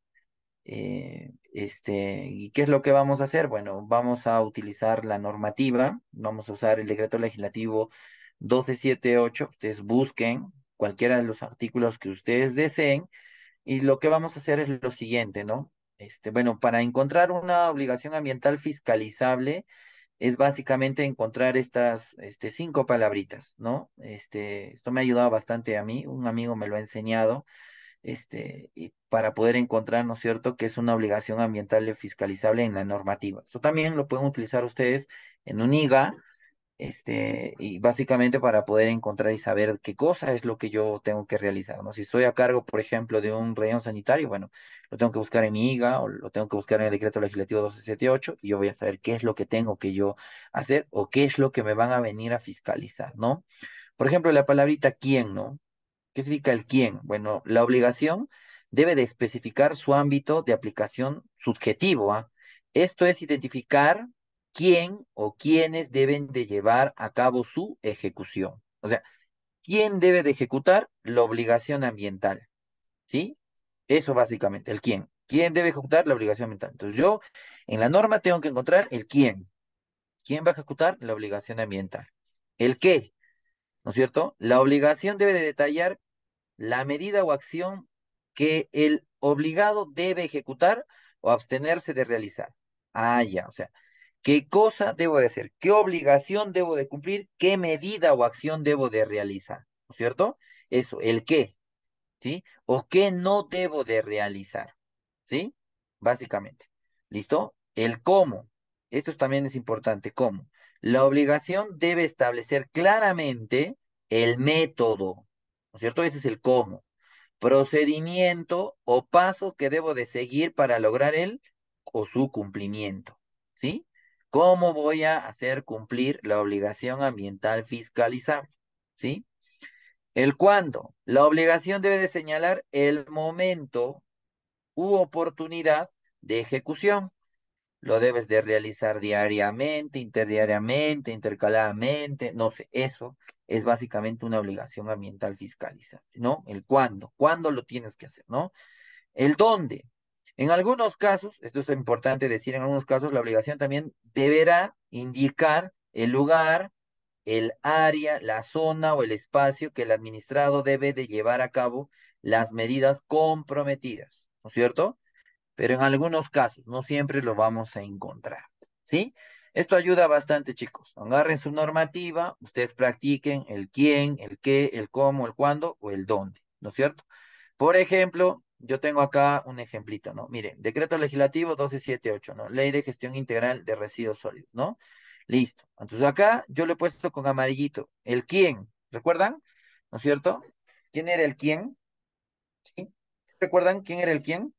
eh, este, ¿y qué es lo que vamos a hacer? Bueno, vamos a utilizar la normativa, vamos a usar el decreto legislativo doce setenta y ocho. Ustedes busquen cualquiera de los artículos que ustedes deseen y lo que vamos a hacer es lo siguiente, ¿no? Este, bueno, para encontrar una obligación ambiental fiscalizable es básicamente encontrar estas, este, cinco palabritas, ¿no? Este, esto me ha ayudado bastante a mí, un amigo me lo ha enseñado, este, y para poder encontrar, ¿no es cierto?, que es una obligación ambiental fiscalizable en la normativa. Esto también lo pueden utilizar ustedes en un I G A, este, y básicamente para poder encontrar y saber qué cosa es lo que yo tengo que realizar, ¿no? Si estoy a cargo, por ejemplo, de un relleno sanitario, bueno, lo tengo que buscar en mi I G A o lo tengo que buscar en el decreto legislativo doce setenta y ocho y yo voy a saber qué es lo que tengo que yo hacer o qué es lo que me van a venir a fiscalizar, ¿no? Por ejemplo, la palabrita quién, ¿no? ¿Qué significa el quién? Bueno, la obligación debe de especificar su ámbito de aplicación subjetivo, ¿ah? Esto es identificar quién o quiénes deben de llevar a cabo su ejecución. O sea, ¿quién debe de ejecutar la obligación ambiental? ¿Sí? Eso básicamente, el quién. ¿Quién debe ejecutar la obligación ambiental? Entonces yo en la norma tengo que encontrar el quién. ¿Quién va a ejecutar la obligación ambiental? El qué, ¿no es cierto? La obligación debe de detallar la medida o acción que el obligado debe ejecutar o abstenerse de realizar. Ah, ya, o sea, ¿qué cosa debo de hacer? ¿Qué obligación debo de cumplir? ¿Qué medida o acción debo de realizar? ¿No es cierto? Eso, el qué, ¿sí? O qué no debo de realizar, ¿sí? Básicamente. ¿Listo? El cómo. Esto también es importante, ¿cómo? La obligación debe establecer claramente el método, ¿no es cierto? Ese es el cómo. Procedimiento o paso que debo de seguir para lograr el o su cumplimiento, ¿sí? ¿Cómo voy a hacer cumplir la obligación ambiental fiscalizable? ¿Sí? El cuándo. La obligación debe de señalar el momento u oportunidad de ejecución. Lo debes de realizar diariamente, interdiariamente, intercaladamente, no sé, eso es básicamente una obligación ambiental fiscalizable, ¿no? El cuándo, cuándo lo tienes que hacer, ¿no? El dónde. En algunos casos, esto es importante decir, en algunos casos la obligación también deberá indicar el lugar, el área, la zona o el espacio que el administrado debe de llevar a cabo las medidas comprometidas, ¿no es cierto? Pero en algunos casos, no siempre lo vamos a encontrar, ¿sí? Esto ayuda bastante, chicos. Agarren su normativa, ustedes practiquen el quién, el qué, el cómo, el cuándo o el dónde, ¿no es cierto? Por ejemplo, yo tengo acá un ejemplito, ¿no? Miren, decreto legislativo doce setenta y ocho, ¿no? Ley de gestión integral de residuos sólidos, ¿no? Listo. Entonces acá yo le he puesto con amarillito el quién, ¿recuerdan? ¿No es cierto? ¿Quién era el quién? ¿Sí? ¿Recuerdan quién era el quién?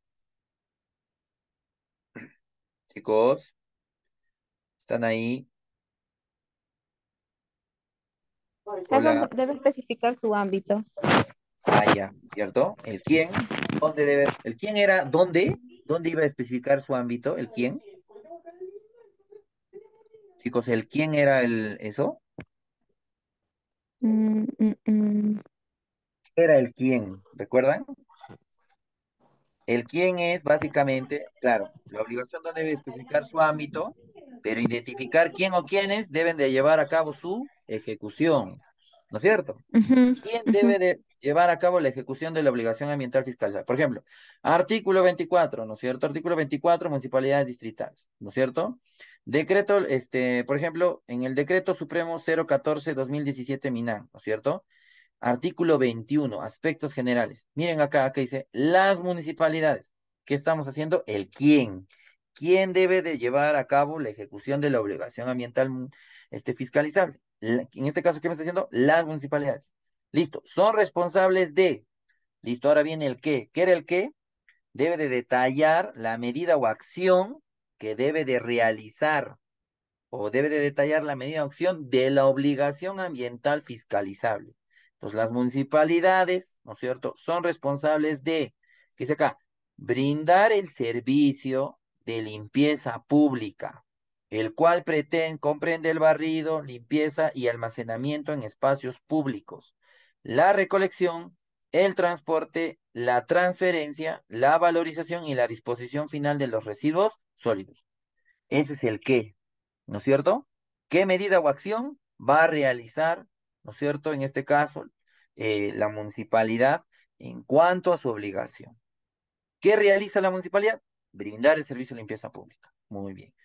Chicos, ¿están ahí? Algo Hola. debe especificar su ámbito. Ah, ya, ¿cierto? El quién, ¿dónde debe? ¿El quién era dónde? ¿Dónde iba a especificar su ámbito? ¿El quién? Chicos, ¿el quién era el eso? Mm, mm, mm. Era el quién, ¿recuerdan? El quién es básicamente, claro, la obligación no debe especificar su ámbito, pero identificar quién o quiénes deben de llevar a cabo su ejecución, ¿no es cierto? Ujú, ¿Quién ujú. debe de llevar a cabo la ejecución de la obligación ambiental fiscal? Por ejemplo, artículo veinticuatro, ¿no es cierto? Artículo veinticuatro, municipalidades distritales, ¿no es cierto? Decreto, este, por ejemplo, en el decreto supremo cero catorce dos mil diecisiete MINAN, ¿no es cierto? Artículo veintiuno, aspectos generales. Miren acá, acá dice, las municipalidades. ¿Qué estamos haciendo? El quién. ¿Quién debe de llevar a cabo la ejecución de la obligación ambiental mm, este, fiscalizable? La- en este caso, ¿qué me está diciendo? Las municipalidades. Listo. Son responsables de. Listo. Ahora viene el qué. ¿Qué era el qué? Debe de detallar la medida o acción que debe de realizar o debe de detallar la medida de acción de la obligación ambiental fiscalizable. Entonces, las municipalidades, ¿no es cierto?, son responsables de, ¿qué dice acá? Brindar el servicio de limpieza pública, el cual pretende, comprende el barrido, limpieza y almacenamiento en espacios públicos, la recolección, el transporte, la transferencia, la valorización y la disposición final de los residuos sólidos. Ese es el qué. ¿No es cierto? ¿Qué medida o acción va a realizar, ¿no es cierto? En este caso, eh, la municipalidad en cuanto a su obligación. ¿Qué realiza la municipalidad? Brindar el servicio de limpieza pública. Muy bien.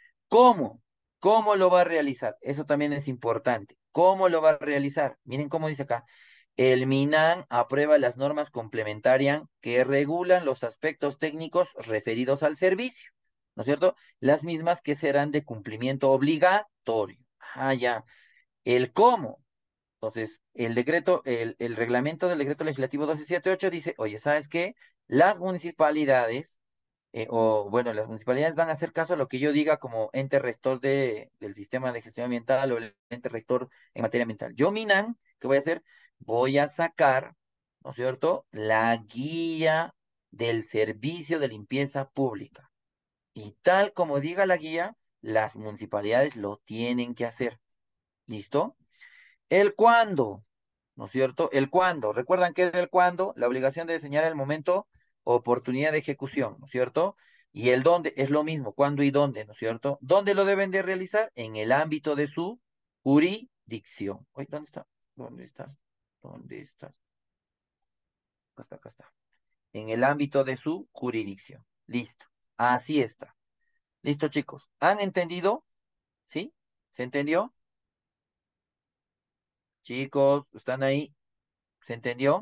¿Cómo? ¿Cómo lo va a realizar? Eso también es importante. ¿Cómo lo va a realizar? Miren cómo dice acá. El MINAN aprueba las normas complementarias que regulan los aspectos técnicos referidos al servicio, ¿no es cierto? Las mismas que serán de cumplimiento obligatorio. Ah, ya. El cómo. Entonces, el decreto, el, el reglamento del decreto legislativo doce setenta y ocho dice, oye, ¿sabes qué? Las municipalidades eh, o bueno, las municipalidades van a hacer caso a lo que yo diga como ente rector de, del sistema de gestión ambiental o el ente rector en materia ambiental. Yo, Minan, ¿qué voy a hacer? Voy a sacar, ¿no es cierto?, la guía del servicio de limpieza pública. Y tal como diga la guía, las municipalidades lo tienen que hacer. ¿Listo? El cuándo, ¿no es cierto? El cuándo. ¿Recuerdan qué era el cuándo? La obligación de diseñar el momento, oportunidad de ejecución, ¿no es cierto? Y el dónde es lo mismo, cuándo y dónde, ¿no es cierto? ¿Dónde lo deben de realizar? En el ámbito de su jurisdicción. Oye, ¿dónde está? ¿Dónde estás? ¿Dónde estás? Acá está, acá está. En el ámbito de su jurisdicción. Listo. Así está. Listo, chicos. ¿Han entendido? ¿Sí? ¿Se entendió? Chicos, ¿están ahí? ¿Se entendió?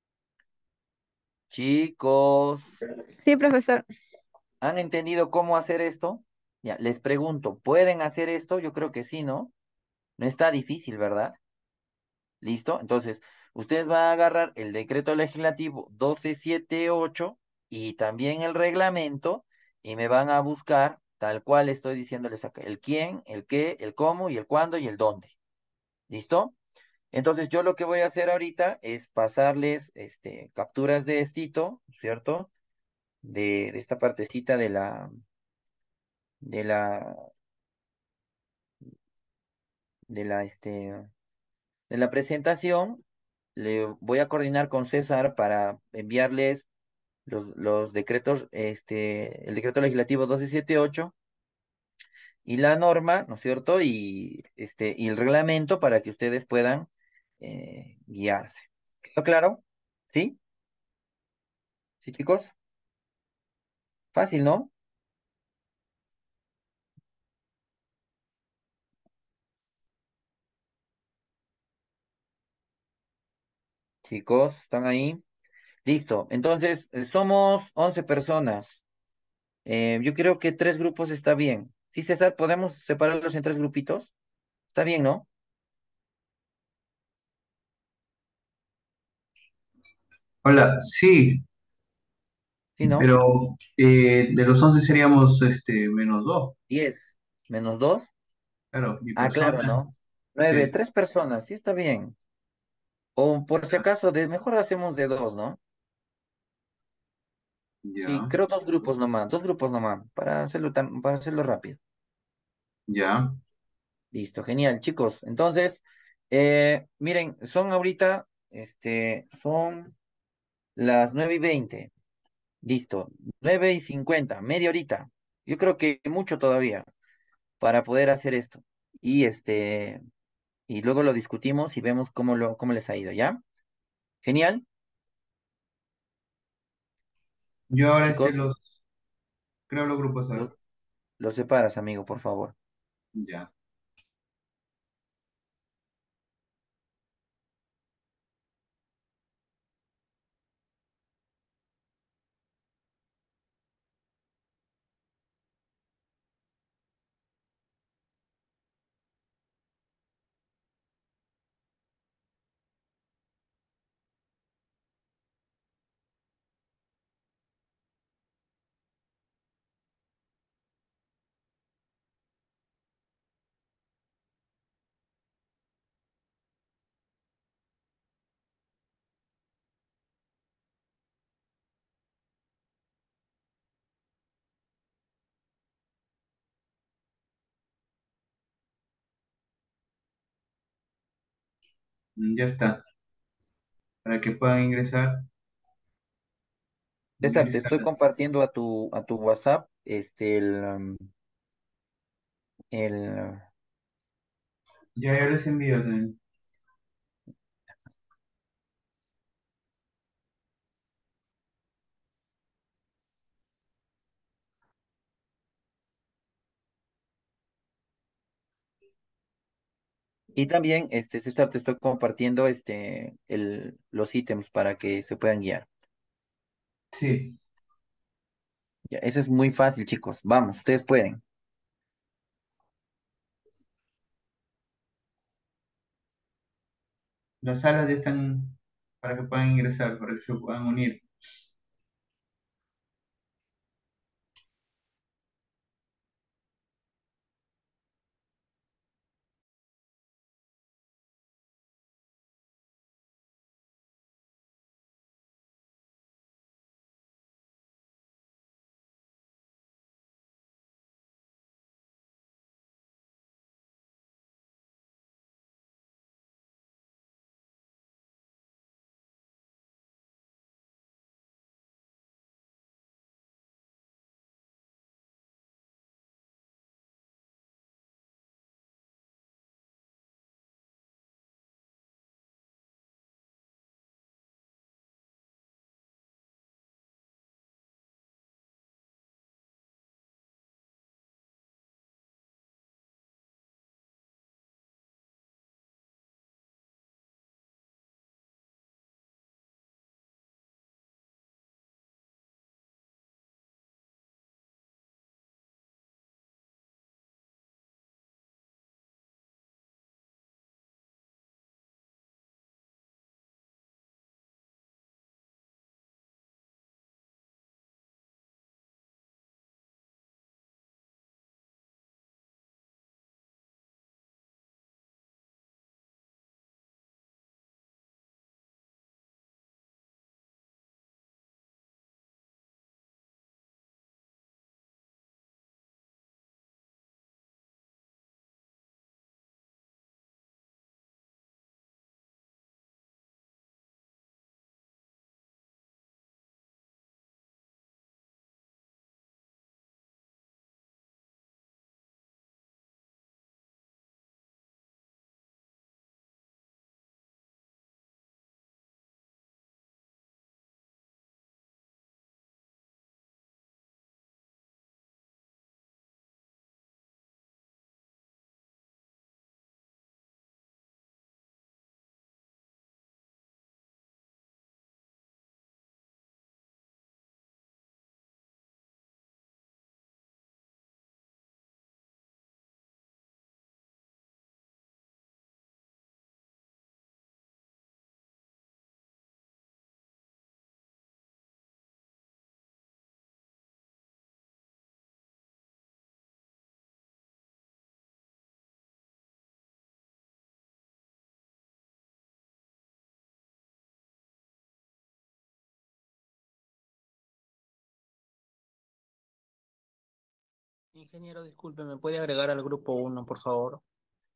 Chicos, Sí, profesor. ¿han entendido cómo hacer esto? Ya, les pregunto, ¿pueden hacer esto? Yo creo que sí, ¿no? No está difícil, ¿verdad? ¿Listo? Entonces, ustedes van a agarrar el decreto legislativo doce setenta y ocho y también el reglamento y me van a buscar tal cual estoy diciéndoles acá, el quién, el qué, el cómo y el cuándo y el dónde. ¿Listo? Entonces, yo lo que voy a hacer ahorita es pasarles este, capturas de estito, ¿cierto? De, de esta partecita de la, de la, de la, este, de la presentación. Le voy a coordinar con César para enviarles los, los decretos, este, el decreto legislativo doce setenta y ocho y la norma, ¿no es cierto? Y, este, y el reglamento para que ustedes puedan eh, guiarse. ¿Quedó claro? ¿Sí? ¿Sí, chicos? Fácil, ¿no? Chicos, ¿están ahí? Listo. Entonces, eh, somos once personas. Eh, yo creo que tres grupos está bien. Sí, César, ¿podemos separarlos en tres grupitos? Está bien, ¿no? Hola, sí, Sí, ¿no? pero eh, de los once seríamos este, menos dos. Diez menos dos. Claro, mi Ah, claro, persona. ¿no? Nueve, Sí, tres personas, sí está bien. O por si acaso, de, mejor hacemos de dos, ¿no? Sí, ya, creo dos grupos nomás, dos grupos nomás, para hacerlo tan, para hacerlo rápido. ya. Listo, genial, chicos. Entonces, eh, miren, son ahorita, este, son las nueve y veinte. Listo, nueve y cincuenta, media horita. Yo creo que mucho todavía para poder hacer esto. Y este, y luego lo discutimos y vemos cómo lo, cómo les ha ido, ¿ya? Genial, Yo ahora este chicos, los creo los grupos ahora. los, los separas, amigo, por favor. Ya. Mm, ya está. Para que puedan ingresar, César, te ingresar. estoy compartiendo a tu, a tu WhatsApp, este, el, um, el, Ya, yo les envío también. y también, este, César, te estoy compartiendo, este, el, los ítems para que se puedan guiar. Sí, Ya, eso es muy fácil, chicos. Vamos, ustedes pueden. las salas ya están para que puedan ingresar, para que se puedan unir. Ingeniero, disculpe, ¿me puede agregar al grupo uno, por favor?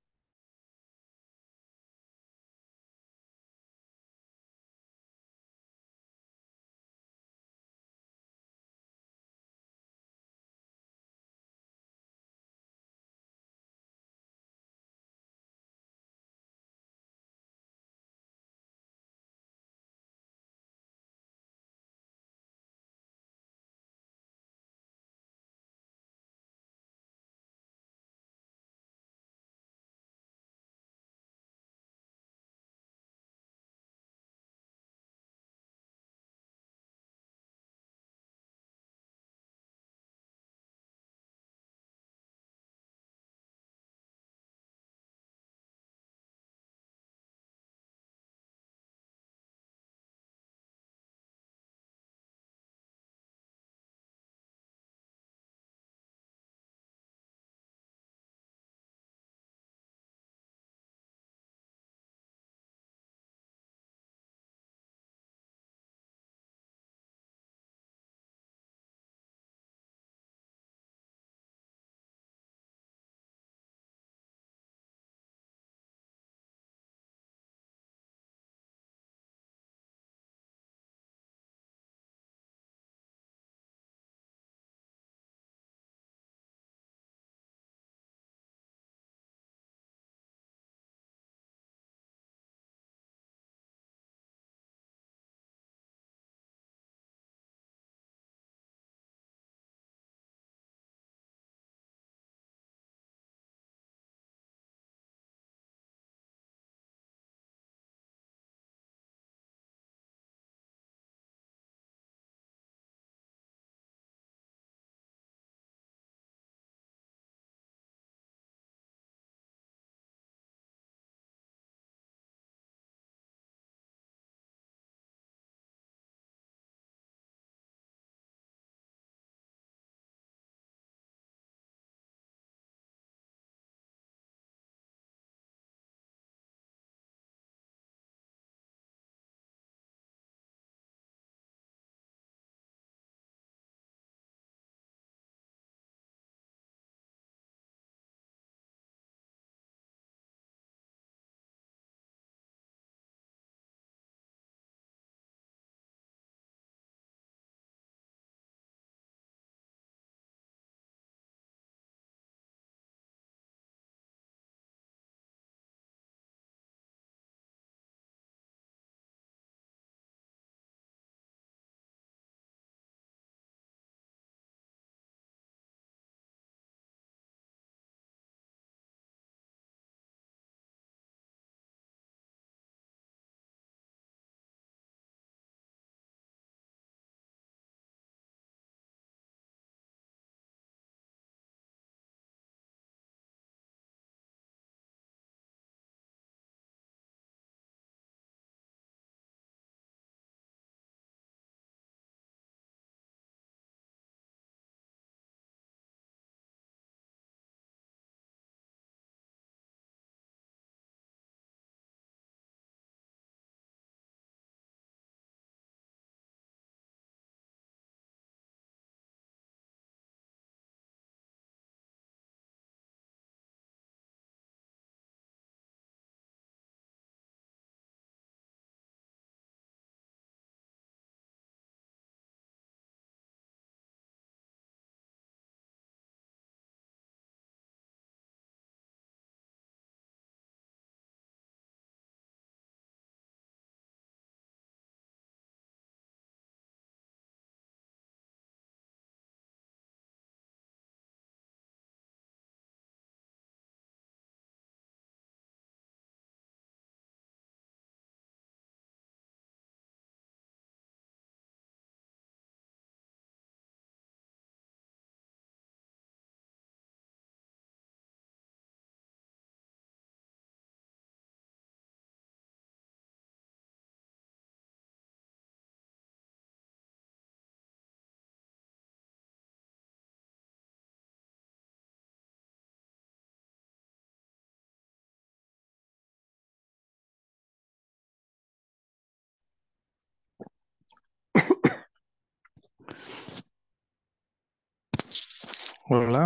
Hola.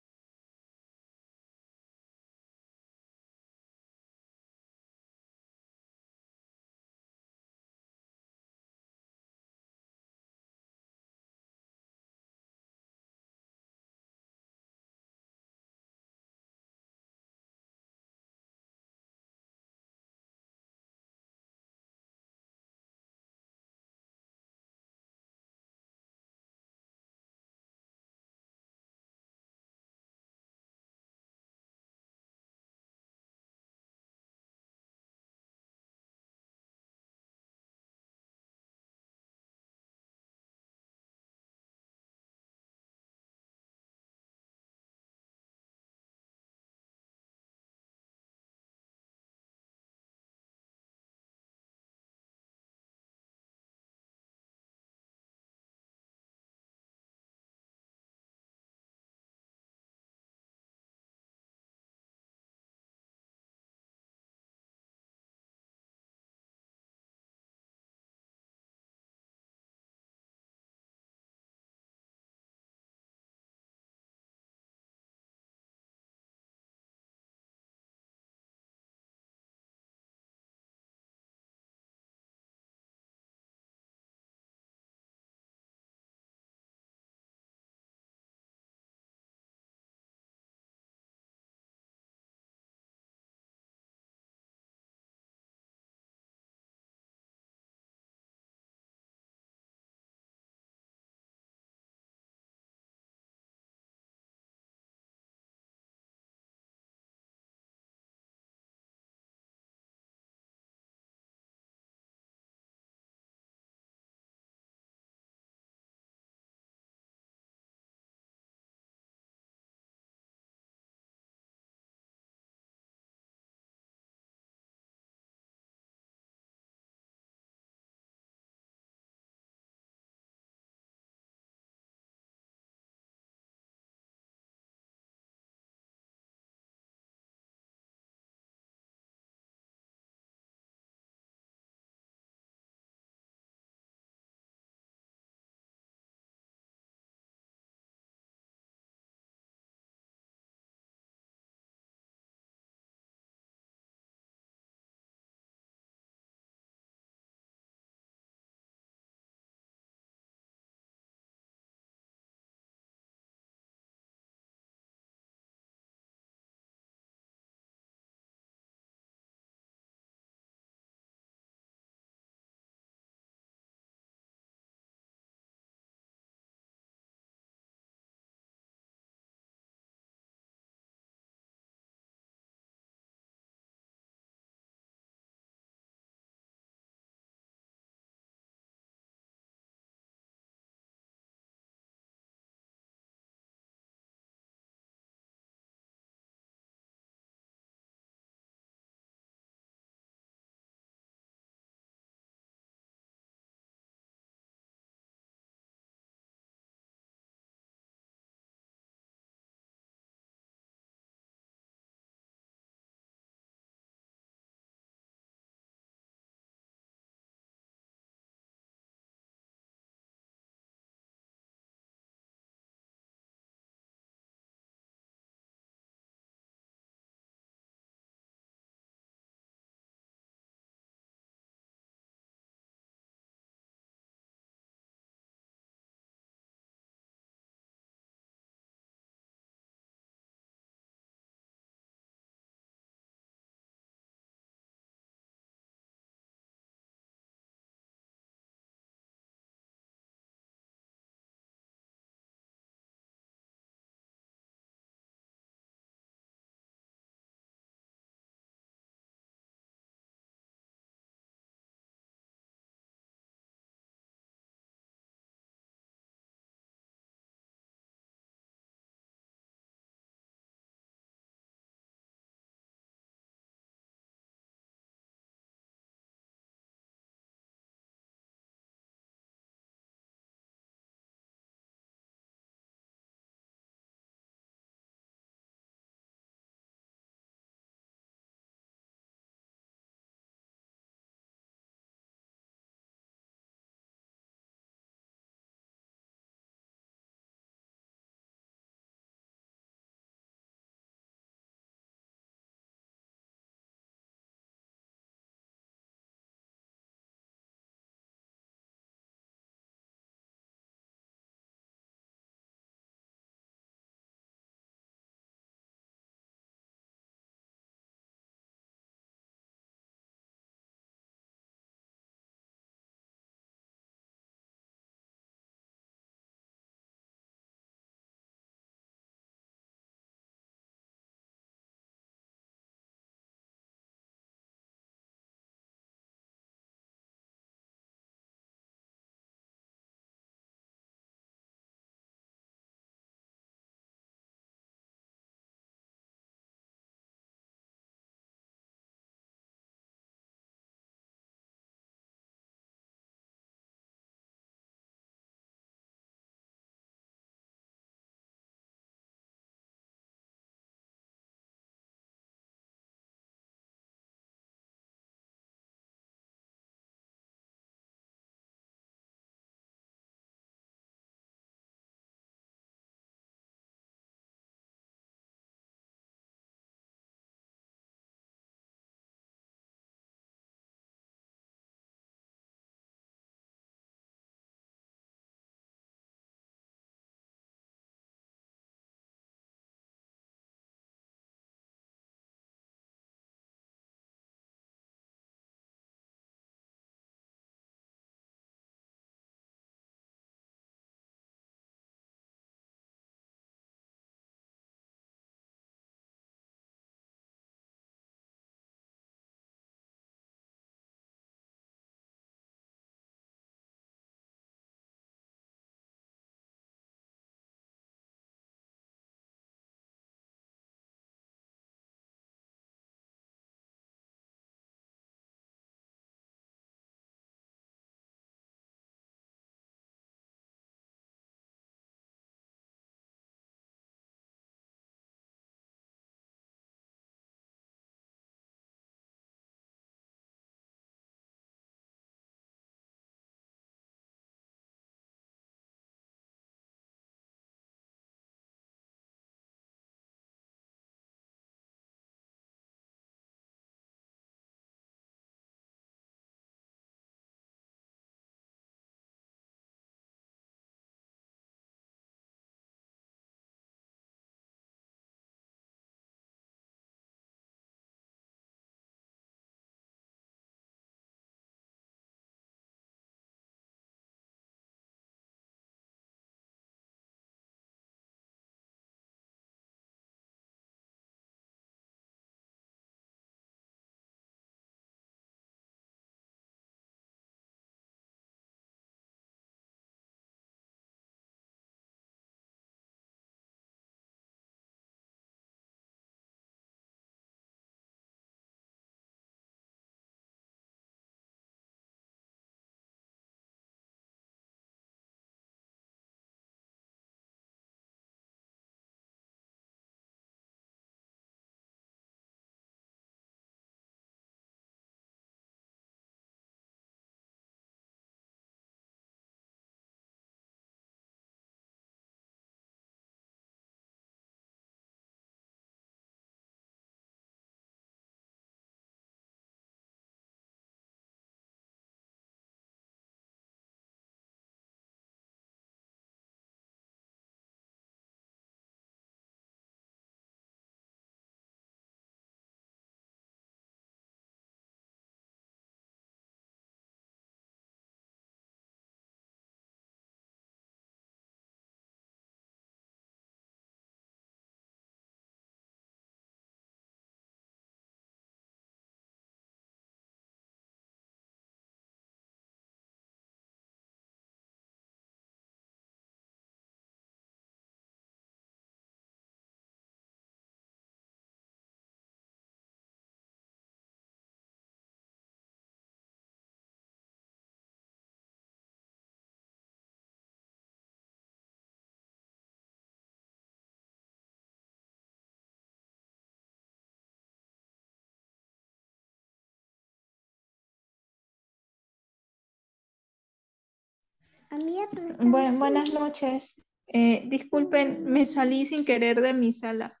Buen- buenas noches. Eh, disculpen, me salí sin querer de mi sala.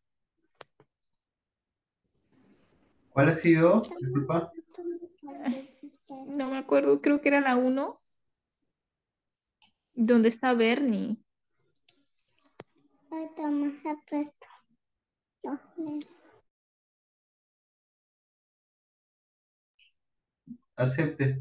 ¿Cuál ha sido? Disculpa. No me acuerdo, creo que era la uno, donde está Bernie. Acepte.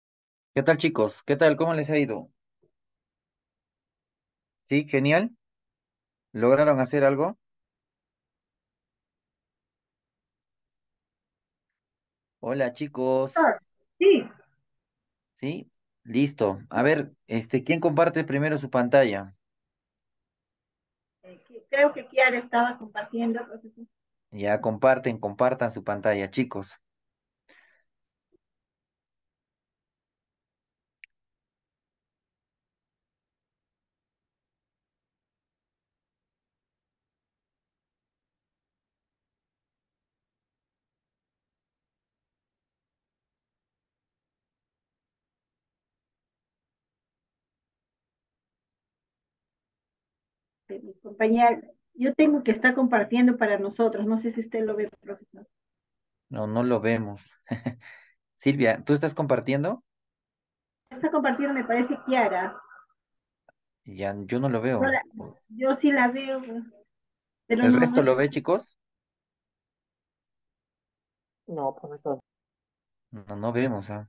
¿Qué tal, chicos? ¿Qué tal? ¿Cómo les ha ido? Sí, genial. ¿Lograron hacer algo? Hola, chicos. Ah, sí, ¿Sí? Listo. A ver, este, ¿quién comparte primero su pantalla? eh, que- creo que Kiara estaba compartiendo, profesor. Ya comparten, compartan su pantalla, chicos. Eh, mi compañera, yo tengo que estar compartiendo para nosotros, no sé si usted lo ve, profesor. No, no lo vemos. Silvia, ¿tú estás compartiendo? Está compartiendo, me parece Kiara. Ya, yo no lo Yo, veo. la- yo sí la veo, pero ¿El no, no resto es. lo ve, chicos? No, profesor. No, no vemos, ah.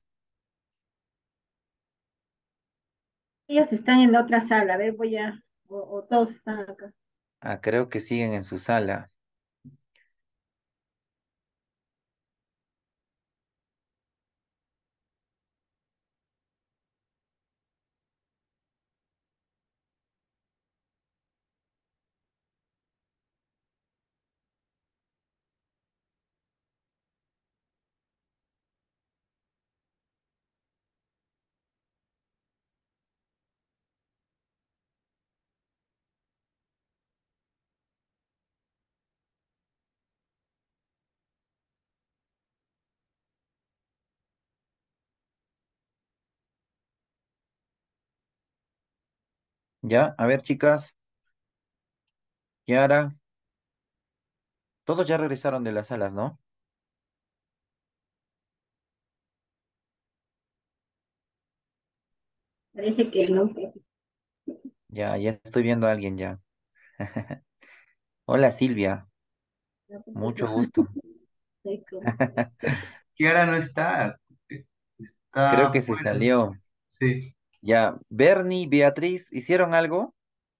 Ellos están en la otra sala, a ver, voy a, o, o todos están acá. Ah, creo que siguen en su sala. Ya, a ver, chicas, Kiara, todos ya regresaron de las salas, ¿no? Parece que no. Ya, ya estoy viendo a alguien ya. Hola, Silvia, mucho gusto. Kiara no está, Creo está que se fuera. salió. Sí. Ya, Bernie, Beatriz, ¿hicieron algo?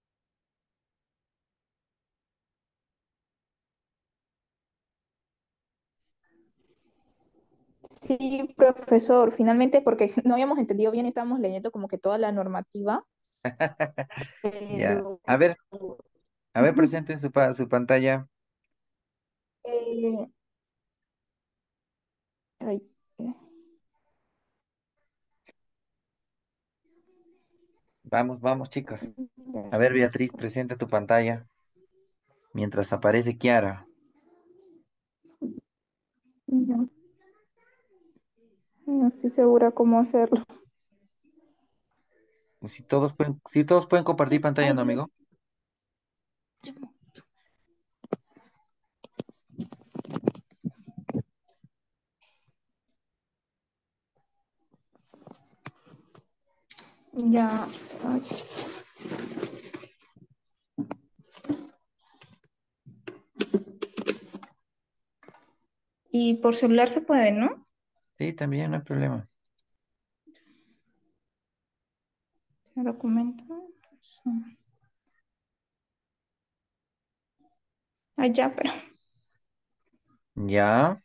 Sí, profesor, finalmente, porque no habíamos entendido bien, estábamos leyendo como que toda la normativa, Ya, pero a ver, a ver, ujú, presenten su, pa- su pantalla. eh, ay, eh, Vamos, vamos, chicas. ya, A ver, Beatriz, presenta tu pantalla mientras aparece Kiara. ya, no estoy segura cómo hacerlo. Pues si todos pueden, si todos pueden compartir pantalla, ¿no, amigo? Ya, ay, y por celular se puede, ¿no? Sí, también, no hay problema. Documento. Ah, ya, pero, Ya,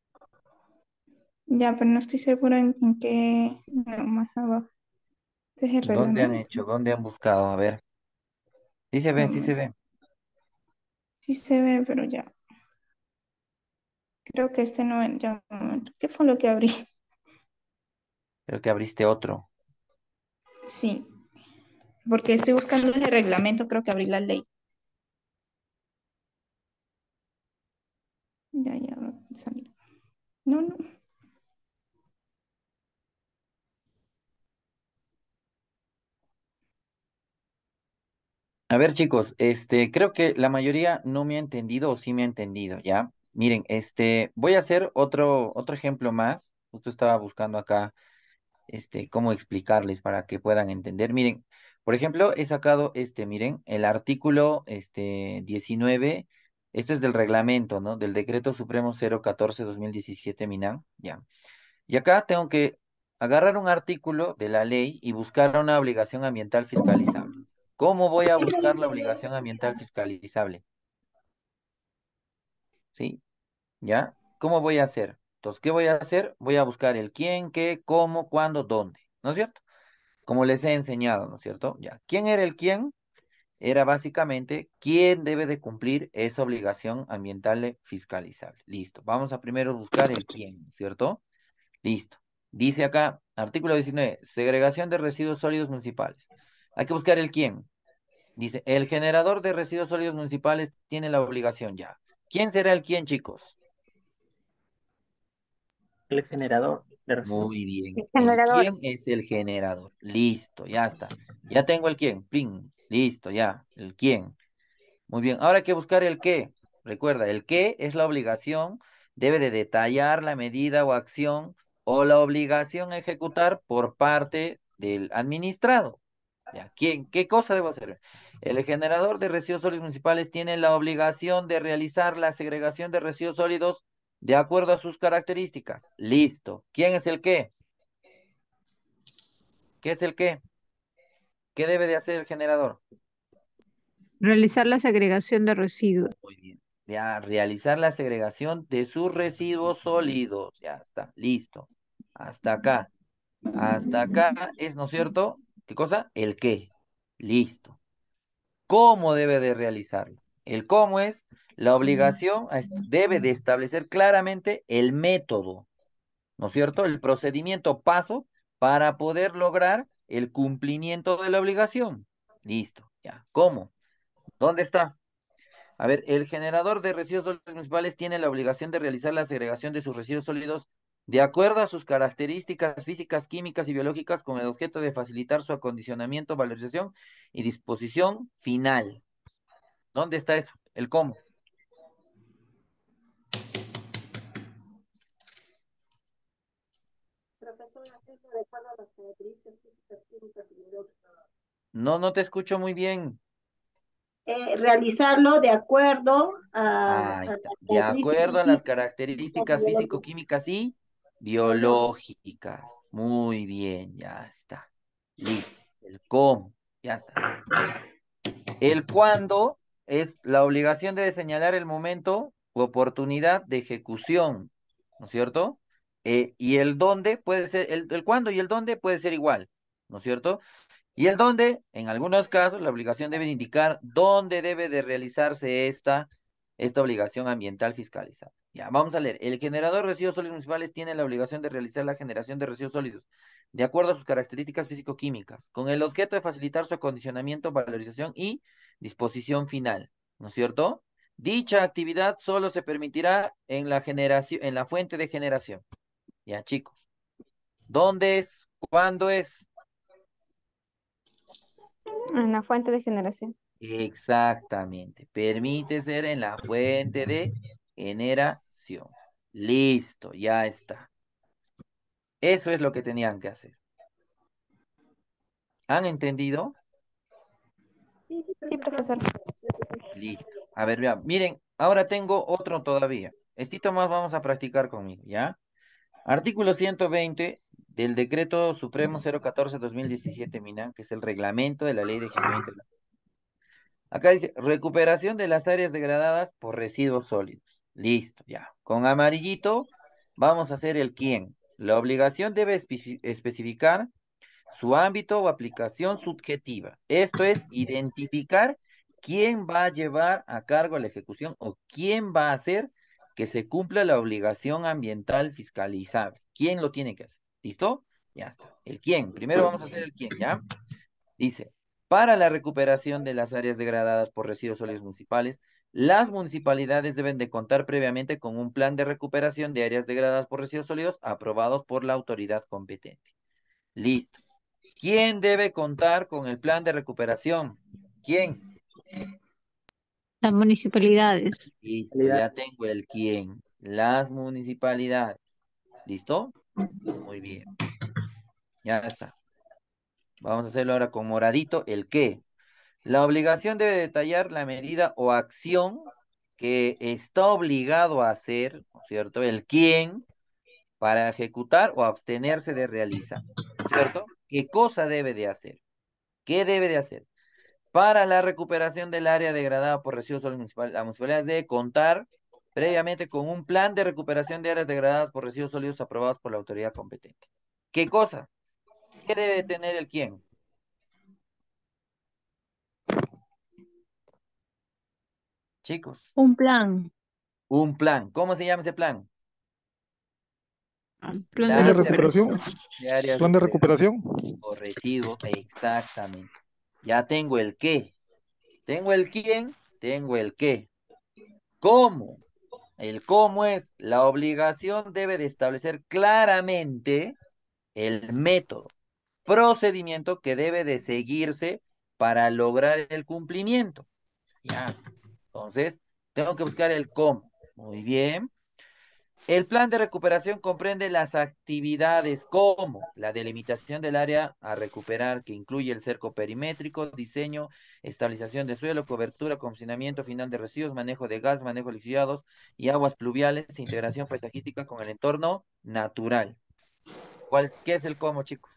ya, pero no estoy segura en, en qué, no, más abajo. Este es el ¿dónde han reglamento. hecho? ¿Dónde han buscado? A ver. Sí se ve, sí se Mm, ve. sí se ve, pero ya. Creo que este no es, ya, un momento. ¿Qué fue lo que abrí? Creo que abriste otro. Sí, porque estoy buscando el reglamento, creo que abrí la ley. Ya, ya, salió. No, no. A ver, chicos, este, creo que la mayoría no me ha entendido o sí me ha entendido, ¿ya? Miren, este, voy a hacer otro, otro ejemplo más. Justo estaba buscando acá, este, cómo explicarles para que puedan entender. Miren, por ejemplo, he sacado, este, miren, el artículo, este, diecinueve. Esto es del reglamento, ¿no? Del Decreto Supremo cero catorce dos mil diecisiete MINAM, ya. Y acá tengo que agarrar un artículo de la ley y buscar una obligación ambiental fiscalizable. ¿Cómo voy a buscar la obligación ambiental fiscalizable? ¿Sí? ¿Ya? ¿Cómo voy a hacer? Entonces, ¿qué voy a hacer? Voy a buscar el quién, qué, cómo, cuándo, dónde. ¿No es cierto? Como les he enseñado, ¿no es cierto? Ya. ¿Quién era el quién? Era básicamente quién debe de cumplir esa obligación ambiental fiscalizable. Listo. Vamos a primero buscar el quién, ¿no es cierto? Listo. Dice acá, artículo diecinueve, segregación de residuos sólidos municipales. Hay que buscar el quién. Dice, el generador de residuos sólidos municipales tiene la obligación ya. ¿Quién será el quién, chicos? El generador de residuos. Muy bien. El El generador. quién es el generador. Listo, ya está. Ya tengo el quién. Plin. Listo, ya. El quién. Muy bien. Ahora hay que buscar el qué. Recuerda, el qué es la obligación. Debe de detallar la medida o acción o la obligación a ejecutar por parte del administrado. Ya. ¿Quién? ¿Qué cosa debo hacer? El generador de residuos sólidos municipales tiene la obligación de realizar la segregación de residuos sólidos de acuerdo a sus características. Listo. ¿Quién es el qué? ¿Qué es el qué? ¿Qué debe de hacer el generador? Realizar la segregación de residuos. Muy bien. Ya, realizar la segregación de sus residuos sólidos. Ya está, listo. Hasta acá. Hasta acá es, ¿no es cierto? ¿Qué cosa? El qué. Listo. ¿Cómo debe de realizarlo? El cómo es la obligación, a est- debe de establecer claramente el método, ¿no es cierto? El procedimiento paso para poder lograr el cumplimiento de la obligación. Listo, ya. ¿Cómo? ¿Dónde está? A ver, el generador de residuos sólidos municipales tiene la obligación de realizar la segregación de sus residuos sólidos de acuerdo a sus características físicas, químicas y biológicas con el objeto de facilitar su acondicionamiento, valorización y disposición final. ¿Dónde está eso? El cómo. No, no te escucho muy bien. Eh, realizarlo de acuerdo a, a Ahí las está. De acuerdo características a las físicas y características biológicas. físico-químicas y Biológicas. biológicas. Muy bien, ya está. Listo. El cómo. Ya está. El cuándo es la obligación de señalar el momento u oportunidad de ejecución, ¿no es cierto? Eh, y el dónde puede ser, el, el cuándo y el dónde puede ser igual, ¿no es cierto? Y el dónde, en algunos casos, la obligación debe indicar dónde debe de realizarse esta, esta obligación ambiental fiscalizada. Ya, vamos a leer. El generador de residuos sólidos municipales tiene la obligación de realizar la generación de residuos sólidos de acuerdo a sus características físico-químicas, con el objeto de facilitar su acondicionamiento, valorización y disposición final, ¿no es cierto? Dicha actividad solo se permitirá en la generación, en la fuente de generación. Ya, chicos. ¿Dónde es? ¿Cuándo es? En la fuente de generación. Exactamente. Permite ser en la fuente de generación. Listo, ya está. Eso es lo que tenían que hacer. ¿Han entendido? Sí, profesor. Listo. A ver, vean. Miren, ahora tengo otro todavía. Estito más vamos a practicar conmigo, ¿ya? Artículo ciento veinte del Decreto Supremo cero catorce dos mil diecisiete, Minan, que es el reglamento de la Ley de Gestión Integral. Acá dice, recuperación de las áreas degradadas por residuos sólidos. Listo, ya. Con amarillito vamos a hacer el quién. La obligación debe especi- especificar su ámbito o aplicación subjetiva. Esto es identificar quién va a llevar a cargo la ejecución o quién va a hacer que se cumpla la obligación ambiental fiscalizable. ¿Quién lo tiene que hacer? ¿Listo? Ya está. El quién. Primero vamos a hacer el quién, ¿ya? Dice, para la recuperación de las áreas degradadas por residuos sólidos municipales, las municipalidades deben de contar previamente con un plan de recuperación de áreas degradadas por residuos sólidos aprobados por la autoridad competente. Listo. ¿Quién debe contar con el plan de recuperación? ¿Quién? Las municipalidades. Listo, ya tengo el quién. Las municipalidades. ¿Listo? Muy bien. Ya está. Vamos a hacerlo ahora con moradito. ¿El qué? La obligación debe detallar la medida o acción que está obligado a hacer, ¿no es cierto? El quién para ejecutar o abstenerse de realizar, ¿no es cierto? ¿Qué cosa debe de hacer? ¿Qué debe de hacer? Para la recuperación del área degradada por residuos sólidos municipales, la municipalidad debe contar previamente con un plan de recuperación de áreas degradadas por residuos sólidos aprobados por la autoridad competente. ¿Qué cosa? ¿Qué debe tener el quién? Chicos, Un plan. un plan. ¿Cómo se llama ese plan? Plan de Plan de Plan de recuperación. recuperación de áreas Plan de de recuperación. o residuos, exactamente. Ya tengo el qué. Tengo el quién, tengo el qué. ¿Cómo? El cómo es, la obligación debe de establecer claramente el método, procedimiento que debe de seguirse para lograr el cumplimiento. Ya, entonces, tengo que buscar el cómo. Muy bien. El plan de recuperación comprende las actividades como la delimitación del área a recuperar, que incluye el cerco perimétrico, diseño, estabilización de suelo, cobertura, condicionamiento final de residuos, manejo de gas, manejo de lixiviados y aguas pluviales, e integración paisajística con el entorno natural. ¿Cuál, qué es el cómo, chicos?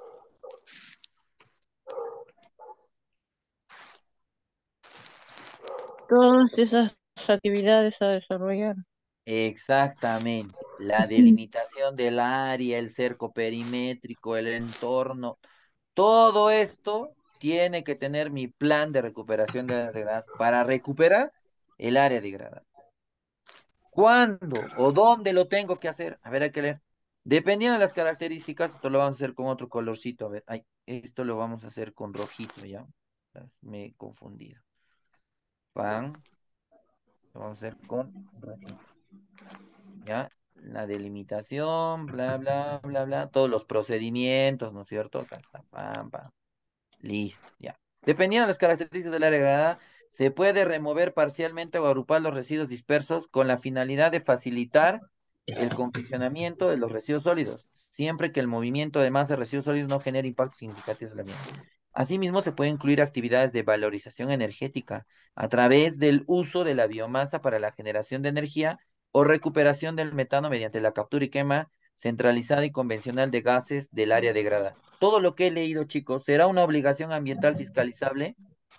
Todas esas actividades a desarrollar. Exactamente. La delimitación del área, el cerco perimétrico, el entorno. Todo esto tiene que tener mi plan de recuperación de áreas degradadas para recuperar el área degradada. ¿Cuándo o dónde lo tengo que hacer? A ver, hay que leer. Dependiendo de las características, esto lo vamos a hacer con otro colorcito. A ver, ay, esto lo vamos a hacer con rojito, ¿ya? Me he confundido. Pan, lo vamos a hacer con rojito. ¿Ya? La delimitación, bla, bla, bla, bla, todos los procedimientos, ¿no es cierto? Acá está, pam, pam. Listo, ya. Dependiendo de las características del área degradada, se puede remover parcialmente o agrupar los residuos dispersos con la finalidad de facilitar el condicionamiento de los residuos sólidos, siempre que el movimiento de masa de residuos sólidos no genere impactos significativos en el ambiente. Asimismo, se pueden incluir actividades de valorización energética a través del uso de la biomasa para la generación de energía o recuperación del metano mediante la captura y quema centralizada y convencional de gases del área degradada. Todo lo que he leído, chicos, ¿será una obligación ambiental fiscalizable?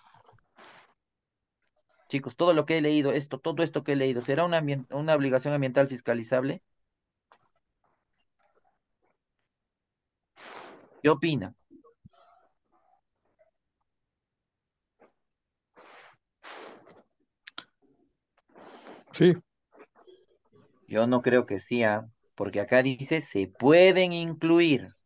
Chicos, todo lo que he leído, esto, todo esto que he leído, ¿será una, ambien- una obligación ambiental fiscalizable? ¿Qué opina? Sí. Yo no creo que sea, porque acá dice se pueden incluir.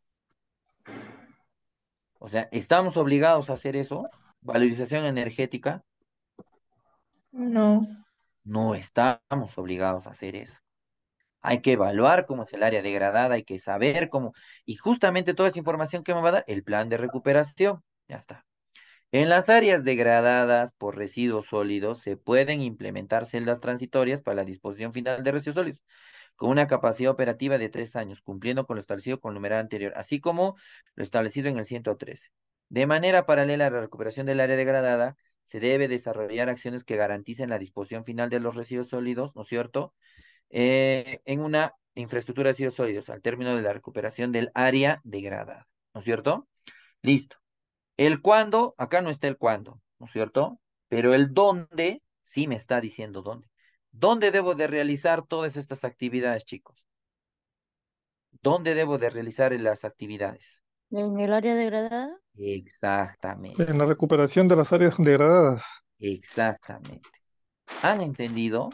O sea, ¿estamos obligados a hacer eso? ¿Valorización energética? No. No estamos obligados a hacer eso. Hay que evaluar cómo es el área degradada, hay que saber cómo, y justamente toda esa información que me va a dar, el plan de recuperación, ya está. En las áreas degradadas por residuos sólidos se pueden implementar celdas transitorias para la disposición final de residuos sólidos, con una capacidad operativa de tres años, cumpliendo con lo establecido con el numeral anterior, así como lo establecido en el ciento trece. De manera paralela a la recuperación del área degradada, se debe desarrollar acciones que garanticen la disposición final de los residuos sólidos, ¿no es cierto?, eh, en una infraestructura de residuos sólidos al término de la recuperación del área degradada, ¿no es cierto? Listo. El cuándo, acá no está el cuándo, ¿no es cierto? Pero el dónde sí me está diciendo dónde. ¿Dónde debo de realizar todas estas actividades, chicos? ¿Dónde debo de realizar las actividades? ¿En el área degradada? Exactamente, En la recuperación de las áreas degradadas. exactamente. ¿Han entendido?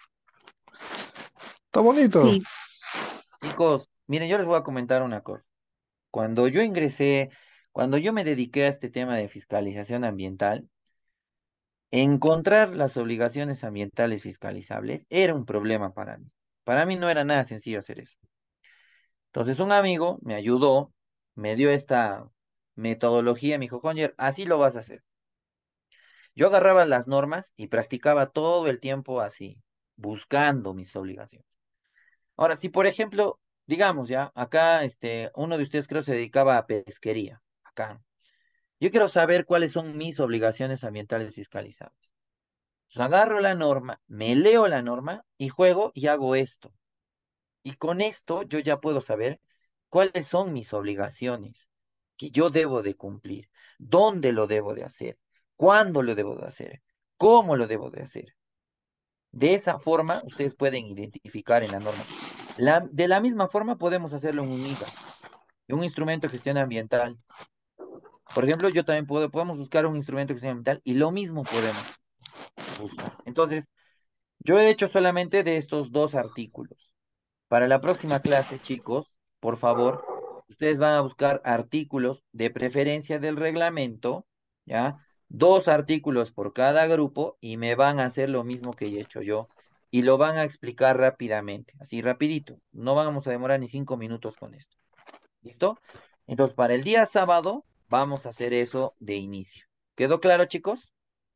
Está bonito. Sí. Chicos, miren, yo les voy a comentar una cosa. Cuando yo ingresé, cuando yo me dediqué a este tema de fiscalización ambiental, encontrar las obligaciones ambientales fiscalizables era un problema para mí. Para mí no era nada sencillo hacer eso. Entonces un amigo me ayudó, me dio esta metodología, me dijo, Conyer, así lo vas a hacer. Yo agarraba las normas y practicaba todo el tiempo así, buscando mis obligaciones. Ahora, si por ejemplo, digamos ya, acá este, uno de ustedes creo se dedicaba a pesquería, acá. Yo quiero saber cuáles son mis obligaciones ambientales fiscalizables. Pues agarro la norma, me leo la norma y juego y hago esto. Y con esto yo ya puedo saber cuáles son mis obligaciones que yo debo de cumplir, dónde lo debo de hacer, cuándo lo debo de hacer, cómo lo debo de hacer. De esa forma, ustedes pueden identificar en la norma. La- de la misma forma podemos hacerlo en un I G A, un instrumento de gestión ambiental. Por ejemplo, yo también puedo, podemos buscar un instrumento de gestión ambiental y lo mismo podemos buscar. Entonces, yo he hecho solamente de estos dos artículos. Para la próxima clase, chicos, por favor, ustedes van a buscar artículos de preferencia del reglamento, ¿ya? Dos artículos por cada grupo y me van a hacer lo mismo que he hecho yo y lo van a explicar rápidamente, así rapidito. No vamos a demorar ni cinco minutos con esto. ¿Listo? Entonces, para el día sábado vamos a hacer eso de inicio. ¿Quedó claro, chicos?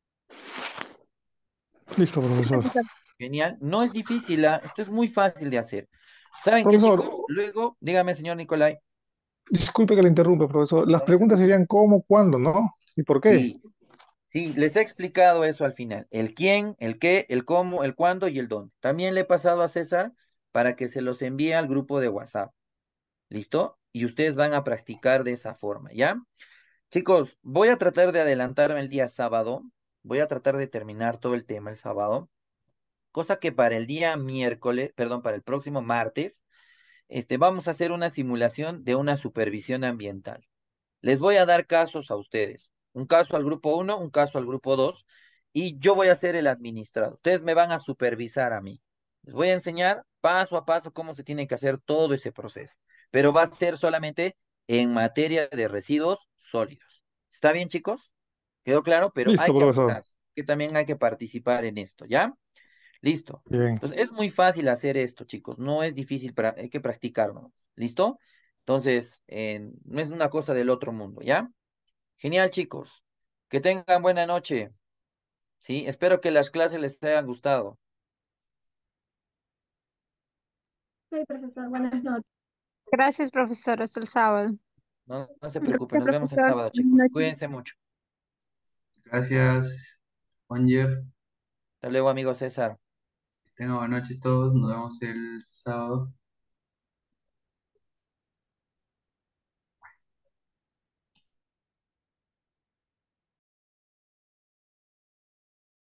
Listo, profesor. Genial. No es difícil, ¿ah? Esto es muy fácil de hacer. ¿Saben qué, Profesor, chicos? Luego, dígame, señor Nicolai. disculpe que le interrumpa, profesor. Las No, no se preguntas preocupe. serían cómo, cuándo, ¿no? ¿Y por qué? Sí, sí, les he explicado eso al final. El quién, el qué, el cómo, el cuándo y el dónde. También le he pasado a César para que se los envíe al grupo de WhatsApp. ¿Listo? Y ustedes van a practicar de esa forma, ¿ya? Chicos, voy a tratar de adelantarme el día sábado. Voy a tratar de terminar todo el tema el sábado. Cosa que para el día miércoles, perdón, para el próximo martes, este, vamos a hacer una simulación de una supervisión ambiental. Les voy a dar casos a ustedes. Un caso al grupo uno, un caso al grupo dos, y yo voy a ser el administrador. Ustedes me van a supervisar a mí. Les voy a enseñar paso a paso cómo se tiene que hacer todo ese proceso. Pero va a ser solamente en materia de residuos sólidos. ¿Está bien, chicos? ¿Quedó claro? Pero Listo, hay que profesor. avisar que también hay que participar en esto, ¿ya? Listo. Bien. Entonces, es muy fácil hacer esto, chicos. No es difícil, pra- hay que practicarlo. ¿Listo? Entonces, eh, no es una cosa del otro mundo, ¿ya? Genial, chicos. Que tengan buena noche. Sí, espero que las clases les hayan gustado. Sí, profesor, buenas noches. Gracias, profesor. Hasta el sábado. No, no se preocupen. Gracias, Nos vemos el profesor. sábado, Buenas chicos. noches. Cuídense mucho. Gracias, Juanjer. Hasta luego, amigo César. Que tengan buenas noches todos. Nos vemos el sábado.